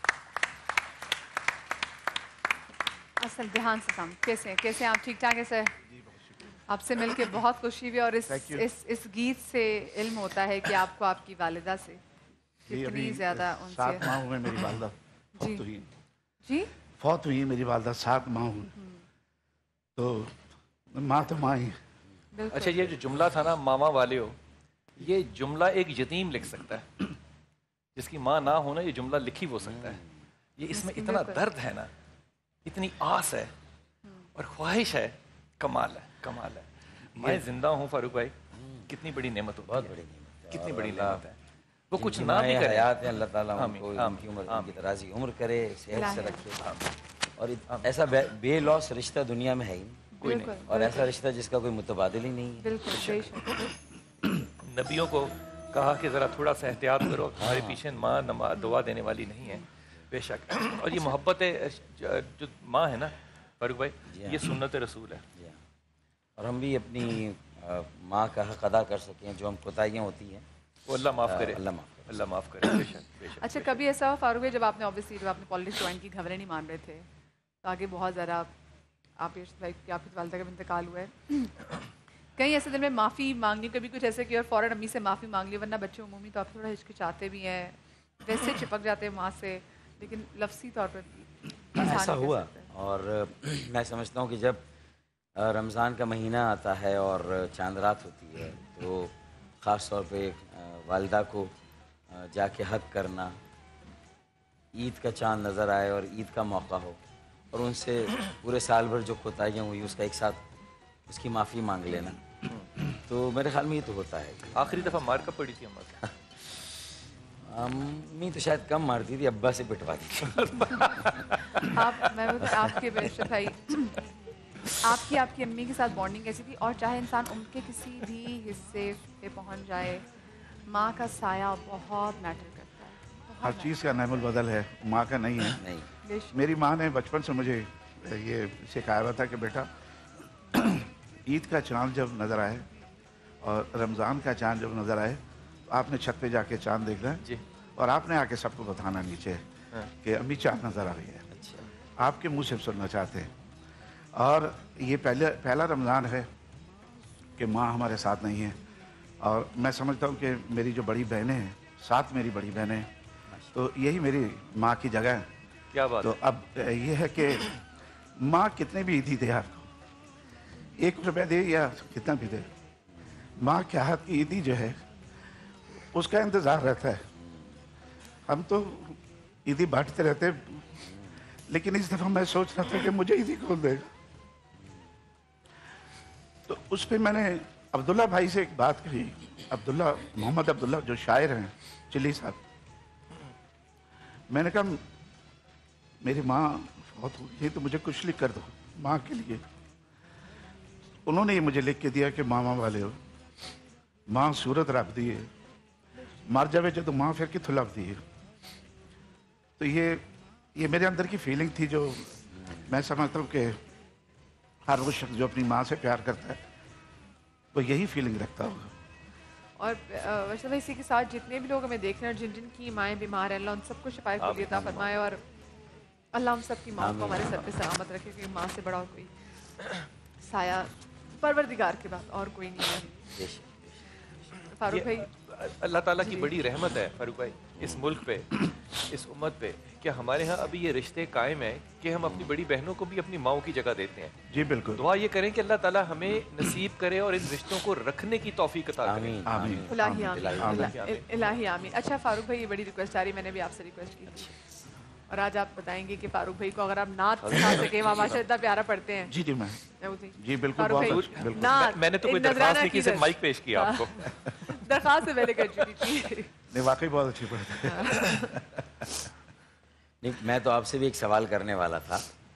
असल ध्यान से सम कैसे हैं कैसे हैं आप? ठीक ठाक है सर? आपसे मिलके बहुत खुशी हुई और इस Thank you. इस इस गीत से इल्म होता है कि आपको आपकी वालिदा से ये कितनी अभी ज़्यादा सात उनसे माह हुए मेरी वालदा जी। फौत हुई जी फौत हुई मेरी वालदा सात माह हुए तो माँ तो माँ ही है। बिल्कुल। अच्छा, ये जो जुमला था ना मामा वाले हो, ये जुमला एक यतीम लिख सकता है, जिसकी माँ ना हो ना ये जुमला लिखी हो सकता है। ये इसमें इतना बिल्कुल। दर्द है ना, इतनी आस है और ख्वाहिश है, कमाल है कमाल है। मैं जिंदा हूँ फारूक भाई, कितनी बड़ी नेमत होती बहुत है, बड़ी नेमत है। कितनी और बड़ी अल्लाह नेमत है। वो कुछ जिनकी ना भी माएँ करे, हयात हैं, अल्लाह ताला आमीन, उनको आमीन, उनकी उम्र आमीन। उनकी दराजी उम्र करे, सेहत से आमीन। रखे। और इत- ऐसा बे- बेलौस रिश्ता दुनिया में है ही नहीं। कोई नहीं। बिल्कुल, और ऐसा रिश्ता जिसका कोई मुतबादिल ही नहीं है। बिल्कुल बेशक। नबियों को कहा कि ज़रा थोड़ा सा एहतियात करो, हमारे पीछे माँ नमा दुआ देने वाली नहीं है, बेशक। और ये मोहब्बत जो माँ है ना फारूक भाई, ये सुन्नत रसूल है। जी हाँ। और हम भी अपनी अ, माँ का हक अदा कर सकें, जो हम कोताहियाँ होती हैं वो अल्लाह माफ़ करे, अल्लाह माफ़ करे। अल्लाह माफ़ करे, बेशक बेशक। अच्छा, कभी ऐसा हुआ फारूक भाई जब आपने ऑब्वियसली जब आपने पॉलिटिक्स ज्वाइन की, खबरें नहीं मान रहे थे, तो आगे बहुत ज़रा आप ये भाई कि आपकी वालदा का भी इंतकाल हुआ है, कहीं ऐसे दिन में माफ़ी मांगनी, कभी कुछ ऐसे कि और फ़ौरन अम्मी से माफ़ी मांग ली, वरना बच्चे उमूमी तो आप थोड़ा हिचकिचाते भी हैं, वैसे चिपक जाते हैं माँ से, लेकिन लफ्सी तौर पर इंसान ऐसा नहीं कर हुआ। सकते। और मैं समझता हूँ कि जब अ, रमज़ान का महीना आता है और चांद रात होती है, तो ख़ास तौर पे अ, वालिदा को अ, जाके हक करना, ईद का चांद नज़र आए और ईद का मौका हो, और उनसे पूरे साल भर जो कोताहियाँ हुई उसका एक साथ उसकी माफ़ी मांग लेना, तो मेरे ख्याल में ये तो होता है। आखिरी दफ़ा मार कब पड़ी थी अम्मा से? अम्मी तो शायद कम मारती थी, अब्बा से पिटवाती थी। आप मैं बता- आपके बेशक भाई आपकी आपकी अम्मी के साथ बॉन्डिंग कैसी थी? और चाहे इंसान उनके किसी भी हिस्से पे पहुंच जाए, माँ का साया बहुत मैटर करता है, बहुत हर चीज़ का नैमुल बदल है, माँ का नहीं है। नहीं। बेशक। मेरी माँ ने बचपन से मुझे ये सिखाया हुआ था कि बेटा ईद का चांद जब नज़र आए और रमज़ान का चांद जब नज़र आए, तो आपने छत पे जाके चांद देखना है जी, और आपने आके सबको बताना नीचे हाँ। कि अम्मी चांद नज़र आ रही है। अच्छा। आपके मुंह से सुनना चाहते हैं। और ये पहले पहला रमज़ान है कि माँ हमारे साथ नहीं है, और मैं समझता हूँ कि मेरी जो बड़ी बहनें हैं, सात मेरी बड़ी बहनें हैं, तो यही मेरी माँ की जगह है। क्या बात तो अब ये है कि माँ कितने भी ईदी दे आपको, एक रुपया दे या कितना भी दे, माँ के हाथ की ईदी जो है उसका इंतज़ार रहता है। हम तो ईदी बांटते रहते, लेकिन इस दफ़ा मैं सोच रहा था कि मुझे ईदी कौन देगा। तो उस पर मैंने अब्दुल्ला भाई से एक बात कही, अब्दुल्ला मोहम्मद अब्दुल्ला जो शायर हैं चिल्ली साहब। मैंने कहा मेरी माँ बहुत हो गई तो मुझे कुछ लिख कर दो माँ के लिए। उन्होंने ये मुझे लिख के दिया कि मामा वाले हो, माँ सूरत रख दी है, मर जावे जो तो माँ फिर कितों लभ दी है। तो ये ये मेरे अंदर की फीलिंग थी जो मैं समझता हूँ कि हर वो शख्स जो अपनी माँ से प्यार करता है वो यही फीलिंग रखता होगा। और वैसे तो इसी के साथ जितने भी लोग हमें देख रहे हैं, जिन जिन की माएँ बीमार हैं, अल्लाह उन सबको शिफाए खुली अता फरमाए और अल्लाह हम सब की माँ को हमारे सर पे सलामत रखे, क्योंकि माँ से बड़ा और कोई साया परवरदिगार के बाद और कोई नहीं है। फारूक भाई, अल्लाह ताला की बड़ी रहमत है फारूक भाई इस मुल्क पे, इस उम्मत पे, कि हमारे यहाँ अभी ये रिश्ते कायम हैं कि हम अपनी बड़ी बहनों को भी अपनी माओ की जगह देते हैं। जी बिल्कुल। दुआ ये करें कि अल्लाह ताला हमें नसीब करे और इन रिश्तों को रखने की तौफीक अता करे। आमीन इलाही आमीन इलाही आमीन। अच्छा फारूक भाई, ये बड़ी रिक्वेस्ट आ रही, मैंने भी आपसे रिक्वेस्ट की थी और आज आप बताएंगे कि फारूक भाई को अगर आप नात सिखा सके, वहाँ माशा इतना प्यारा पढ़ते हैं। जी जी मैं जी बिल्कुल, फारूक भाई, बहुत बिल्कुल। नात मैंने तो कोई दरख्वास्त नहीं की, सिर्फ माइक पेश किया आपको। दरख्वास्त से पहले कर चुकी थी। नहीं वाकई बहुत अच्छी पढ़ते हैं। नहीं, मैं तो आपसे भी एक सवाल करने वाला था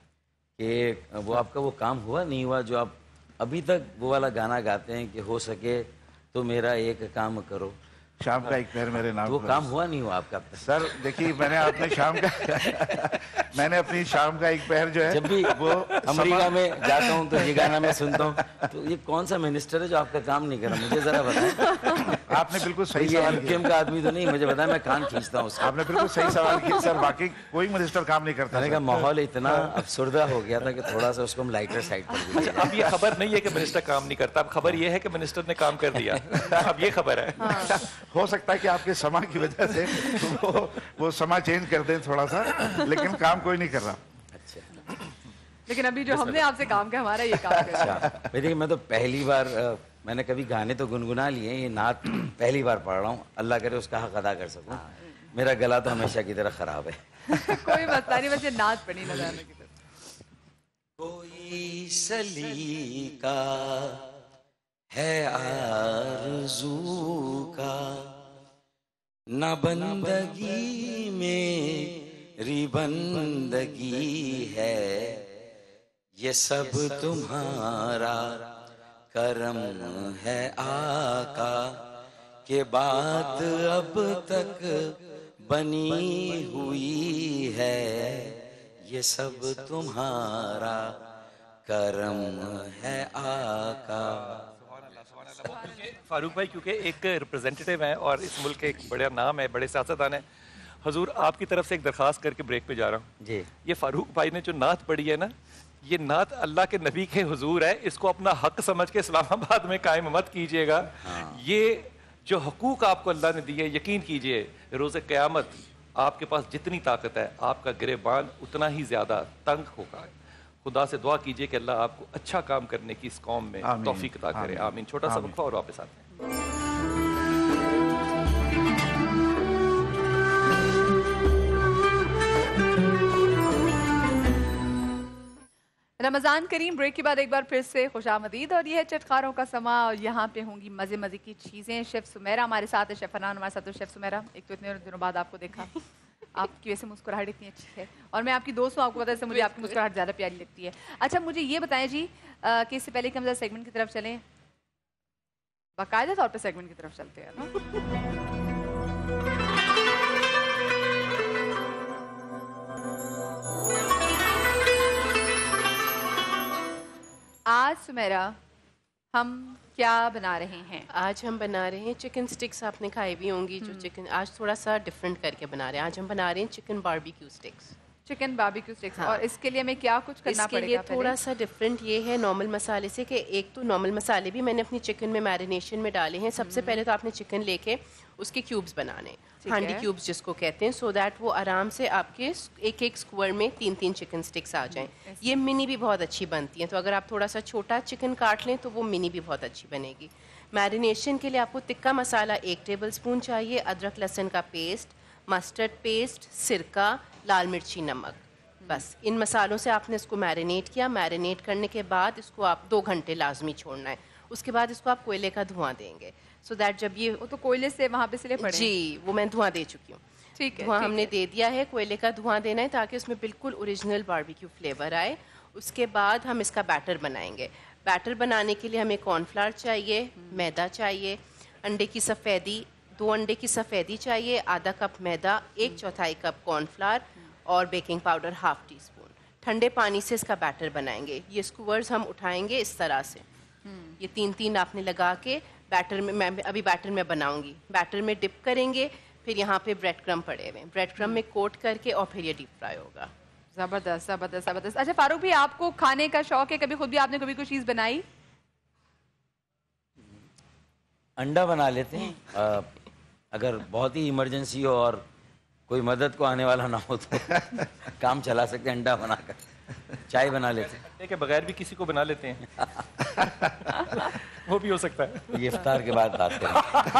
कि वो आपका वो काम हुआ नहीं हुआ जो आप अभी तक वो वाला गाना गाते हैं कि हो सके तो मेरा एक काम करो, शाम का एक पैर मेरे नाम। वो काम हुआ नहीं हुआ आपका? सर देखिए, मैंने अपने शाम का मैंने अपनी शाम का एक पैर जो है, जब भी वो अमेरिका में जाता हूँ तो ये गाना मैं सुनता हूँ, तो ये कौन सा मिनिस्टर है जो आपका काम नहीं कर रहा, मुझे जरा बताएं। आपने बिल्कुल सही ये सवाल एमकेएम का आदमी तो नहीं, मुझे बताया, मैं कान खींचता हूँ उसका। आपने बिल्कुल सही सवाल किया सर, बाकी कोई मिनिस्टर काम नहीं करता। मैंने कहा माहौल इतना अफसरदा हो गया था कि थोड़ा सा उसको हम लाइटर साइड पर दीजिए। अब ये खबर नहीं है कि मिनिस्टर काम नहीं करता, अब खबर ये है कि मिनिस्टर ने काम कर दिया। अब ये खबर है। हो सकता है कि आपके समा की वजह से वो वो समा चेंज कर दें थोड़ा सा, लेकिन काम कोई नहीं कर रहा। लेकिन अभी जो हमने आपसे काम किया, हमारा ये काम है। देखिए, मैं तो पहली बार, मैंने कभी गाने तो गुनगुना लिए, ये नात पहली बार पढ़ रहा हूँ। अल्लाह करे उसका हक अदा कर सकूँ। मेरा गला तो हमेशा की तरह खराब है। कोई मसला नहीं, बस नात पढ़ी ना जाने की तरफ। कोई सलीका है आरज़ू का, न बंदगी मेरी बंदगी है, ये सब तुम्हारा करम है आका, के बात अब तक बनी हुई है, ये सब तुम्हारा करम है आका। फारूक भाई क्योंकि एक रिप्रेजेंटेटिव हैं और इस मुल्क के एक बड़ा नाम है, बड़े सियासतदान हैं, हुजूर आपकी तरफ से एक दरख्वास्त करके ब्रेक पे जा रहा हूँ जी। ये फारूक भाई ने जो नात पढ़ी है ना, ये नात अल्लाह के नबी के हुजूर है, इसको अपना हक समझ के इस्लामाबाद में कायम मत कीजिएगा। हाँ। ये जो हकूक आपको अल्लाह ने दिए, यकीन कीजिए रोज़े क़यामत आपके पास जितनी ताकत है, आपका गिरेबान उतना ही ज़्यादा तंग होगा। खुदा से दुआ कीजिए कि अल्लाह आपको अच्छा काम करने की इस कौम में तौफीक अता करे। आमीन। छोटा सा वक्फा और वापस आते हैं। रमज़ान करीम ब्रेक के बाद एक बार फिर से खुशामदीद, और ये है चटखारों का समा, और यहाँ पे होंगी मज़े मज़े की चीज़ें। शेफ़ सुमेरा हमारे साथ है, शेफ़ फनान हमारे साथ है। शेफ़ सुमेरा, एक तो इतने दिनों बाद आपको देखा, आपकी वैसे मुस्कुराहट इतनी अच्छी है, और मैं आपकी दोस्त हूँ, आपको पता है मुझे आपकी मुस्कुराहट ज़्यादा प्यारी लगती है। अच्छा मुझे ये बताएं जी कि इससे पहले कि हम ज़रा सेगमेंट की तरफ चलें, बाकायदा तौर पर सेगमेंट की तरफ चलते हैं ना। आज सुमेरा हम क्या बना रहे हैं? आज हम बना रहे हैं चिकन स्टिक्स। आपने खाई भी होंगी जो चिकन, आज थोड़ा सा डिफरेंट करके बना रहे हैं। आज हम बना रहे हैं chicken barbecue sticks. Chicken barbecue sticks. और इसके लिए हमें क्या कुछ करना इसके पड़ेगा? लिए थोड़ा सा डिफरेंट ये है नॉर्मल मसाले से कि एक तो नॉर्मल मसाले भी मैंने अपनी चिकन में मैरिनेशन में डाले हैं। सबसे पहले तो आपने चिकन लेके उसके क्यूब्स बनाने, हांडी क्यूब्स जिसको कहते हैं, सो दैट वो आराम से आपके एक एक स्क्वायर में तीन तीन चिकन स्टिक्स आ जाएं। ये मिनी भी बहुत अच्छी बनती हैं, तो अगर आप थोड़ा सा छोटा चिकन काट लें तो वो मिनी भी बहुत अच्छी बनेगी। मैरिनेशन के लिए आपको तिक्का मसाला एक टेबल स्पून चाहिए, अदरक लहसुन का पेस्ट, मस्टर्ड पेस्ट, सिरका, लाल मिर्ची, नमक। बस इन मसालों से आपने इसको मैरिनेट किया। मैरिनेट करने के बाद इसको आप दो घंटे लाजमी छोड़ना है। उसके बाद इसको आप कोयले का धुआं देंगे, सो so दैट जब ये वो तो कोयले से वहाँ पे सिले पड़े। जी, वो मैं धुआं दे चुकी हूँ। ठीक है, धुआं ठीक हमने है। दे दिया है, कोयले का धुआं देना है ताकि उसमें बिल्कुल ओरिजिनल बारबेक्यू फ्लेवर आए। उसके बाद हम इसका बैटर बनाएंगे। बैटर बनाने के लिए हमें कॉर्नफ्लावर चाहिए, मैदा चाहिए, अंडे की सफ़ेदी, दो अंडे की सफ़ेदी चाहिए, आधा कप मैदा, एक चौथाई कप कॉर्नफ्लावर और baking powder half tea spoon. ठंडे पानी से इसका बैटर बनाएंगे। ये स्क्वायर्स हम उठाएंगे इस तरह से, ये तीन तीन आपने लगा के बैटर में, मैं अभी बैटर में बनाऊंगी, बैटर में डिप करेंगे। फिर यहाँ पे ब्रेड क्रम पड़े हुए, ब्रेड क्रम में कोट करके और फिर ये डीप फ्राई होगा। ज़बरदस्त ज़बरदस्त ज़बरदस्त। अच्छा फारूक भी, आपको खाने का शौक है? कभी खुद भी आपने कभी कोई चीज़ बनाई? अंडा बना लेते हैं, आ, अगर बहुत ही इमरजेंसी हो और कोई मदद को आने वाला ना हो तो काम चला सकते हैं अंडा बनाकर। चाय बना लेते हैं, अंडे के बगैर भी किसी को बना लेते हैं वो भी हो सकता है। ये इफ्तार के बाद बात करें।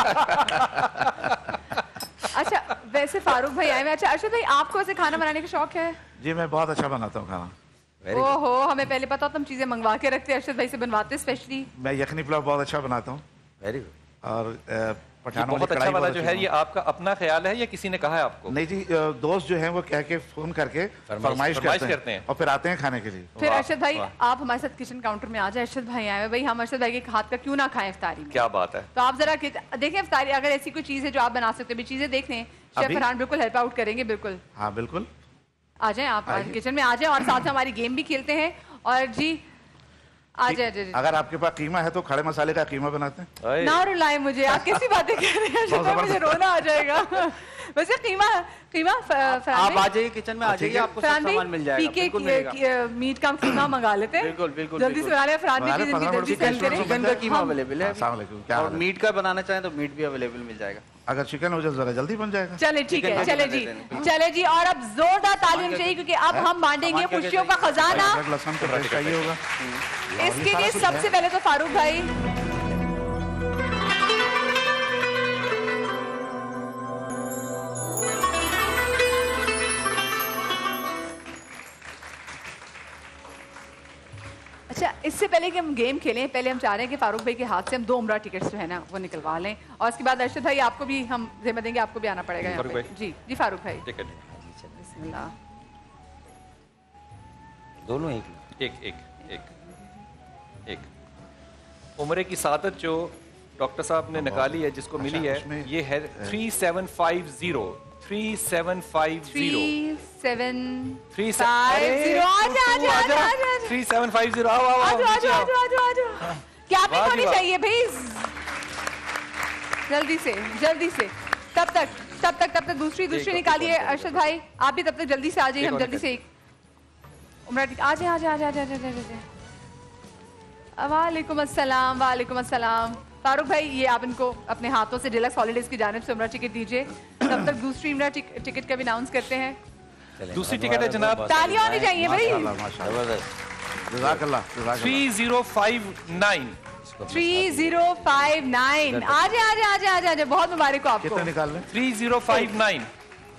अच्छा वैसे फारूक भाई आए हुए। अच्छा अर्शद भाई, आपको वैसे खाना बनाने का शौक है? जी मैं बहुत अच्छा बनाता हूँ खाना। ओहो, हमें पहले पता होता हम चीजें मंगवा के रखते, अर्शद भाई से बनवाते स्पेशली। मैं यखनी पुलाव बहुत अच्छा बनाता हूँ। Very good. और पठानों बहुत अच्छा वाला जो है ये आपका अपना ख्याल है या किसी ने कहा है आपको? नहीं जी, दोस्त जो हैं वो कह के फोन करके फरमाइश करते, करते हैं और फिर आते हैं खाने के लिए। फिर अर्शद भाई आप हमारे साथ किचन काउंटर में आ जाए। अर्शद भाई आए भाई, हम अर्शद भाई के हाथ का क्यों ना खाएं इफ्तारी में? क्या बात है। तो आप जरा देखें इफ्तारी, अगर ऐसी कोई चीज है जो आप बना सकते हो, चीजें देख लें। शेफ फरहान बिल्कुल हेल्प आउट करेंगे। बिल्कुल, हाँ बिल्कुल आ जाए आप किचन में आ जाए और साथ में हमारी गेम भी खेलते हैं। और जी आ जाए। अगर आपके पास कीमा है तो खड़े मसाले का कीमा बनाते हैं। ना रुलाए मुझे, आप कैसी बातें कर रहे हैं, मुझे रोना आ जाएगा। वैसे कीमा कीमा आप आ जाइए किचन में, आ जाइए, आपको सब सामान मिल जाएगा। बिल्कुल मिलेगा। मीट का कीमा मंगा लेते हैं। बिल्कुल बिल्कुल जल्दी से बना लें। फरहान भी जल्दी से हेल्प करें। चिकन का कीमा अवेलेबल है क्या और मीट का बनाना चाहें तो मीट भी अवेलेबल मिल जाएगा। अगर चिकन हो जाए जरा जल्दी बन जाएगा। चले ठीक है, चले जी चले जी। और अब जोरदार तालीम चाहिए क्योंकि अब हम बांटेंगे खुशियों का खजाना। लहसुन तो चाहिए होगा। इसके लिए सबसे पहले तो फारूक भाई अच्छा, इससे पहले कि हम गेम खेलें, पहले हम चाह रहे हैं कि फारूक भाई के हाथ से हम दो उम्रा टिकट्स जो है ना वो निकलवा लें। और उसके बाद अर्शद भाई आपको भी हम जिम्मा देंगे, आपको भी आना पड़ेगा यहाँ पे। जी जी फारूक भाई बिस्मिल्लाह। दोनों एक एक एक एक एक उम्रे की सादत जो डॉक्टर साहब ने निकाली है, जिसको मिली है, ये है three seven five zero three seven five zero seven three five zero three seven five zero आओ आओ आओ। क्या भी होनी चाहिए भाई, जल्दी से जल्दी से। तब तक तब तक तब तक दूसरी दूसरी निकालिए। अर्शद भाई आप भी तब तक जल्दी से आ जाइए, हम जल्दी से एक उम्रा आ जाए आ जाए आ जाए आ जाए। वालेकुम अस्सलाम वालेकुम अस्सलाम। फारूक भाई ये आप इनको अपने हाथों से डिलक्स हॉलीडेज की जानिब से उम्रा टिकट दीजिए। तब तक दूसरी उम्रा टिकट का भी अनाउंस करते हैं। दूसरी टिकट है जनाब, तालियां होनी चाहिए भाई। Three zero five nine three zero five nine आ जाए आ जाए आ जाए आ जाए। बहुत मुबारक हो आपको। कितना निकाल लें? Three zero five nine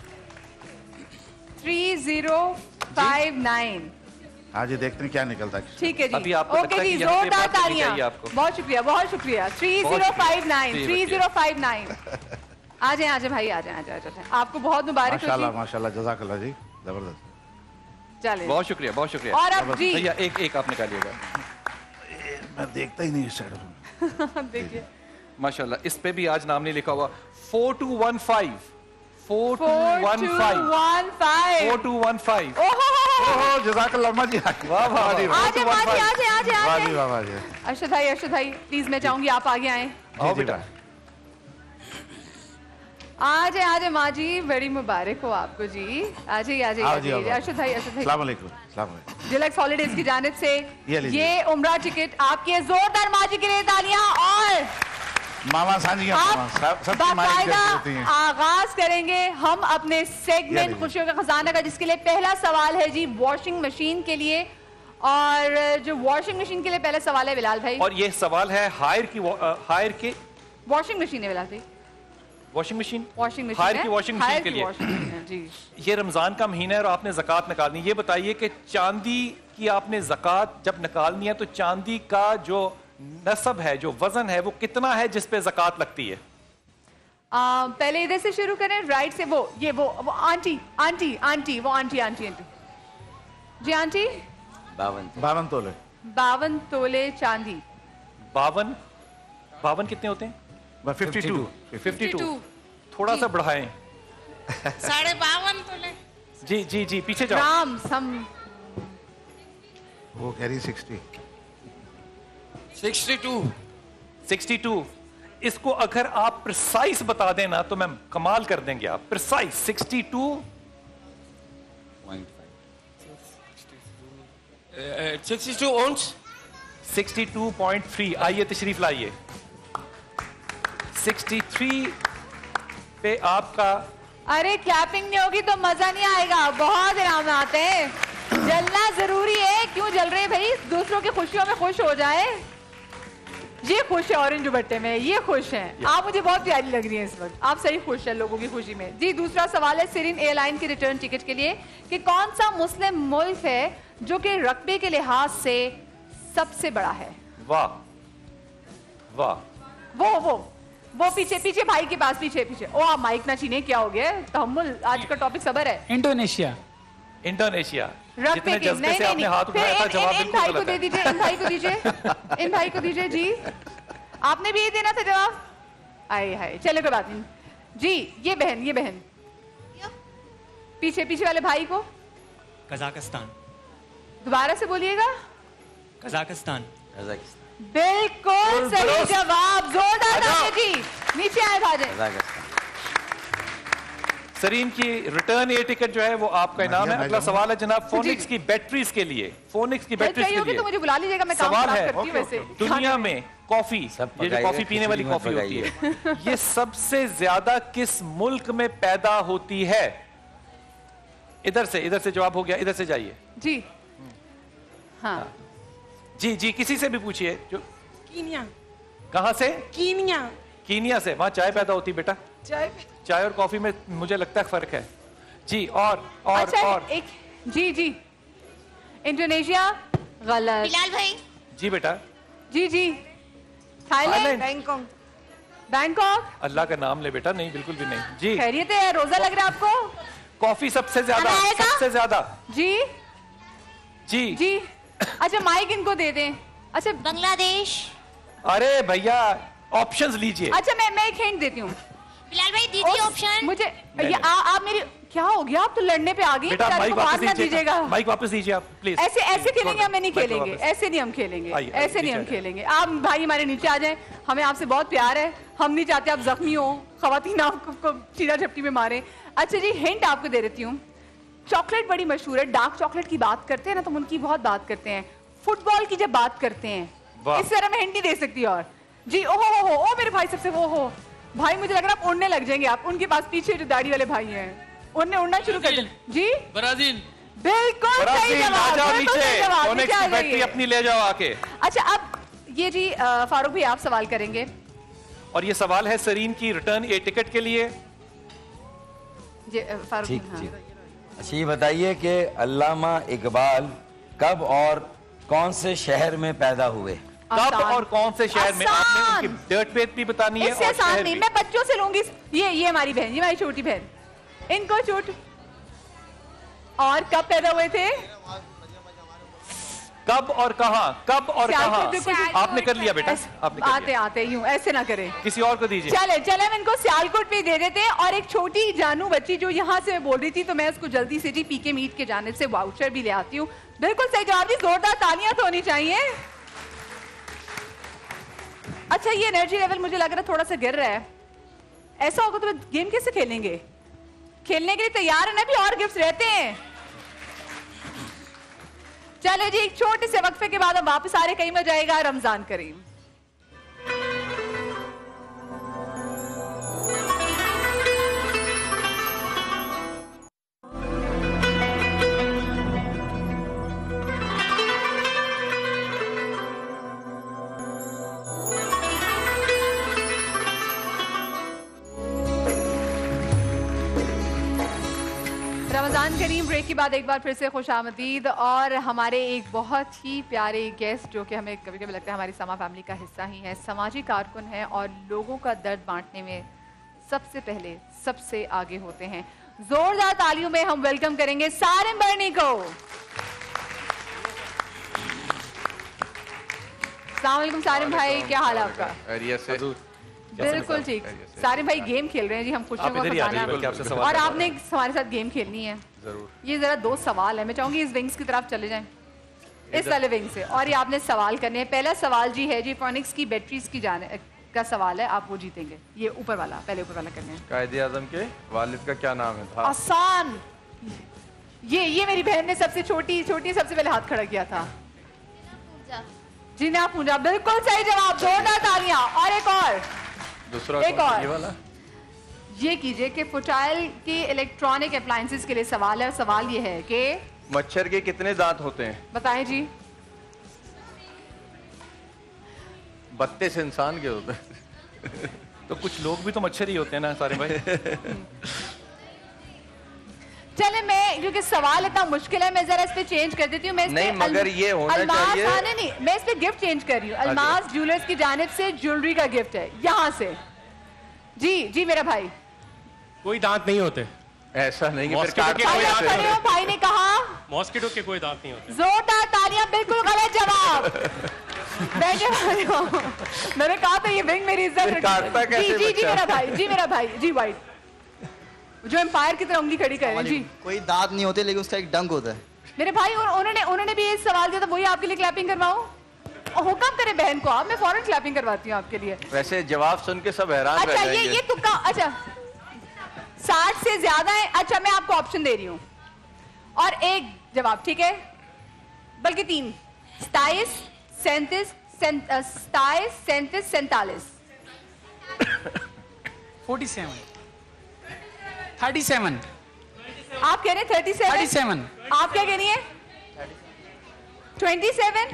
three zero five nine आज ये देखते हैं क्या निकलता है। ठीक है जी, अभी आपको ओके जी, जोरदार तालियां। बहुत शुक्रिया बहुत शुक्रिया। Three zero five nine three zero five nine आ जाए आ जाए भाई आ जाए आ जाए। आपको बहुत मुबारक हो। माशाल्लाह माशाल्लाह, जज़ाकल्लाह जी, जबरदस्त। चलिए बहुत शुक्रिया बहुत शुक्रिया। और अब जी भैया एक एक आप निकालिएगा। मैं देखता ही नहीं इस साइड। देखिए माशाल्लाह, इस पे भी आज नाम नहीं लिखा हुआ। Four two one five four two four one two five one five four two one five ओहो जज़ाकल्लाह अम्मा जी। वाह वाह आ जाए आ जाए आ जाए आ जाए आ वाह जी वाह वाह जी। अर्शद भाई अर्शद भाई प्लीज मैं चाहूंगी आप आगे आए। आओ बेटा। आज है आज है माँ जी, बड़ी मुबारक हो आपको जी। आज ही आज ही अरशद भाई, अरशद भाई अस्सलाम वालेकुम। अस्सलाम वालेकुम। डिलक्स हॉलिडेज की जानिब से ये लीजिए। ये उम्रा टिकट आपके, जोरदार माँ जी के लिए तालियां। और मामा सांझी आप बाकायदा आगाज करेंगे हम अपने सेगमेंट खुशियों का खजाना का, जिसके लिए पहला सवाल है जी वॉशिंग मशीन के लिए। और जो वॉशिंग मशीन के लिए पहला सवाल है बिलाल भाई, और ये सवाल है हायर की हायर की वॉशिंग मशीन है बिलाल भाई, washing machine washing machine Haier की वॉशिंग मशीन के लिए जी। ये रमजान का महीना है और आपने ज़कात निकालनी। ये बताइए कि चांदी की आपने ज़कात जब निकालनी है तो चांदी का जो नसब है, जो वजन है, वो कितना है जिस पे ज़कात लगती है? आ, पहले इधर से शुरू करें, राइट से। वो ये वो, वो आंटी आंटी आंटी वो आंटी आंटी आंटी जी आंटी। बावन बावन तोले बावन तोले चांदी। बावन बावन कितने होते हैं? फिफ्टी टू फिफ्टी टू थोड़ा सा बढ़ाएं। साढ़े बावन तोले। जी जी जी पीछे जाओ। राम सम वो कह रही sixty sixty two sixty two इसको अगर आप प्रिसाइज बता देना तो मैं कमाल कर देंगे आप। Precise sixty two sixty two ounce sixty two point three. आइए तशरीफ लाइए। सिक्सटी थ्री पे आपका। अरे क्लैपिंग नहीं होगी तो मजा नहीं आएगा, बहुत इनाम आते हैं। जलना जरूरी है, क्यों जल रहे भाई? दूसरों की खुशियों में खुश हो जाए। ये खुश है ऑरेंज दुपट्टे में, ये खुश हैं। आप मुझे बहुत प्यारी लग रही हैं इस वक्त, आप सही खुश हैं लोगों की खुशी में जी। दूसरा सवाल है सिरिन एयरलाइन की रिटर्न टिकट के लिए कि कौन सा मुस्लिम मुल्क है जो कि रकबे के लिहाज से सबसे बड़ा है? वाह वाह। वो वो वो पीछे पीछे भाई के पास, पीछे पीछे। ओ आप माइक ना छीने, क्या हो गया? तहम्मुल, आज का टॉपिक सबर है। इंडोनेशिया। इंडोनेशिया। रकबे के नहीं नहीं नहीं, फिर इन, इन, इन भाई को दे दीजिए, इन भाई को दीजिए, इन भाई को दीजिए जी। आपने भी ये देना था जवाब। आए हाय, चले कोई बात नहीं जी। ये बहन, ये बहन पीछे पीछे वाले भाई को। कजाकिस्तान। दोबारा से बोलिएगा। कजाकिस्तान। बिल्कुल सही जवाब, जोरदार तालियां जी। नीचे आए भाजे। सरीन की रिटर्न एयर टिकट जो है वो आपका इनाम है। अगला सवाल है जनाब फोनिक्स की बैटरीज के लिए। फोनिक्स की बैटरीज के लिए तो मुझे बुला लीजिएगा, मैं काम सवाल खराब है करती हूं वैसे। दुनिया में कॉफी, ये जो कॉफी पीने वाली कॉफी होती है, ये सबसे ज्यादा किस मुल्क में पैदा होती है? इधर से, इधर से जवाब हो गया, इधर से जाइए जी। हाँ जी जी, किसी से भी पूछिए। जो कीनिया। कहाँ से? कीनिया। कीनिया से। वहाँ चाय पैदा होती बेटा। चाय चाय और कॉफी में मुझे लगता है फर्क है जी। और और अच्छा, और एक जी जी इंडोनेशिया गलत। बिलाल भाई जी बेटा। जी जी थाईलैंड। थाईलैंड। बैंकॉक। बैंकॉक। अल्लाह का नाम ले बेटा। नहीं बिल्कुल भी नहीं जी। खैरियत है? रोजा लग रहा है आपको? कॉफी सबसे ज्यादा, सबसे ज्यादा जी जी जी। अच्छा माइक इनको दे दें। अच्छा बांग्लादेश। अरे भैया ऑप्शंस लीजिए। अच्छा मैं मैं एक हिंट देती हूँ। बिलाल भाई दीजिए ऑप्शन। मुझे ये आ, आप मेरी क्या हो गया? आप तो लड़ने पे आ गई। बेटा माइक वापस दीजिएगा। माइक वापस दीजिए आप प्लीज। ऐसे ऐसे खेलेंगे हम नहीं खेलेंगे, ऐसे नहीं हम खेलेंगे, ऐसे नहीं हम खेलेंगे। आप भाई हमारे नीचे आ जाएं, हमें आपसे बहुत प्यार है, हम नहीं चाहते आप जख्मी हो, खवातीन आपको चीरा झपटी में मारे। अच्छा जी हिंट आपको दे देती हूँ। चॉकलेट बड़ी मशहूर है, डार्क चॉकलेट की बात करते हैं ना तो हम उनकी बहुत बात करते हैं। फुटबॉल की जब बात करते हैं इस तरह मैं हिंट नहीं दे सकती। और जी ओहो हो हो ओ मेरे भाई सबसे वो हो भाई, मुझे लग रहा है आप उड़ने लग जाएंगे। आप उनके पास पीछे जो दाढ़ी वाले भाई हैं उन्हें उड़ना शुरू कर दें जी। ब्राजील। बिल्कुल सही जवाब, बिल्कुल सही जवाब। नीचे आ जाइए। बैटरी अपनी ले जाओ आके। अच्छा अब ये जी फारूक भाई आप सवाल करेंगे। और ये सवाल है सरीन की रिटर्न एयर टिकट के लिए। जी फारूक। ठीक ठीक। अच्छा ये बताइए कि अल्लामा इकबाल कब और कौन से शहर में पैदा हुए? कब और कौन से शहर में? आपने उनकी डेट पेज भी बतानी है। इससे आसान नहीं, मैं बच्चों से लूंगी। ये ये हमारी बहन, ये हमारी छोटी बहन, इनको छूट। और कब पैदा हुए थे? कब और कहां? कब और कहां? आपने कर लिया बेटा, आपने कर आते लिया। आते यूं ऐसे ना करें, किसी और को दीजिए। चले चले हम इनको सियालकोट पे दे देते हैं। और एक छोटी जानू बच्ची जो यहाँ से बोल रही थी तो मैं उसको जल्दी से जी पीके मीट के जाने से वाउचर भी ले आती हूँ। बिल्कुल सही जवाब, जोरदार तालियां तो होनी चाहिए। अच्छा ये एनर्जी लेवल मुझे लग रहा है थोड़ा सा गिर रहा है। ऐसा होगा तो गेम कैसे खेलेंगे? खेलने के लिए तैयार है ना? भी और गिफ्ट रहते हैं। चलो जी, एक छोटे से वक्फे के बाद हम वापस आ रहे, कहीं में जाएगा रमजान करीम। रमज़ान करीम ब्रेक के बाद एक बार फिर से खुशामदीद। और हमारे एक बहुत ही प्यारे गेस्ट जो कि हमें कभी कभी लगता है हमारी समा फैमिली का हिस्सा ही है, समाजी कारकुन हैं और लोगों का दर्द बांटने में सबसे पहले सबसे आगे होते हैं। जोरदार तालियों में हम वेलकम करेंगे सारिम बर्नी को। अस्सलाम वालेकुम सारिम भाई, क्या हाल है आपका? बिल्कुल ठीक। सारिम भाई गेम खेल रहे हैं जी, हम खुशियों को बताना, और आपने हमारे साथ गेम खेलनी है जरूर। ये जरा दो सवाल है, मैं चाहूंगी इस विंग्स की तरफ चले जाएं, इस वाले विंग से, और ये आपने सवाल करने हैं। पहला सवाल जी है जी फोनिक्स की बैटरीज की जाने का सवाल है, आप वो जीतेंगे। ये ऊपर वाला, पहले ऊपर वाला करने हैं। कायदे आजम के वालिद का क्या नाम है? था आसान। ये ये मेरी बहन ने सबसे छोटी छोटी सबसे पहले हाथ खड़ा किया था। जी ना पूजा, बिल्कुल सही जवाब, जोरदार तालियां। और एक और दूसरा एक और ये वाला। ये कीजिए कि फुटाइल के इलेक्ट्रॉनिक अप्लायंसेस के लिए सवाल है। सवाल ये है कि मच्छर के कितने दांत होते हैं? बताएं जी। बत्तीस इंसान के होते हैं। तो कुछ लोग भी तो मच्छर ही होते हैं ना सारे भाई। चले, मैं क्योंकि सवाल इतना मुश्किल है, मैं जरा इस पे चेंज कर देती हूँ। मैं नहीं, मगर ये होना चाहिए। हाँ, नहीं नहीं, मैं इस पे गिफ्ट चेंज कर रही हूँ। अलमास ज्वेलर्स की जानिब से ज्वेलरी का गिफ्ट है यहाँ से। जी जी मेरा भाई, कोई दांत नहीं होते। ऐसा नहीं है, भाई ने कहा मॉस्किटो के कोई दांत नहीं होते। जोरदार तालियां, बिल्कुल गलत जवाब। मैंने कहा था ये विंग मेरी इज्जत। जी जी जी मेरा भाई, जी मेरा भाई, जी वाइट जो एम्पायर की तरह उंगली खड़ी करे। जी कोई दांत नहीं होते लेकिन उसका एक डंक होता है। मेरे भाई, उन्होंने उन्होंने भी ये सवाल दिया था, वही आपके लिए क्लैपिंग करवाऊं? हुक्म करे बहन को आप, मैं फौरन क्लैपिंग करवाती हूँ आपके लिए। वैसे जवाब सुन के सब हैरान अच्छा, ये ये तुक्का। अच्छा, साठ से ज्यादा है। अच्छा, मैं आपको ऑप्शन दे रही हूँ और एक जवाब, ठीक है? बल्कि तीन। सताइस, सैंतीस, सताइस, सैंतीस, सैंतालीस। Forty seven, thirty seven. आप कह रहे हैं थर्टी सेवन? Thirty seven. आप क्या कह रही हैं? Twenty seven.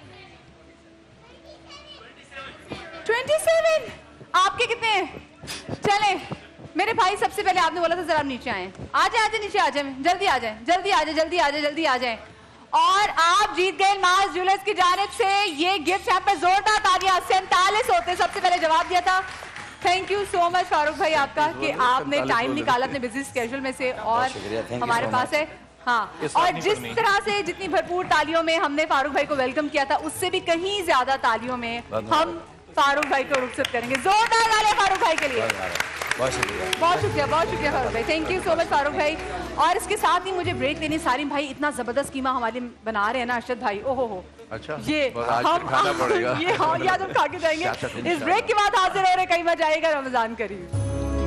Twenty seven. आपके कितने हैं? चले मेरे भाई, सबसे पहले आपने बोला था जरा आप नीचे आए। आ जाए, आ जाए, नीचे आ जाए, जल्दी आ जाए, जल्दी आ जाए, जल्दी आ जाए, जल्दी आ जाए। और आप जीत गए मास ज्वेलर्स की जानिब से ये गिफ्ट। यहाँ पे जोरदार तालियां। सैंतालीस होते सबसे पहले जवाब दिया था। Thank you so much Farooq भाई आपका कि आपने टाइम निकाला अपने बिजी स्केड्यूल में से और हमारे पास है। हाँ, और जिस तरह से जितनी भरपूर तालियों में हमने फारूक भाई को वेलकम किया था, उससे भी कहीं ज्यादा तालियों में हम फारूक भाई को रुखसत करेंगे। जोरदार तालियां फारूक भाई के लिए। बहुत शुक्रिया, बहुत शुक्रिया, बहुत शुक्रिया फारूक भाई। Thank you so much Farooq भाई। और इसके साथ ही मुझे ब्रेक देनी, सारिम भाई इतना जबरदस्त कीमा हमारे बना रहे हैं ना अरशद भाई, ओहो हो। अच्छा, ये हम खाना पड़ेगा। ये हाँ, ये आज हम खा के जाएंगे। इस ब्रेक के बाद हाजिर हो रहे, कहीं मजा आएगा रमजान करीम।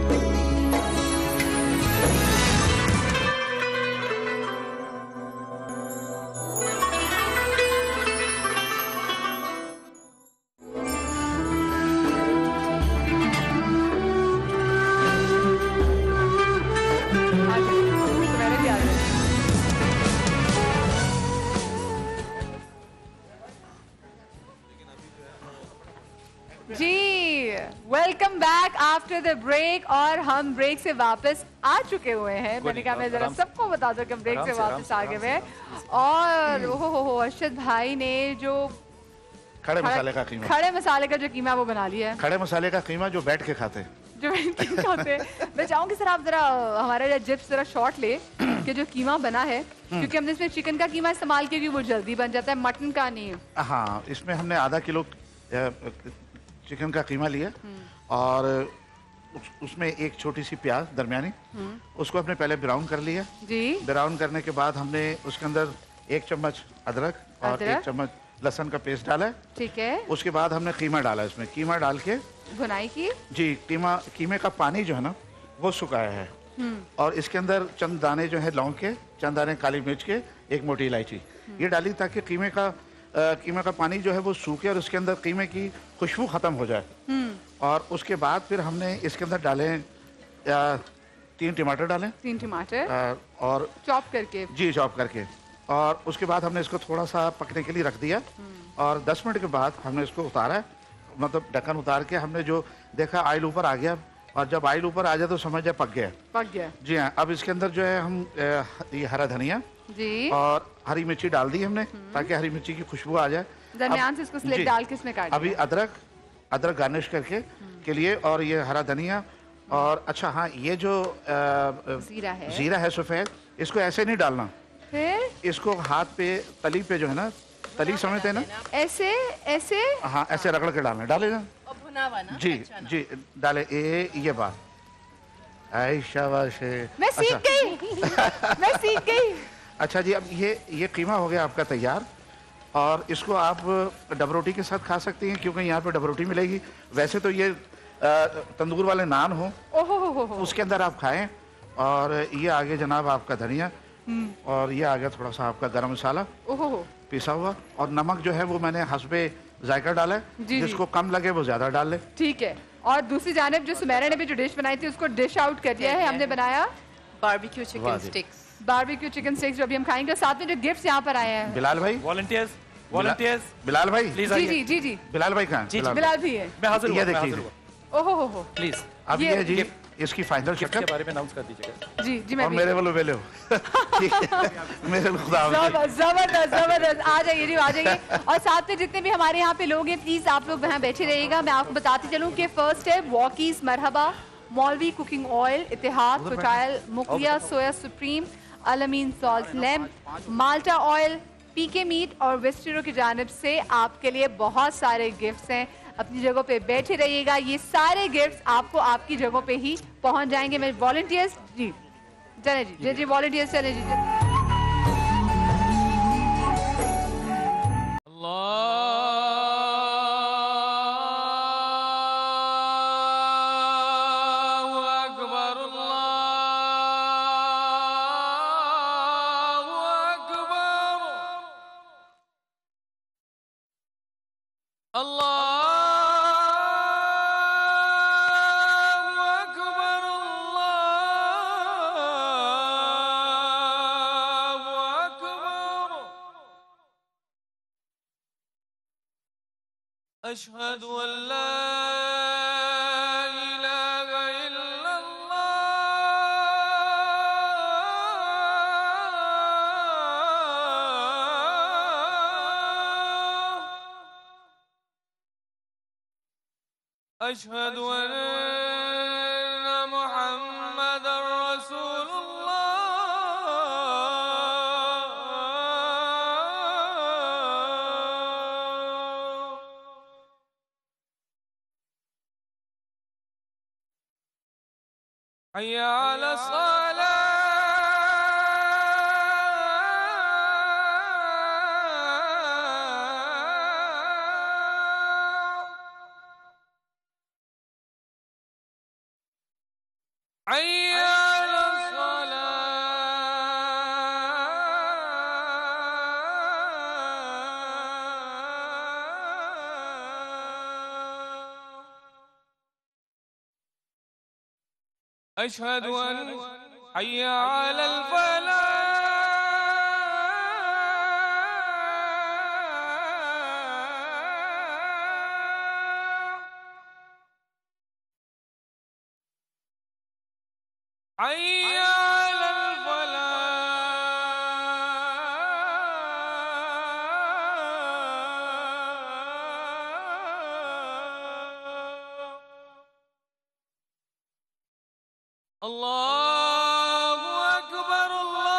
Welcome back after the break. और हम ब्रेक से वापस आ चुके हुए हैं। मैंने कहा मैं जरा सबको बता दूं कि हम ब्रेक से वापस आ गए हैं। और ओहो हो हो अरशद भाई ने जो खड़े मसाले का कीमा, खड़े मसाले का जो कीमा वो बना लिया है। खड़े मसाले का कीमा जो बैठ के खाते जो बैठ के खाते मैं चाहूंगी सर आप जरा हमारा जिप्स जरा शॉर्ट ले कि जो कीमा बना है, क्योंकि हमने इसमें चिकन का कीमा इस्तेमाल किया क्योंकि वो जल्दी बन जाता है, मटन का नहीं। हाँ, इसमें हमने आधा किलो चिकन का कीमा लिया और उस, उसमें एक छोटी सी प्याज दरमियानी, उसको हमने पहले ब्राउन कर लिया जी। ब्राउन करने के बाद हमने उसके अंदर एक चम्मच अदरक और एक चम्मच लहसुन का पेस्ट डाला है। ठीक है। उसके बाद हमने कीमा डाला इसमें, कीमा डाल के भुनाई की। जी, कीमा कीमे का पानी जो है ना वो सुखाया है और इसके अंदर चंद दाने जो है लौंग के, चंद दाने काली मिर्च के, एक मोटी इलायची ये डाली ताकि कीमे का आ, कीमे का पानी जो है वो सूखे और उसके अंदर कीमे की खुशबू खत्म हो जाए। और उसके बाद फिर हमने इसके अंदर डाले आ, तीन टमाटर डालें। तीन टमाटर आ, और चॉप करके। जी, चॉप करके। और उसके बाद हमने इसको थोड़ा सा पकने के लिए रख दिया और दस मिनट के बाद हमने इसको उतारा, मतलब ढक्कन उतार के हमने जो देखा ऑयल ऊपर आ गया और जब ऑयल ऊपर आ जाए तो समझ जाए पक गया। पक गया। जी हाँ। अब इसके अंदर जो है हम ये हरा धनिया जी और हरी मिर्ची डाल दी हमने ताकि हरी मिर्ची की खुशबू आ जाए। दरमियान से इसको स्लिप डाल के इसमें काट अभी अदरक अदरक गार्निश करके के लिए और ये हरा धनिया और अच्छा हाँ, ये जो जीरा है जीरा है सफेद, इसको ऐसे नहीं डालना, फिर इसको हाथ पे तली पे जो है ना, तली समझते हैं ना, ऐसे ऐसे हाँ ऐसे रगड़ के डालना, डाले ना जी जी डाले। ए ये बात आई शाबाश है। मैं सीख गई मैं सीख गई। अच्छा जी, अब ये ये कीमा हो गया आपका तैयार और इसको आप डबरोटी के साथ खा सकती हैं क्योंकि यहाँ पे डबरोटी मिलेगी। वैसे तो ये तंदूर वाले नान हो उसके अंदर आप खाएं। और ये आगे जनाब आपका धनिया और ये आ गया थोड़ा सा आपका गरम मसाला पिसा हुआ और नमक जो है वो मैंने हस्बे जायका डाला है, जिसको कम लगे वो ज्यादा डाल ले। ठीक है। और दूसरी जानिब जो सुमेरा ने भी जो डिश बनाई थी उसको डिश आउट कर दिया है। हमने बनाया barbecue chicken sticks. Barbecue chicken sticks जो अभी हम खाएंगे। साथ में जो गिफ्ट्स यहाँ पर आए हैं। बिलाल भाई वॉलंटियर्स वॉलंटियर्स बिलाल भाई प्लीज जी जी जी जी बिलाल भाई कहाँ? बिलाल भी है। मैं हाजिर हूँ। ये देखिए ओहो हो हो प्लीज अब ये जी इसकी फाइनल शक्ल के बारे में अनाउंस कर दीजिएगा। जी जी मैं और मेरे वालों वेले हो मेरे खुदा जबरदस्त जबरदस्त आ जाइए जी आ जाइए। और साथ में जितने भी हमारे यहाँ पे लोग हैं प्लीज आप लोग वहाँ बैठे रहिएगा। मैं आपको बताती चलूँ कि फर्स्ट है वॉकीज मरहबा, मौलवी कुकिंग ऑयल, इतिहाद कुटाइल, मुखिया सोया सुप्रीम, अलमीन salt lamp, Malta oil, PK meat और वेस्टिरो की जानिब से आपके लिए बहुत सारे गिफ्ट्स हैं। अपनी जगह पे बैठे रहिएगा, ये सारे गिफ्ट्स आपको आपकी जगह पे ही पहुंच जाएंगे। मैं वॉलंटियर्स जी चले जी जी जी वॉलंटियर्स चले जी। अशहदु अल्ला इलाहा इल्लल्लाह अशहदु अन्ना मुहम्मदर रसूलुल्लाह हय्या अला सलाह हय्या अला सलाह अशहदु अन हय्या अलल फलाह हय्या अलल फलाह अल्लाहु अकबर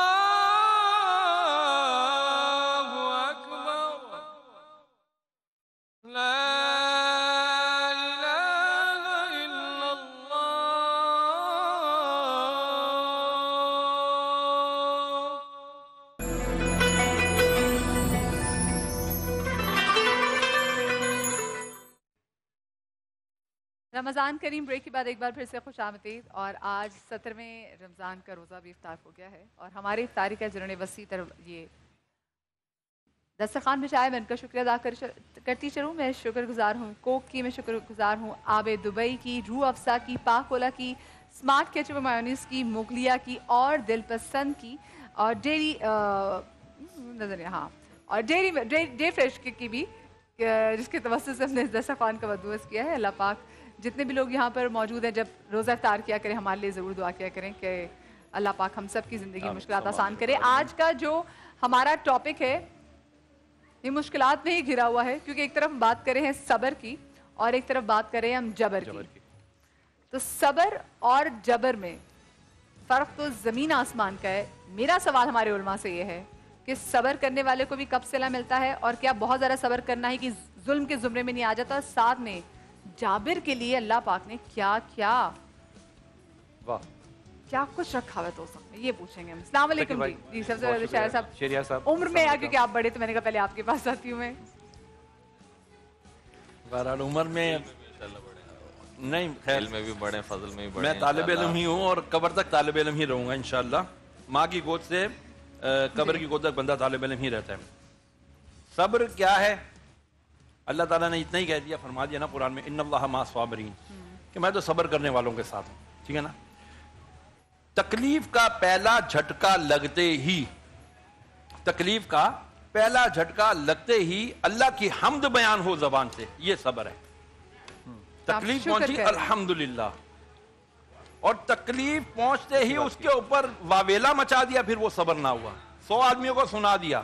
अल्लाहु अकबर ला इलाहा इल्लल्लाह रमज़ान करीम ब्रेक के बाद एक बार फिर से खुशामदीद। और आज सत्रहवें रमज़ान का रोज़ा भी इफ्तार हो गया है और हमारी इफ्तारी का जिन्होंने वसी तरफ ये दस्तरखान बिछाया, मैं उनका शुक्रिया अदा कर करती चलूँ। मैं शुक्रगुजार हूँ कोक की, मैं शुक्रगुजार हूँ आबे दुबई की, रूह अफ़सा की, पाकोला की, स्मार्ट केचप मायोनीज़ की, मुगलिया की और दिलपसंद की और डेरी नजर हाँ और डेरी डे, डे फ्रेश की, की भी जिसके तवस्सुस से हमने दस्तरखान का बंदोबस्त किया है। अल्लाह पाक जितने भी लोग यहाँ पर मौजूद हैं, जब रोज़ा इफ्तार किया करें हमारे लिए ज़रूर दुआ किया करें कि अल्लाह पाक हम सब की ज़िंदगी में मुश्किलात आसान करे। आज का जो हमारा टॉपिक है ये मुश्किलात में ही घिरा हुआ है, क्योंकि एक तरफ बात करें हैं सब्र की और एक तरफ बात करें हम जबर, जबर की। तो सब्र और जबर में फ़र्क तो ज़मीन आसमान का है। मेरा सवाल हमारे उलमा से ये है कि सब्र करने वाले को भी कब सिला मिलता है और क्या बहुत ज़्यादा सब्र करना है कि जुल्म के ज़ुमरे में नहीं आ जाता। और साथ में जाबिर के लिए अल्लाह पाक ने क्या क्या वाह क्या कुछ रखा हुआ तो उसमें, ये पूछेंगे हम। अस्सलाम वालेकुम जी। जी सबसे पहले शायर साहब, शेरिया साहब उम्र में आ क्योंकि आप बड़े तो मैंने कहा पहले आपके पास आती हूँ मैं। बहरहाल उम्र में नहीं, खैर में भी बड़े, फजल में भी बड़े, मैं तालिब इल्म ही हूँ और कब्र तक तालिब इल्म ही रहूँगा इंशाअल्लाह। माँ की गोद से कब्र की गोद तक बंदा तालिब इल्म ही रहता है। सब्र क्या है? अल्लाह ताला ने इतना ही कह दिया, फरमा दिया ना कुरान में, इन्नल्लाह मा साबिरीन, कि मैं तो सब्र करने वालों के साथ हूँ। ठीक है ना। तकलीफ का पहला झटका लगते ही तकलीफ का पहला झटका लगते ही अल्लाह की हम्द बयान हो जबान से, ये सब्र है। तकलीफ पहुंची अल्हम्दुलिल्लाह, और तकलीफ पहुंचते ही उसके ऊपर वावेला मचा दिया, फिर वो सब्र ना हुआ। सौ आदमियों को सुना दिया,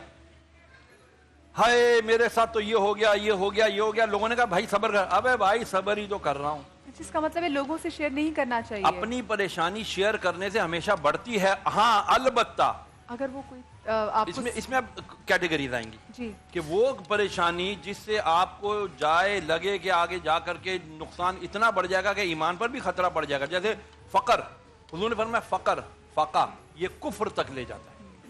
हाय मेरे साथ तो ये हो गया, ये हो गया, ये हो गया। लोगों ने कहा भाई सब्र कर। अबे भाई सब्र ही तो कर रहा हूं। इसका मतलब है लोगों से शेयर नहीं करना चाहिए। अपनी परेशानी शेयर करने से हमेशा बढ़ती है। हाँ अलबत्ता अगर वो कोई आप इसमें इसमें अब कैटेगरीज आएंगी जी, कि वो परेशानी जिससे आपको जाए लगे कि आगे जा करके नुकसान इतना बढ़ जाएगा कि ईमान पर भी खतरा पड़ जाएगा। जैसे फकर, हुजूर ने फरमाया फकर फाका ये कुफ्र तक ले जाता है।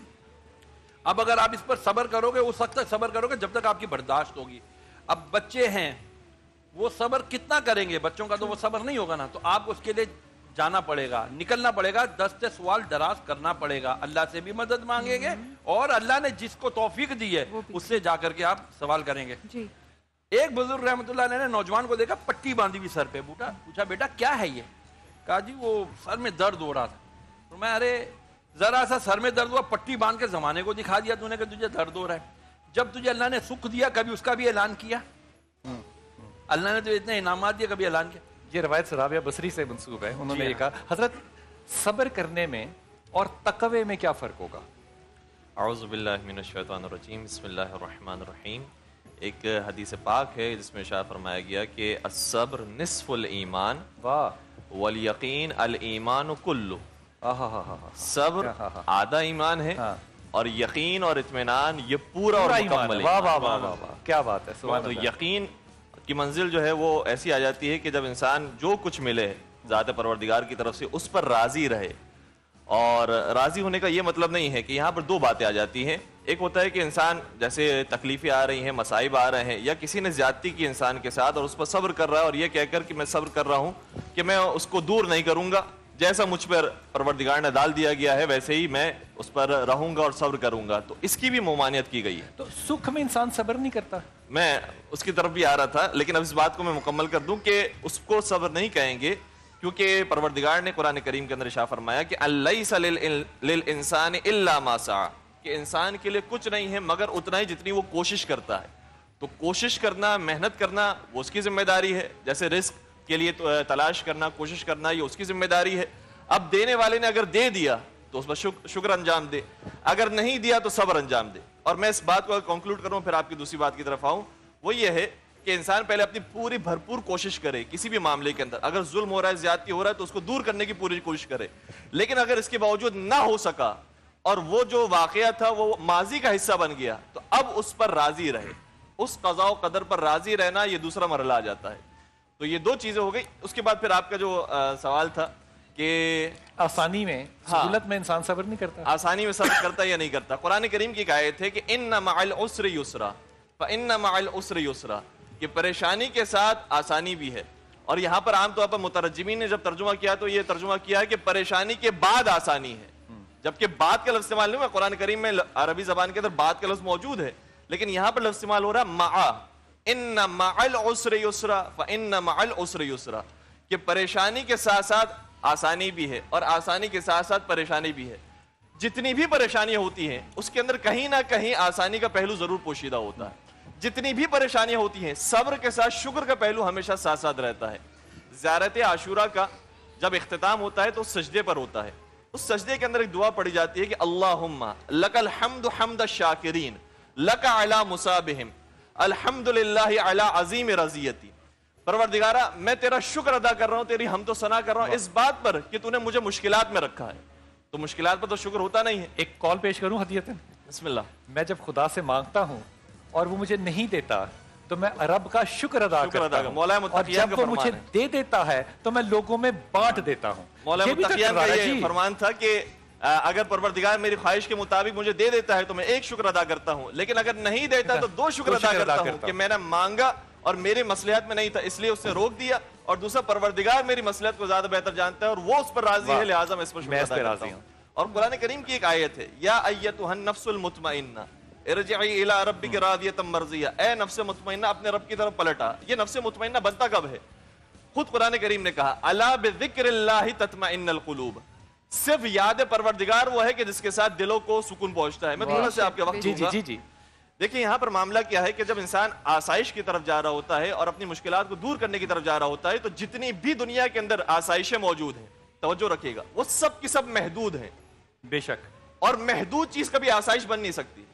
अब अगर आप इस पर सब्र करोगे, उस वक्त तक सब्र करोगे जब तक आपकी बर्दाश्त होगी। अब बच्चे हैं, वो सब्र कितना करेंगे? बच्चों का तो वो सब्र नहीं होगा ना। तो आप उसके लिए जाना पड़ेगा, निकलना पड़ेगा, दस्ते सवाल दराज करना पड़ेगा, अल्लाह से भी मदद मांगेंगे और अल्लाह ने जिसको तौफीक दी है उससे जाकर के आप सवाल करेंगे जी। एक बुजुर्ग रहमतुल्लाह अलैह ने नौजवान को देखा, पट्टी बांधी हुई सर पे। बूटा पूछा बेटा क्या है ये? कहा जी वो सर में दर्द हो रहा था। तो मैं अरे जरा सा सर में दर्द हुआ, पट्टी बांध के जमाने को दिखा दिया तूने कि तुझे दर्द हो रहा है। जब तुझे अल्लाह ने सुख दिया कभी उसका भी ऐलान किया? अल्लाह ने तो इतने इनामात दिए, कभी ऐलान किया? ये रवायत राबिया बसरी से मंसूब है। उन्होंने ये कहा, हजरत सब्र करने में और तकवे में क्या फर्क होगा? औज़ु बिल्लाहि मिनश शैतानिर रजीम, बिस्मिल्लाहिर रहमानिर रहीम। एक हदीस पाक है जिसमें इरशाद फरमाया गया कि अस्सब्र निस्फुल ईमान वाह वल यकीन अल ईमान कुल्लु। सब्र आधा ईमान है और यकीन और इत्मीनान ये पूरा और मुकम्मल है। वाह वाह वाह वाह, क्या बात है। तो यकीन की मंजिल जो है वो ऐसी आ जाती है कि जब इंसान जो कुछ मिले ज़ात परवरदिगार की तरफ से उस पर राजी रहे। और राजी होने का ये मतलब नहीं है कि यहाँ पर दो बातें आ जाती हैं। एक होता है कि इंसान जैसे तकलीफें आ रही हैं, मसाइब आ रहे हैं, या किसी ने ज्यादती की इंसान के साथ और उस पर सब्र कर रहा है और ये कहकर कि मैं सब्र कर रहा हूँ कि मैं उसको दूर नहीं करूँगा, जैसा मुझ पर परवरदिगार ने डाल दिया गया है वैसे ही मैं उस पर रहूंगा और सब्र करूंगा। तो इसकी भी ममानियत की गई है। तो सुख में इंसान सब्र नहीं करता? मैं उसकी तरफ भी आ रहा था, लेकिन अब इस बात को मैं मुकम्मल कर दूं कि उसको सब्र नहीं कहेंगे, क्योंकि परवरदिगार ने कुरान करीम के अंदर इरशाद फरमाया कि अल्लैसा लिल इंसान इल्ला मा सआ, कि इंसान के लिए कुछ नहीं है मगर उतना ही जितनी वो कोशिश करता है। तो कोशिश करना, मेहनत करना वो उसकी जिम्मेदारी है। जैसे रिस्क के लिए तो तलाश करना, कोशिश करना, ये उसकी जिम्मेदारी है। अब देने वाले ने अगर दे दिया तो उस पर शुक्र, शुक्र अंजाम दे, अगर नहीं दिया तो सब्र अंजाम दे। और मैं इस बात को कंक्लूड करूं फिर आपकी दूसरी बात की तरफ आऊं, वो ये है कि इंसान पहले अपनी पूरी भरपूर कोशिश करे किसी भी मामले के अंदर। अगर जुल्म हो रहा है, ज्यादती हो रहा है, तो उसको दूर करने की पूरी कोशिश करे। लेकिन अगर इसके बावजूद ना हो सका और वो जो वाकया था वो माजी का हिस्सा बन गया, तो अब उस पर राजी रहे। उस कज़ा व क़दर पर राजी रहना ये दूसरा मरहला आ जाता है। तो ये दो चीजें हो गई। उसके बाद फिर आपका जो आ, सवाल था कि आसानी में, सहूलत में इंसान सब्र नहीं करता? आसानी में सब्र करता या नहीं करता? कुरान करीम की एक आयत है कि इन्ना मअल उस्रि युस्रा फ इन्ना मअल उस्रि युस्रा, कि परेशानी के साथ आसानी भी है और यहाँ पर आमतौर पर मुतरज्जिमीन ने जब तर्जुमा किया तो ये तर्जुमा किया है कि परेशानी के बाद आसानी है, जबकि बाद का लफ्ज़ इस्तेमाल नहीं हुआ। कुरान करीम में अरबी जबान के अंदर बाद का लफ्ज़ मौजूद है, लेकिन यहाँ पर लफ्ज़ इस्तेमाल हो रहा है मा, इन्ना मअल उसरि युस्रा फ इन्ना मअल उसरि युस्रा, कि परेशानी के साथ साथ आसानी भी है और आसानी के साथ साथ परेशानी भी है। जितनी भी परेशानियां होती हैं उसके अंदर कहीं ना कहीं आसानी का पहलू जरूर पोशीदा होता है। जितनी भी परेशानियां होती हैं सब्र के साथ शुक्र का पहलू हमेशा साथ साथ रहता है। ज़ियारत आशूरा का जब इख्तिताम होता है तो सजदे पर होता है, उस सजदे के अंदर एक दुआ पढ़ी जाती है कि अल्लाहुम्मा लकल हम्दु हम्द शाकिरीन लका अला मुसाबिहिम अल्हम्दुलिल्लाहि अला अजीम रज़ियती। परवरदिगारा मैं तेरा शुक्र अदा कर रहा हूं, तेरी हम तो सना कर रहा हूं इस बात पर कि तूने मुझे मुश्किलात में रखा है। तो मुश्किलात पर तो शुक्र होता नहीं है। एक कॉल पेश करूं हदीयतन? बिस्मिल्लाह। मैं जब खुदा से मांगता हूं और वो मुझे नहीं देता तो मैं रब का शुक्र अदा शुक्र करता अदा हूं, मौला और मुत्तकियान जब का वो मुझे फरमान है। दे देता है तो मैं लोगों में बांट देता हूं। मौला ये भी तो मुत्तकियान का किरदार है ये जी। फरमान था कि आ, अगर परवरदिगार मेरी ख्वाहिश के मुताबिक मुझे दे देता है तो मैं एक शुक्र अदा करता हूं, लेकिन अगर नहीं देता तो दो शुक्र अदा करता हूं कि मैंने मांगा और मेरे मसलिहत में नहीं था इसलिए उसने रोक दिया, और दूसरा परवरदिगार मेरी मसलिहत को ज्यादा बेहतर जानता है और वो उस पर राजी है, लिहाजा मैं इस पर शुक्र अदा करता हूं। और कुरान करीम की एक आयत है, या अय्यतुहन नफ्सुल मुतमइन्ना इरजिई इला रब्बिकी रादियतम मर्जिया, ए नफ्स मुतमइन्ना अपने रब की तरफ पलटा। ये नफ्स मुतमइन्ना बनता कब है? खुद कुरान करीम ने कहा अला बिज़िक्रिल्लाहि तत्मइन्नुल क़ुलूब, सिर्फ याद परवरदिगार वो है कि जिसके साथ दिलों को सुकून पहुंचता है। मैं थोड़ा सा आपके वक्त जी जी जी जी देखिए यहाँ पर मामला क्या है कि जब इंसान आसाइश की तरफ जा रहा होता है और अपनी मुश्किलात को दूर करने की तरफ जा रहा होता है तो जितनी भी दुनिया के अंदर आसाइशें मौजूद हैं, तवज्जो रखिएगा, वो सब की सब महदूद हैं। बेशक। और महदूद चीज कभी आसाइश बन नहीं सकती।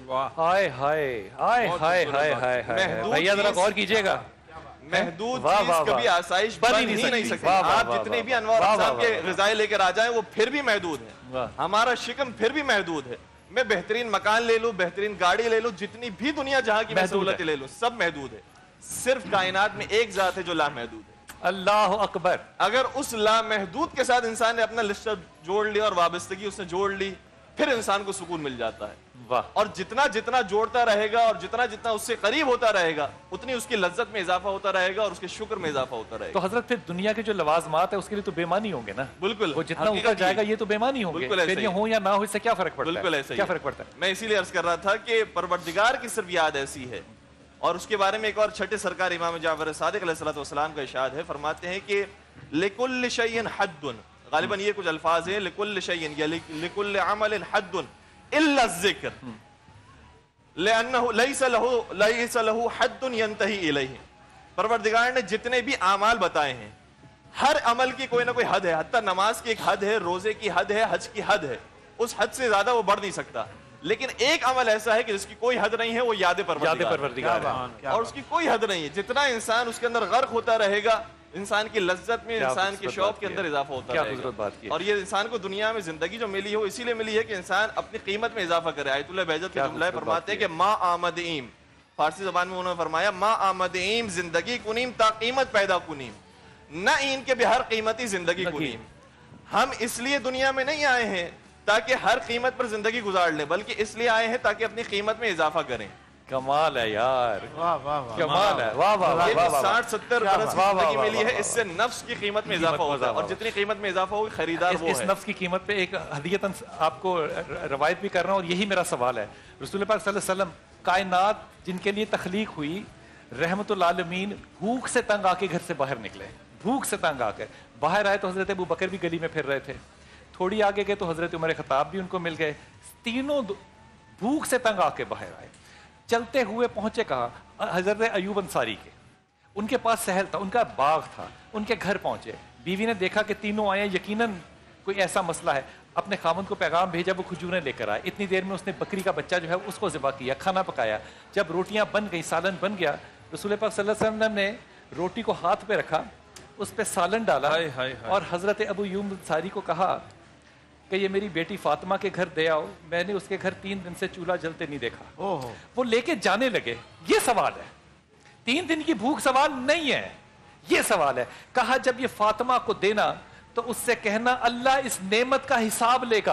हाय हाय हाय हाय हाय हाय हाय भैया जरा गौर कीजिएगा, महदूद वाह, चीज वाह, कभी वाह। आसाइश बन बन ही नहीं ही नहीं सकती। सकती। वाह, वाह, आप वाह, जितने वाह, भी अनवार वाह, साहब वाह, के वाह। ग़िज़ाए लेकर आ जाएं वो फिर भी महदूद है। हमारा शिकम फिर भी महदूद है। मैं बेहतरीन मकान ले लूं, बेहतरीन गाड़ी ले लूं, जितनी भी दुनिया जहां की मैं महदूद सहूलतें ले लूं, सब महदूद है। सिर्फ कायनात में एक जात है जो लामहदूद है, अल्लाह अकबर। अगर उस लामहदूद के साथ इंसान ने अपना लिस्टर जोड़ लिया और वाबस्तगी उसने जोड़ ली, फिर इंसान को सुकून मिल जाता है। वाह। और जितना जितना जोड़ता रहेगा और जितना जितना उससे करीब होता रहेगा उतनी उसकी लज्जत में इजाफा होता रहेगा और उसके शुक्र में इजाफा होता रहेगा। तो हजरत फिर दुनिया के जो लवाजमात है उसके लिए तो बेमानी होंगे ना। बिल्कुल, वो जितना हकीकत ऊपर जाएगा ये- ये तो बेमानी होंगे, बिल्कुल ऐसे फिर ये ही। हो या ना हो इससे क्या फर्क पड़ता बिल्कुल है? ऐसे ही क्या है। फर्क पड़ता है? मैं इसीलिए अर्ज कर रहा था कि परवरदिगार की सिर्फ याद ऐसी है। और उसके बारे में एक और छठे सरकार इमाम जाफर सादिक अलैहिस्सलाम का इरशाद है, फरमाते हैं कि लिकुल्ल शैइन हद्दुन, गालिबन ये कुछ अल्फाज हैं, लिकुल्ल शैइन या लिकुल्ल अमलिन हद्दुन इल्ला ज़िक्र लिअन्नहु लैसा लहु लैसा लहु हद्दुन यंतही इलैहि। परवरदिगार ने जितने भी आमाल बताए हैं हर अमल की कोई ना कोई हद है, हत्ता नमाज की एक हद है, रोजे की हद है, हज की हद है, उस हद से ज्यादा वो बढ़ नहीं सकता। लेकिन एक अमल ऐसा है कि जिसकी कोई हद नहीं है, वो याद परवरदिगार याद परवरदिगार है। और उसकी कोई हद नहीं है। जितना इंसान उसके अंदर गर्क होता रहेगा, इंसान की लज्जत में, इंसान के शौक के अंदर इजाफा होता क्या रहेगा। खूबसूरत बात की है। और ये इंसान को दुनिया में जिंदगी जो मिली हो इसीलिए मिली है कि इंसान अपनी कीमत में इजाफा करे। आयतुल्लाह बहजत के जुमला फरमाते हैं कि मा आमदीम, फारसी जबान में उन्होंने फरमाया मा आमदीम जिंदगी कुनीम ता कीमत पैदा कुनीम, न इनके भी हर कीमती जिंदगी कुनीम। हम इसलिए दुनिया में नहीं आए हैं ताकि हर कीमत पर जिंदगी गुजार लें, बल्कि इसलिए आए हैं ताकि अपनी कीमत में इजाफा करें। कमाल है यार, वाह वाह वाह, कमाल है, वाह वाह वाह वाह। साठ सत्तर क्या बरस बात, वाह, वाह, जिंदगी वाह, मिली वाह, है, वाह, इससे नफ्स की कीमत में इजाफा होता है, और जितनी कीमत में इजाफा होगी खरीदार इस, वो इस है। नफ्स की कीमत पे एक हदीयतन आपको र- रवायत भी कर रहा हूँ, और यही मेरा सवाल है। रसूल पाक सल्लल्लाहु अलैहि वसल्लम कायनात जिनके लिए तख्लीक हुई, रहमतुल आलमीन, भूख से तंग आके घर से बाहर निकले, भूख से तंग आकर बाहर आए तो हजरत अबू बकर भी गली में फिर रहे थे। थोड़ी आगे गए तो हजरत उमर खताब भी उनको मिल गए। तीनों भूख से तंग आके बाहर आए। चलते हुए पहुंचे कहा हजरत अयूब अंसारी के, उनके पास सहल था, उनका बाग था, उनके घर पहुंचे। बीवी ने देखा कि तीनों आए, यकीनन कोई ऐसा मसला है। अपने खामन को पैगाम भेजा, वो खजूरें लेकर आए। इतनी देर में उसने बकरी का बच्चा जो है उसको ज़िबा किया, खाना पकाया। जब रोटियां बन गई, सालन बन गया, रसूल पाक सल्लल्लाहु अलैहि वसल्लम ने रोटी को हाथ पे रखा, उस पर सालन डाला हाय, हाय, हाय। और हजरत अबू अयूब अंसारी को कहा कि ये मेरी बेटी फातिमा के घर दे आओ, मैंने उसके घर तीन दिन से चूल्हा जलते नहीं देखा। ओहो। वो लेके जाने लगे। ये सवाल है, तीन दिन की भूख सवाल नहीं है, ये सवाल है। कहा जब ये फातिमा को देना तो उससे कहना अल्लाह इस नेमत का हिसाब लेगा,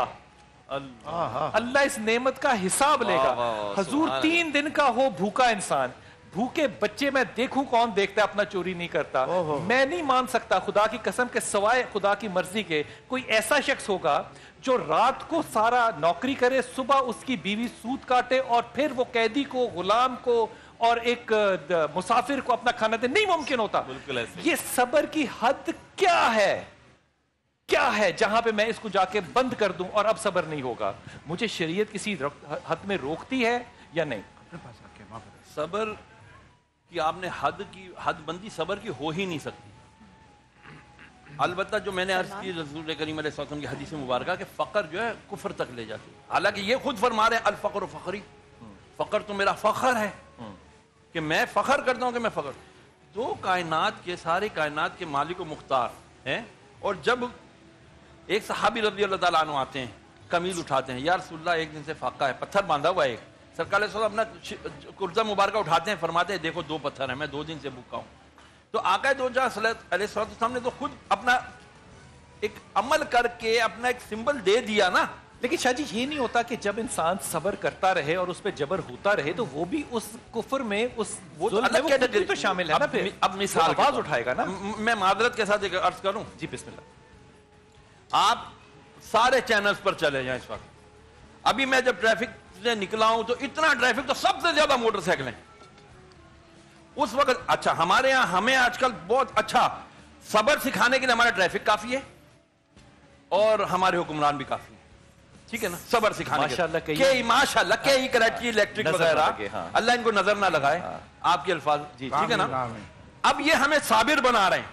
अल्लाह इस नेमत का हिसाब लेगा। वाह, वाह, हजूर सुभान तीन दिन का हो भूखा इंसान, भूखे बच्चे मैं देखूं कौन देखता है अपना चोरी नहीं करता। मैं नहीं मान सकता खुदा की कसम के सिवाय खुदा की मर्जी के कोई ऐसा शख्स होगा जो रात को सारा नौकरी करे, सुबह उसकी बीवी सूद काटे और फिर वो कैदी को, गुलाम को और एक मुसाफिर को अपना खाना दे। नहीं मुमकिन होता। बिल्कुल ऐसे। ये सबर की हद क्या है, क्या है जहां पे मैं इसको जाके बंद कर दूं और अब सबर नहीं होगा? मुझे शरीयत किसी हद में रोकती है या नहीं? सबर की आपने हद की हदबंदी सबर की हो ही नहीं सकती। अलबत्ता जो मैंने अर्ज की रसूल करीम अलैहि सल्लम की हदीस मुबारक कि फ़क्र जो है कुफर तक ले जाती है। हालांकि ये खुद फरमा रहे हैं अल फ़क्र फ़खरी, फ़क्र तो मेरा फ़ख्र है कि मैं फ़ख्र करता हूं कि मैं फ़ख्र। दो कायनात के सारे कायनात के मालिक व मुख्तार हैं, और जब एक सहाबी रज़ी अल्लाह ताला अन्हु आते हैं, कमीज उठाते हैं, या रसूलल्लाह एक दिन से फाका है, पत्थर बांधा हुआ है एक। सरकार अपना कुर्ता मुबारक उठाते हैं, फरमाते हैं देखो दो पत्थर है, मैं दो दिन से भूखा हूं। तो आका दो जहां ने तो खुद अपना एक अमल करके अपना एक सिंबल दे दिया ना। लेकिन शाह जी ये नहीं होता कि जब इंसान सबर करता रहे और उस पर जबर होता रहे तो वो भी उस कुफर में उस वो तो अलग कैटेगरी तो शामिल है ना। फिर अब मिसाल आवाज उठाएगा ना। मैं मादरत के साथ एक अर्ज करूं जी, बिस्मिल्लाह। आप सारे चैनल्स पर चले जाएं इस वक्त। अभी मैं जब ट्रैफिक से निकला हूं तो इतना ट्रैफिक, तो सबसे ज्यादा मोटरसाइकिलें उस वक्त। अच्छा, हमारे यहां हमें आजकल बहुत अच्छा सबर सिखाने के लिए हमारा ट्रैफिक काफी है और हमारे हुक्मरान भी काफी है, ठीक है ना, सबर सिखाने माशाल्लाह के लिए। माशाल्लाह के ही कराची इलेक्ट्रिक वगैरह, हाँ। अल्लाह इनको नजर ना लगाए, हाँ। आपके अल्फाज जी, ठीक है ना। अब ये हमें साबिर बना रहे हैं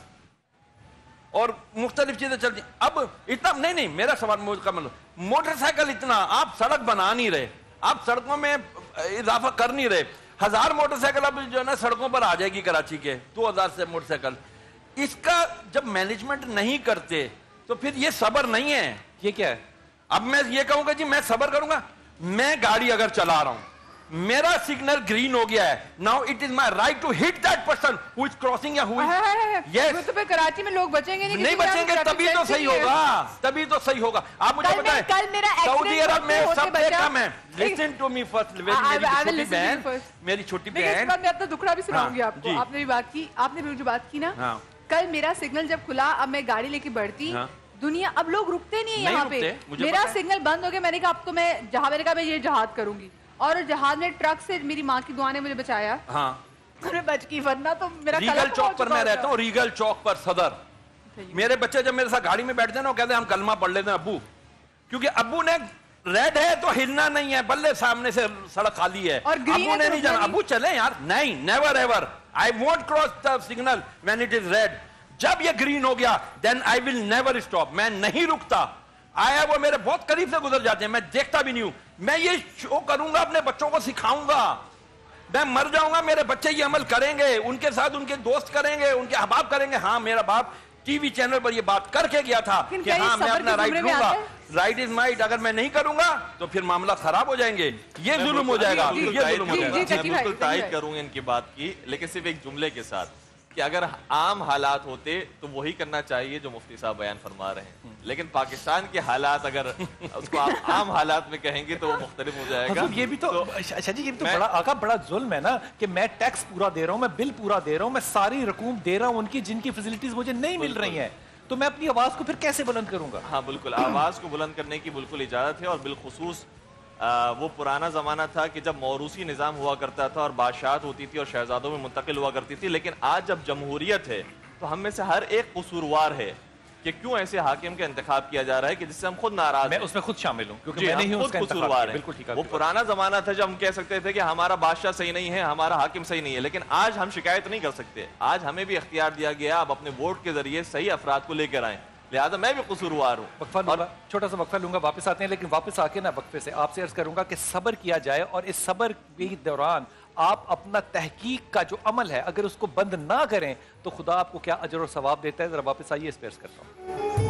और मुख्तलिफ चीजें चलती। अब इतना नहीं नहीं मेरा सवाल मुकम्मल, मोटरसाइकिल इतना आप सड़क बना नहीं रहे, आप सड़कों में इजाफा कर नहीं रहे। हजार मोटरसाइकिल अब जो है ना सड़कों पर आ जाएगी कराची के, दो हजार से मोटरसाइकिल। इसका जब मैनेजमेंट नहीं करते तो फिर ये सबर नहीं है। ये क्या है? अब मैं ये कहूंगा जी मैं सबर करूंगा, मैं गाड़ी अगर चला रहा हूं, मेरा सिग्नल ग्रीन हो गया है, now it is my right to hit that person who is crossing या हु इज यस। तो फिर कराची में लोग बचेंगे नहीं, नहीं बचेंगे, तभी तो सही होगा, तभी तो सही होगा। आप मुझे बताएं, कल मेरा सऊदी अरब में सब देखा मैं। लिसन टू मी फर्स्ट, मेरी छोटी बहन मेरी छोटी बहन मैं अपना दुखड़ा भी सुनाऊंगी आपको। आपने भी बात की, आपने भी जो बात की ना, कल मेरा सिग्नल जब खुला, अब मैं गाड़ी लेके बढ़ती, दुनिया अब लोग रुकते नहीं है यहाँ पे। मेरा सिग्नल बंद हो गया, मैंने कहा अब तो मैं जहाँ, मैंने कहा मैं ये जहाद करूंगी, और जहाज में ट्रक से मेरी माँ की दुआ ने मुझे बचाया। हाँ, मैं बच की, वरना तो मेरा रीगल चौक पर मैं रहता हूँ, रीगल चौक पर सदर। मेरे बच्चे जब मेरे साथ गाड़ी में बैठते हैं ना, कहते हैं हम कलमा पढ़ लेते हैं अब्बू, क्योंकि अब्बू ने रेड है तो हिलना नहीं है, बल्ले सामने से सड़क खाली है, अब्बू ने नहीं जाना। अब्बू चले यार, नहीं, never ever, I won't cross the signal when it is red. जब ये ग्रीन हो गया then I will never stop, मैं नहीं रुकता। आया वो मेरे बहुत करीब से गुजर जाते हैं, मैं देखता भी नहीं हूं। मैं ये शो करूंगा, अपने बच्चों को सिखाऊंगा, मैं मर जाऊंगा मेरे बच्चे ये अमल करेंगे, उनके साथ उनके दोस्त करेंगे, उनके अहबाब करेंगे। हाँ, मेरा बाप टीवी चैनल पर ये बात करके गया था कि हाँ मैं अपना राइट लूंगा, राइट इज माइट। अगर मैं नहीं करूंगा तो फिर मामला खराब हो जाएंगे, ये जुल्म हो जाएगा, ये जुल्म हो जाएगा। मैं बिल्कुल तायद करूंगा इनकी बात की, लेकिन सिर्फ एक जुमले के साथ कि अगर आम हालात होते तो वही करना चाहिए जो मुफ्ती साहब बयान फरमा रहे हैं, लेकिन पाकिस्तान के हालात अगर उसको आप आम हालात में कहेंगे तो वो मुख्तलिफ हो जाएगा। ये भी तो अच्छा जी, ये भी तो बड़ा आका बड़ा जुल्म है ना कि मैं टैक्स पूरा दे रहा हूँ, मैं बिल पूरा दे रहा हूँ, मैं सारी रकूम दे रहा हूँ उनकी जिनकी फैसिलिटीज मुझे नहीं मिल रही हैं, तो मैं अपनी आवाज को फिर कैसे बुलंद करूंगा? हाँ बिल्कुल, आवाज को बुलंद करने की बिल्कुल इजाजत है। और बिलखुसूस आ, वो पुराना ज़माना था कि जब मौरूसी निज़ाम हुआ करता था और बादशाहत होती थी और शहजादों में मुंतकिल हुआ करती थी, लेकिन आज जब जमहूरियत है तो हम में से हर एक कसूरवार है कि क्यों ऐसे हाकिम का इंतखाब किया जा रहा है कि जिससे हम खुद नाराज मैं उसमें खुद शामिल हूँ क्योंकि मैं नहीं हूँ उसका कसूरवार है। वो पुराना ज़माना था जब हम कह सकते थे कि हमारा बादशाह सही नहीं है, हमारा हाकिम सही नहीं है, लेकिन आज हम शिकायत नहीं कर सकते। आज हमें भी इख्तियार दिया गया, आप अपने वोट के जरिए सही अफराद को लेकर आए, लिहाजा मैं भी कसूरवार हूँ। वक्फा लूंगा, छोटा सा वक्फा लूंगा, वापस आते हैं, लेकिन वापस आके ना वक्फे से आपसे अर्ज करूंगा कि सब्र किया जाए और इस सब्र के दौरान आप अपना तहकीक का जो अमल है अगर उसको बंद ना करें तो खुदा आपको क्या अजर और सवाब देता है। जरा वापस आइए, इस पे अर्ज करता हूँ।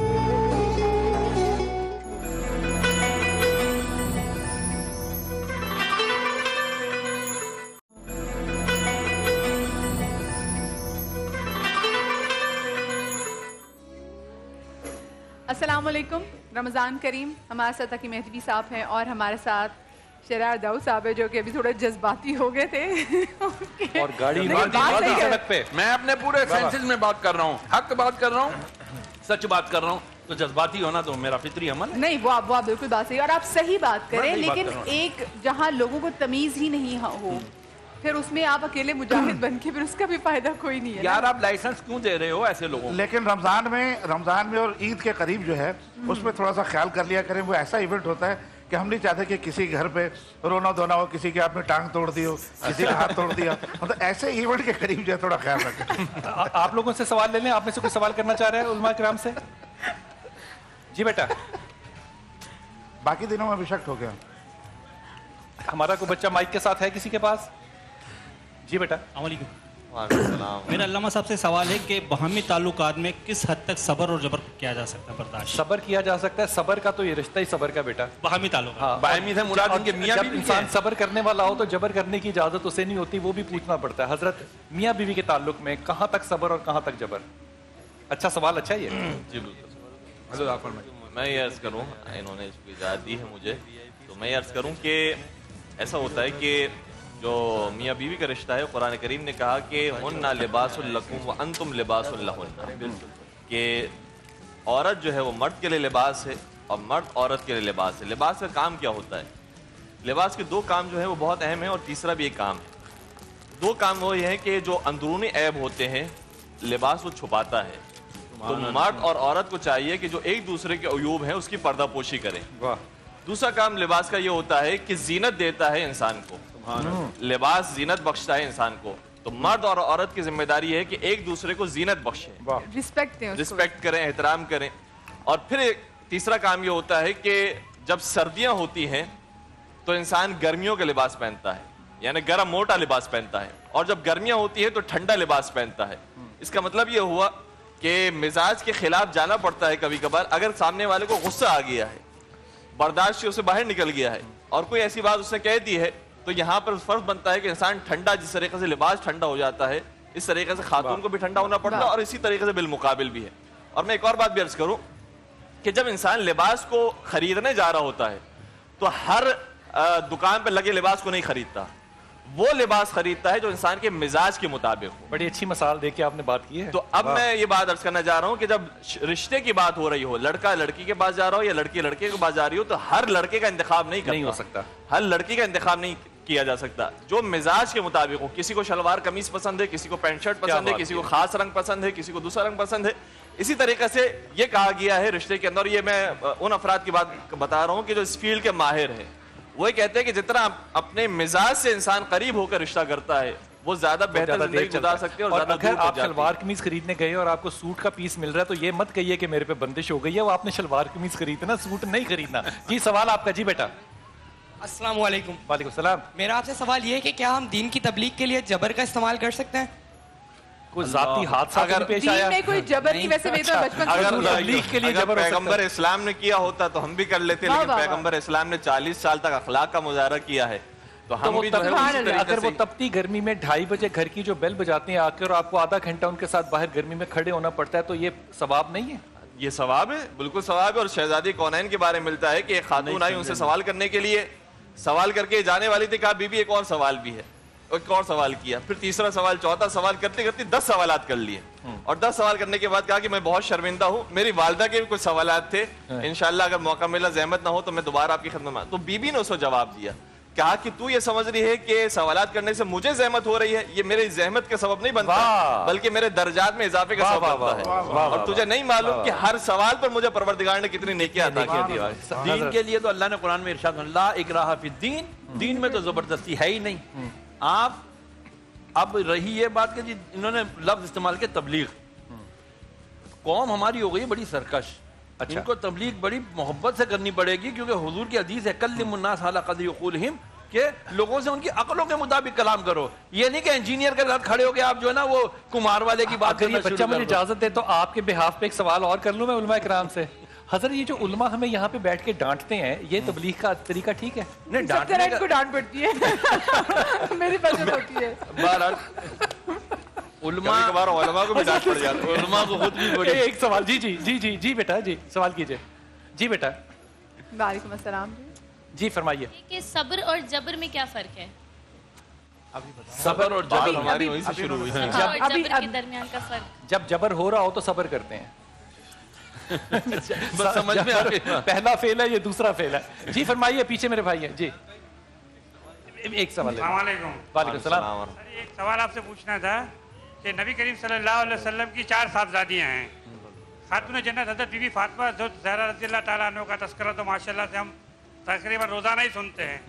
अस्सलाम वालेकुम, रमज़ान करीम। हमारे साथ अकी मेहदी साहब हैं और हमारे साथ शरार दाऊद साहब है जो कि अभी थोड़े जज्बाती हो गए थे और गाड़ी सड़क पे। मैं अपने पूरे सेंसेस में बात कर रहा हूँ, हक बात कर रहा हूँ, सच बात कर रहा हूँ, तो जज्बाती होना तो मेरा फितरी अमल है। नहीं, वो आप वो आप बिल्कुल बात सही, और आप सही बात करें, लेकिन एक जहाँ लोगों को तमीज ही नहीं हो, फिर उसमें आप अकेले मुजाहिद बन के फिर उसका भी फायदा कोई नहीं है यार। आप लाइसेंस क्यों दे रहे हो ऐसे लोगों को? लेकिन रमजान में रमजान में और ईद के करीब जो है उसमें थोड़ा सा ख्याल कर लिया करें। वो ऐसा इवेंट होता है कि हम नहीं चाहते कि किसी घर पे रोना धोना हो, किसी के आपने टांग तोड़ दी हो, किसी का हाथ तोड़ दिया, मतलब ऐसे इवेंट के करीब जो है थोड़ा ख्याल रखें। आप लोगों से सवाल ले लें, आप में से कोई सवाल करना चाह रहे हैं उलमा किराम से? जी बेटा। बाकी दिनों में अभिषक्त हो गया। हमारा कोई बच्चा माइक के साथ है किसी के पास? जी बेटा। मेरा अल्लामा साहब से सवाल है कि बाहमी ताल्लुकात में किस हद तक सब्र और जबर किया जा सकता है, बर्दाश्त? सब्र किया जा सकता है। सब्र का तो ये रिश्ता ही सब्र का बेटा, बाहमी ताल्लुकात। हाँ, बाहमी से मुराद उनके मियां बीवी इंसान सब्र करने वाला हो तो जबर करने की इजाजत उसे नहीं होती, वो भी पूछना पड़ता है। हजरत मियां बीवी के ताल्लुक में कहाँ तक सब्र और कहाँ तक जबर? अच्छा सवाल, अच्छा ये जी बिल्कुल। मैं ये अर्ज करूँ, इन्होंने इसको इजाज़त दी है मुझे, तो मैं ये अर्ज करूँ कि ऐसा होता है कि जो मियाँ बीवी का रिश्ता है, कुरान करीम ने कहा कि हुन्ना लिबासुल लकुम व अंतुम लिबासुल लहुन्ना, कि औरत जो है वो मर्द के लिए लिबास है और मर्द औरत के लिए लिबास है। लिबास का काम क्या होता है? लिबास के दो काम जो है वो बहुत अहम है, और तीसरा भी एक काम है। दो काम वो ये है कि जो अंदरूनी ऐब होते हैं लिबास वो छुपाता है, तो मर्द और औरत को चाहिए कि जो एक दूसरे के अयूब हैं उसकी पर्दापोशी करें। दूसरा काम लिबास का ये होता है कि जीनत देता है इंसान को, लिबास जीनत बख्शता है इंसान को। तो मर्द और औरत की जिम्मेदारी है कि एक दूसरे को जीनत बख्शें, रिस्पेक्ट दें, रिस्पेक्ट करें, एहतराम करें। और फिर एक तीसरा काम ये होता है कि जब सर्दियां होती हैं तो इंसान गर्मियों का लिबास पहनता है, यानी गर्म मोटा लिबास पहनता है, और जब गर्मियां होती है तो ठंडा लिबास पहनता है। इसका मतलब ये हुआ कि मिजाज के खिलाफ जाना पड़ता है कभी कभार। अगर सामने वाले को गुस्सा आ गया है, बर्दाश्त से उसे बाहर निकल गया है, और कोई ऐसी बात उसने कह दी है, तो यहाँ पर फर्ज बनता है कि इंसान ठंडा, जिस तरीके से लिबास ठंडा हो जाता है इस तरीके से खातून को भी ठंडा होना पड़ता है, और इसी तरीके से बिलमुकाबिल भी है। और मैं एक और बात भी अर्ज करूं कि जब इंसान लिबास को खरीदने जा रहा होता है तो हर दुकान पर लगे लिबास को नहीं खरीदता, वो लिबास खरीदता है जो इंसान के मिजाज के मुताबिक हो। बड़ी अच्छी मिसाल देके आपने बात की है। तो अब मैं ये बात अर्ज करना चाह रहा हूँ कि जब रिश्ते की बात हो रही हो, लड़का लड़की के पास जा रहा हो या लड़की लड़के के पास जा रही हो, तो हर लड़के का इंतखाब नहीं नहीं हो सकता, हर लड़की का इंतखाब नहीं किया जा सकता। जो मिजाज के मुताबिक हो, किसी को शलवार कमीज पसंद है, किसी को पैंट शर्ट पसंद है, किसी को खास रंग पसंद है, किसी को दूसरा रंग पसंद है। इसी तरीके से ये कहा गया है रिश्ते के अंदर, ये मैं उन अफराद की बात बता रहा हूँ कि जो इस फील्ड के माहिर हैं, वो कहते हैं कि जितना अपने मिजाज से इंसान करीब होकर रिश्ता करता है वो ज्यादा बेहतर जिंदगी गुजार सकते हैं। और, और अगर आप शलवार कमीज खरीदने गए और आपको सूट का पीस मिल रहा है तो ये मत कहिए कि मेरे पे बंदिश हो गई है, वो आपने शलवार कमीज खरीदना, सूट नहीं खरीदना। जी सवाल आपका। जी बेटा। अस्सलाम वालेकुम। वालेकुम सलाम। मेरा आपसे सवाल ये है कि क्या हम दीन की तबलीग के लिए जबर का इस्तेमाल कर सकते हैं? कोई जाती हादसा अगर पेश आया में कोई जबर की, वैसे मैं तो बचपन से अगर तबलीग के लिए अगर जबर पैगंबर इस्लाम ने किया होता तो हम भी कर लेते, लेकिन पैगंबर इस्लाम ने चालीस साल तक अखलाक का मुजाहरा किया है, तो हम तो भी जो है उसी तरीके अगर वो से तपती गर्मी में ढाई बजे घर की जो बेल बजाते हैं आकर और आपको आधा घंटा उनके साथ बाहर गर्मी में खड़े होना पड़ता है, तो ये सवाब नहीं है? ये सवाब है, बिल्कुल सवाब है। और शहजादी कौनैन के बारे में मिलता है कि एक खातून आई उनसे सवाल करने के लिए, सवाल करके जाने वाली थी, कहा बीबी एक और सवाल भी है, एक और सवाल किया, फिर तीसरा सवाल, चौथा सवाल, करते करते दस सवालात कर लिए। और दस सवाल करने के बाद कहा कि मैं बहुत शर्मिंदा हूँ, मेरी वालदा के भी कुछ सवालात थे, इंशाल्लाह अगर मौका मिला, जहमत ना हो तो मैं दोबारा आपकी खिदमत में। तो बीबी ने उसको जवाब दिया, कहा कि तू ये समझ रही है कि सवालात करने से मुझे जहमत हो रही है, ये मेरी जहमत का सबब नहीं बनता, बल्कि मेरे दर्जात में इजाफे का सबब बनता है। और तुझे नहीं मालूम कि हर सवाल पर मुझे परवरदिगार ने कितनी नेकियां अता की दी है। दीन के लिए तो अल्लाह ने कुरान में इरशाद फरमाया, ला इकराहा फिद्दीन, दीन में तो जबरदस्ती है ही नहीं। आप अब रही ये बात कि जी इन्होंने लफ्ज इस्तेमाल किया तबलीग, कौम हमारी हो गई बड़ी सरकश। अच्छा। इनको तबलीग बड़ी मोहब्बत से करनी पड़ेगी, क्योंकि हुजूर की हदीस है कल्लिमुन्नास अला क़द्रि उक़ूलिहिम, के लोगों से उनकी अकलों के मुताबिक कलाम करो। ये नहीं कि इंजीनियर के साथ खड़े हो के आप जो है ना वो कुमार वाले की बात करना बच्चा मुझे इजाजत दे तो आपके बिहाफ पे एक सवाल और कर लूं मैं उलमा इकराम से। हजरत ये जो उलमा हमें यहाँ पे बैठ के डांटते हैं, ये तबलीग का तरीका ठीक है? नहीं, डांटने को डांट पड़ती है मेरी पसंद होती है। उलमा उलमा को भी डांट पड़ जाती है, उलमा को खुद भी बड़ी। एक सवाल। जी जी जी जी जी बेटा, जी सवाल कीजिए। जी बेटा। वालेकुम अस्सलाम। जी फरमाइए। कि सब्र और जबर में क्या फ़र्क है? सबर और जबर हमारी वहीं से शुरू हुई हाँ, और जबर के दरमियान का फ़र्क। जब जबर हो रहा हो तो सबर करते हैं। बस समझ में आ गया। पहला फेल है, ये दूसरा फेल है। जी फरमाइए, पीछे मेरे भाई हैं जी। एक सवाल है। अस्सलामुअलैकुम। वालेकुम सलाम। सर एक सवाल आपसे पूछना था कि नबी करीम सल्लल्लाहु अलैहि वसल्लम की चार साहबजादियाँ हैं। खातून जन्नत हज़रत बीबी फातिमा ज़हरा रज़ियल्लाहु ताला अन्हा का तस्करा तो माशाल्लाह से हम तकरीबन रोज़ाना ही सुनते हैं।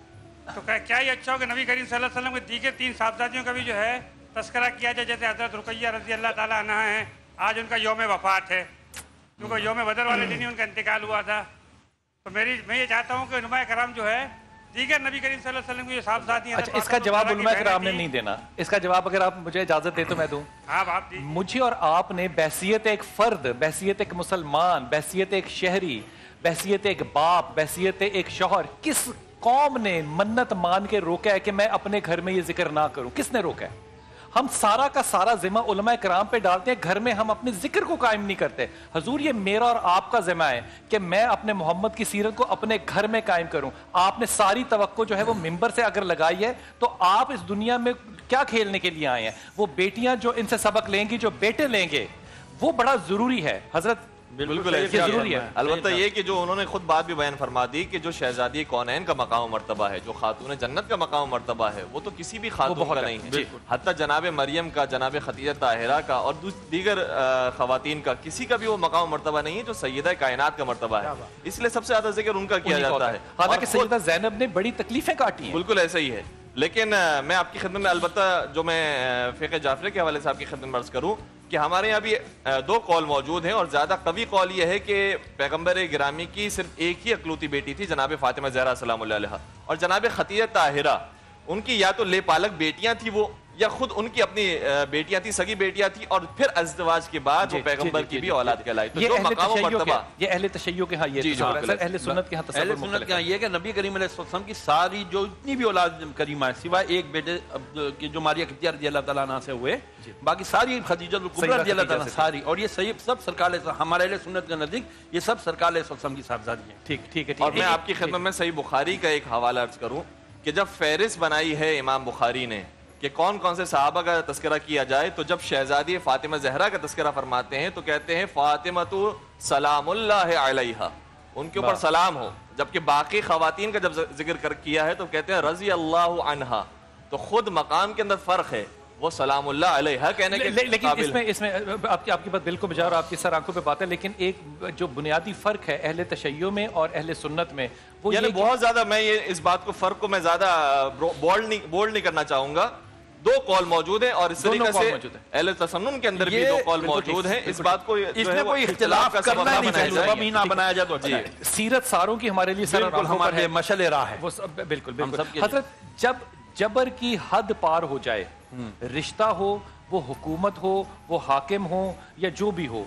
तो क्या क्या ये अच्छा हो कि नबी करीम सल्लल्लाहु अलैहि वसल्लम के दीगर तीन साहबजादियों का भी जो है तस्करा किया जाए, जैसे हज़रत रुकैया रज़ियल्लाहु ताला अन्हा है, आज उनका यौम वफ़ात है, क्योंकि यौम बदर वाले दिन ही उनका इंतकाल हुआ था। तो मेरी मैं ये चाहता हूँ कि उलमाए कराम जो है दीगर नबी करीम सल्लल्लाहु अलैहि वसल्लम की जो साहबजादी हैं। अच्छा, इसका जवाब उलमाए कराम ने नहीं देना। इसका जवाब अगर आप मुझे इजाजत दे तो मैं दूं। हाँ आप दीजिए। मुझे और आपने बहसियत एक फर्द, बहसियत एक मुसलमान, बहसियत एक शहरी, बहसियत एक बाप, बहसियत एक शौहर, किस कौम ने मन्नत मान के रोका है कि मैं अपने घर में ये जिक्र ना करूं? किसने रोका है? हम सारा का सारा जिम्मा उलमा कराम पे डालते हैं, घर में हम अपने जिक्र को कायम नहीं करते। हजूर ये मेरा और आपका जिम्मा है कि मैं अपने मोहम्मद की सीरत को अपने घर में कायम करूं। आपने सारी तवक्को जो है वो मिंबर से अगर लगाई है तो आप इस दुनिया में क्या खेलने के लिए आए हैं? वो बेटियां जो इनसे सबक लेंगी, जो बेटे लेंगे, वो बड़ा जरूरी है। हजरत बिल्कुल जरूरी है। अलबत्ता ये कि जो उन्होंने खुद बात भी बयान फरमा दी कि जो शहजादी कौनैन का मकाम मर्तबा है, जो खातून जन्नत का मकाम मर्तबा है, वो तो किसी भी खातून का नहीं है। हत्ता जनाब मरियम का, जनाब खदीजा ताहिरा का और दीगर खवातीन का किसी का भी वो मकाम मर्तबा नहीं है जो सैयदा कायनात का मर्तबा है। इसलिए सबसे ज्यादा जिक्र उनका किया जाता है। हालांकि सैयदा ज़ैनब ने बड़ी तकलीफें काटी हैं। बिल्कुल ऐसा ही है। लेकिन मैं आपकी खिदमत में अलबत्ता जो मैं फ़िक़्ह जाफ़री के हवाले से आपकी खिदमत में अर्ज़ करूँ कि हमारे यहाँ भी दो कौल मौजूद हैं और ज़्यादा कवी कौल ये है कि पैगम्बर गिरामी की सिर्फ एक ही अकलूती बेटी थी, जनाब फ़ातिमा ज़हरा सलामुल्लाह अलैहा, और जनाब खदीजा ताहिरा उनकी या तो ले पालक बेटियां थी वो, या खुद उनकी अपनी बेटियां थी, सगी बेटियां थी, और फिर अज़दवाज के बाद वो पैगंबर की भी औलाद कहलाई। तो जो मकाम मर्तबा ये अहले तशय्यो के यहाँ ये अहले सुन्नत के यहाँ अहले सुन्नत के यहाँ ये कि नबी करीम अलैहि सल्लम की सारी जो इतनी भी औलाद करीमा है, सिवाय एक बेटे की जो मारिया खदीजा रज़ियल्लाहु ताला अन्हा से हुए, बाकी सारी खदीजा कुबरा रज़ियल्लाहु ताला सारी, और ये सही सब सरकार हमारे अहले सुन्नत के नजदीक ये सब सरकार अलैहि सल्लम की साहबजादी है। ठीक ठीक है। और मैं आपकी खिदमत में सही बुखारी का एक हवाला अर्ज करूँ कि जब फहरिस्त बनाई है इमाम बुखारी ने कि कौन कौन से सहाबा का तस्करा किया जाए, तो जब शहजादी फातिमा ज़हरा का तस्करा फरमाते हैं तो कहते हैं फातिमा तो सलामुल्लाह अलैहा, उनके ऊपर सलाम हो। जबकि बाकी खवातीन का जब जिक्र कर किया है तो कहते हैं रज़ी अल्लाहु अन्हा। तो खुद मकाम के अंदर फर्क है, वो सलामुल्लाह अलैहा कहने के ले, लेकिन इसमें इसमें आपकी आपकी बात बिल्कुल बजा और आपकी सर आंखों पे बात है, लेकिन एक जो बुनियादी फर्क है अहले तशय्यो में और अहले सुन्नत में, वो यानी बहुत ज्यादा मैं ये इस बात को फर्क को मैं ज्यादा बोल्ड नहीं बोल्ड नहीं करना चाहूंगा। दो कॉल मौजूद है और इस तरीके से अहले तसन्नुन के अंदर भी दो कॉल मौजूद है। इस बात को इसमें कोई इख्तिलाफ करना नहीं ना बनाया जाए तो अच्छा है। सीरत सारों की हमारे लिए सर हमारे मशले राह है वो बिल्कुल बिल्कुल। हजरत जब जबर की हद पार हो जाए, रिश्ता हो, वो हुकूमत हो, वो हाकिम हो या जो भी हो,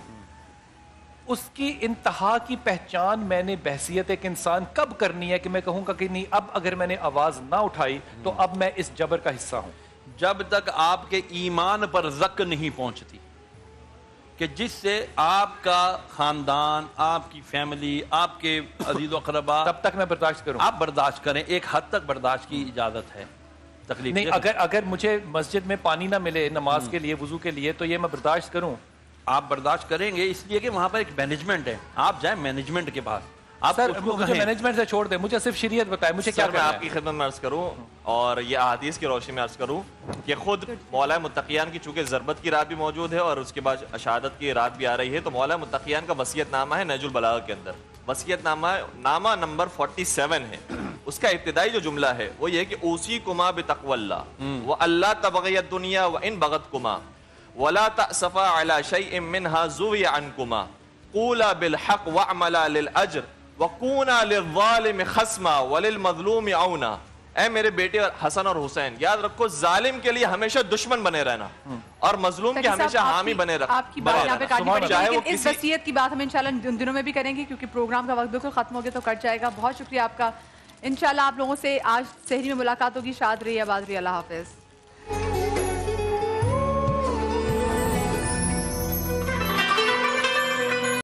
उसकी इंतहा की पहचान मैंने बहसियत एक इंसान कब करनी है कि मैं कहूंगा कि नहीं अब अगर मैंने आवाज ना उठाई तो अब मैं इस जबर का हिस्सा हूं? जब तक आपके ईमान पर ज़क नहीं पहुंचती कि जिससे आपका खानदान, आपकी फैमिली, आपके अजीज व अक़रबा, तब तक मैं बर्दाश्त करूं। आप बर्दाश्त करें, एक हद तक बर्दाश्त की इजाजत है। तकलीफ नहीं, अगर अगर मुझे मस्जिद में पानी ना मिले नमाज के लिए, वुजू के लिए, तो ये मैं बर्दाश्त करूं? आप बर्दाश्त करेंगे इसलिए कि वहां पर एक मैनेजमेंट है। आप जाए मैनेजमेंट के पास, आप सर मुझे मैनेजमेंट से छोड़ दे, मुझे सिर्फ शरीयत बताए मुझे क्या करना है। आपकी खिदमत में अर्ज करूं और ये अहादीस की रोशनी में अर्ज करूं कि खुद मौला मुत्तकियान की चूंकि ज़रबत की रात भी मौजूद है और उसके बाद शहादत की रात भी आ रही है, तो मौला मुत्तकियान का वसीयतनामा है नहजुल बलागा के अंदर। वसीयतनामा नामा नंबर सैंतालीस है। उसका इब्तिदाई जो जुमला है वो ये कि ऊसी कुमा बितक़वल्लाह व अल्लाह तबग़ियत दुनिया व इन बग़त कुमा वला तअसफ़ा अला शैइन मिनहा ज़ुविया अन्कुमा क़ूला बिल हक़ वअमला लिल अज्र वकूना लिज़्ज़ालिम खस्मा वलिल मज़लूम औना। ऐ मेरे बेटे हसन और हुसैन, याद रखो जालिम के लिए हमेशा दुश्मन बने रहना और मजलूम के हमेशा हामी बने रहना। आपकी बात यहाँ पे काटनी पड़ेगी, लेकिन इस वसीयत की बात हम इंशाल्लाह उन दिनों में भी करेंगे क्योंकि प्रोग्राम का वक्त बिल्कुल खत्म हो गया तो कट जाएगा। बहुत शुक्रिया आपका। इंशाल्लाह आप लोगों से आज सहरी में मुलाकात होगी। शाद रहिए, आबाद रहिए, अल्लाह हाफिज़।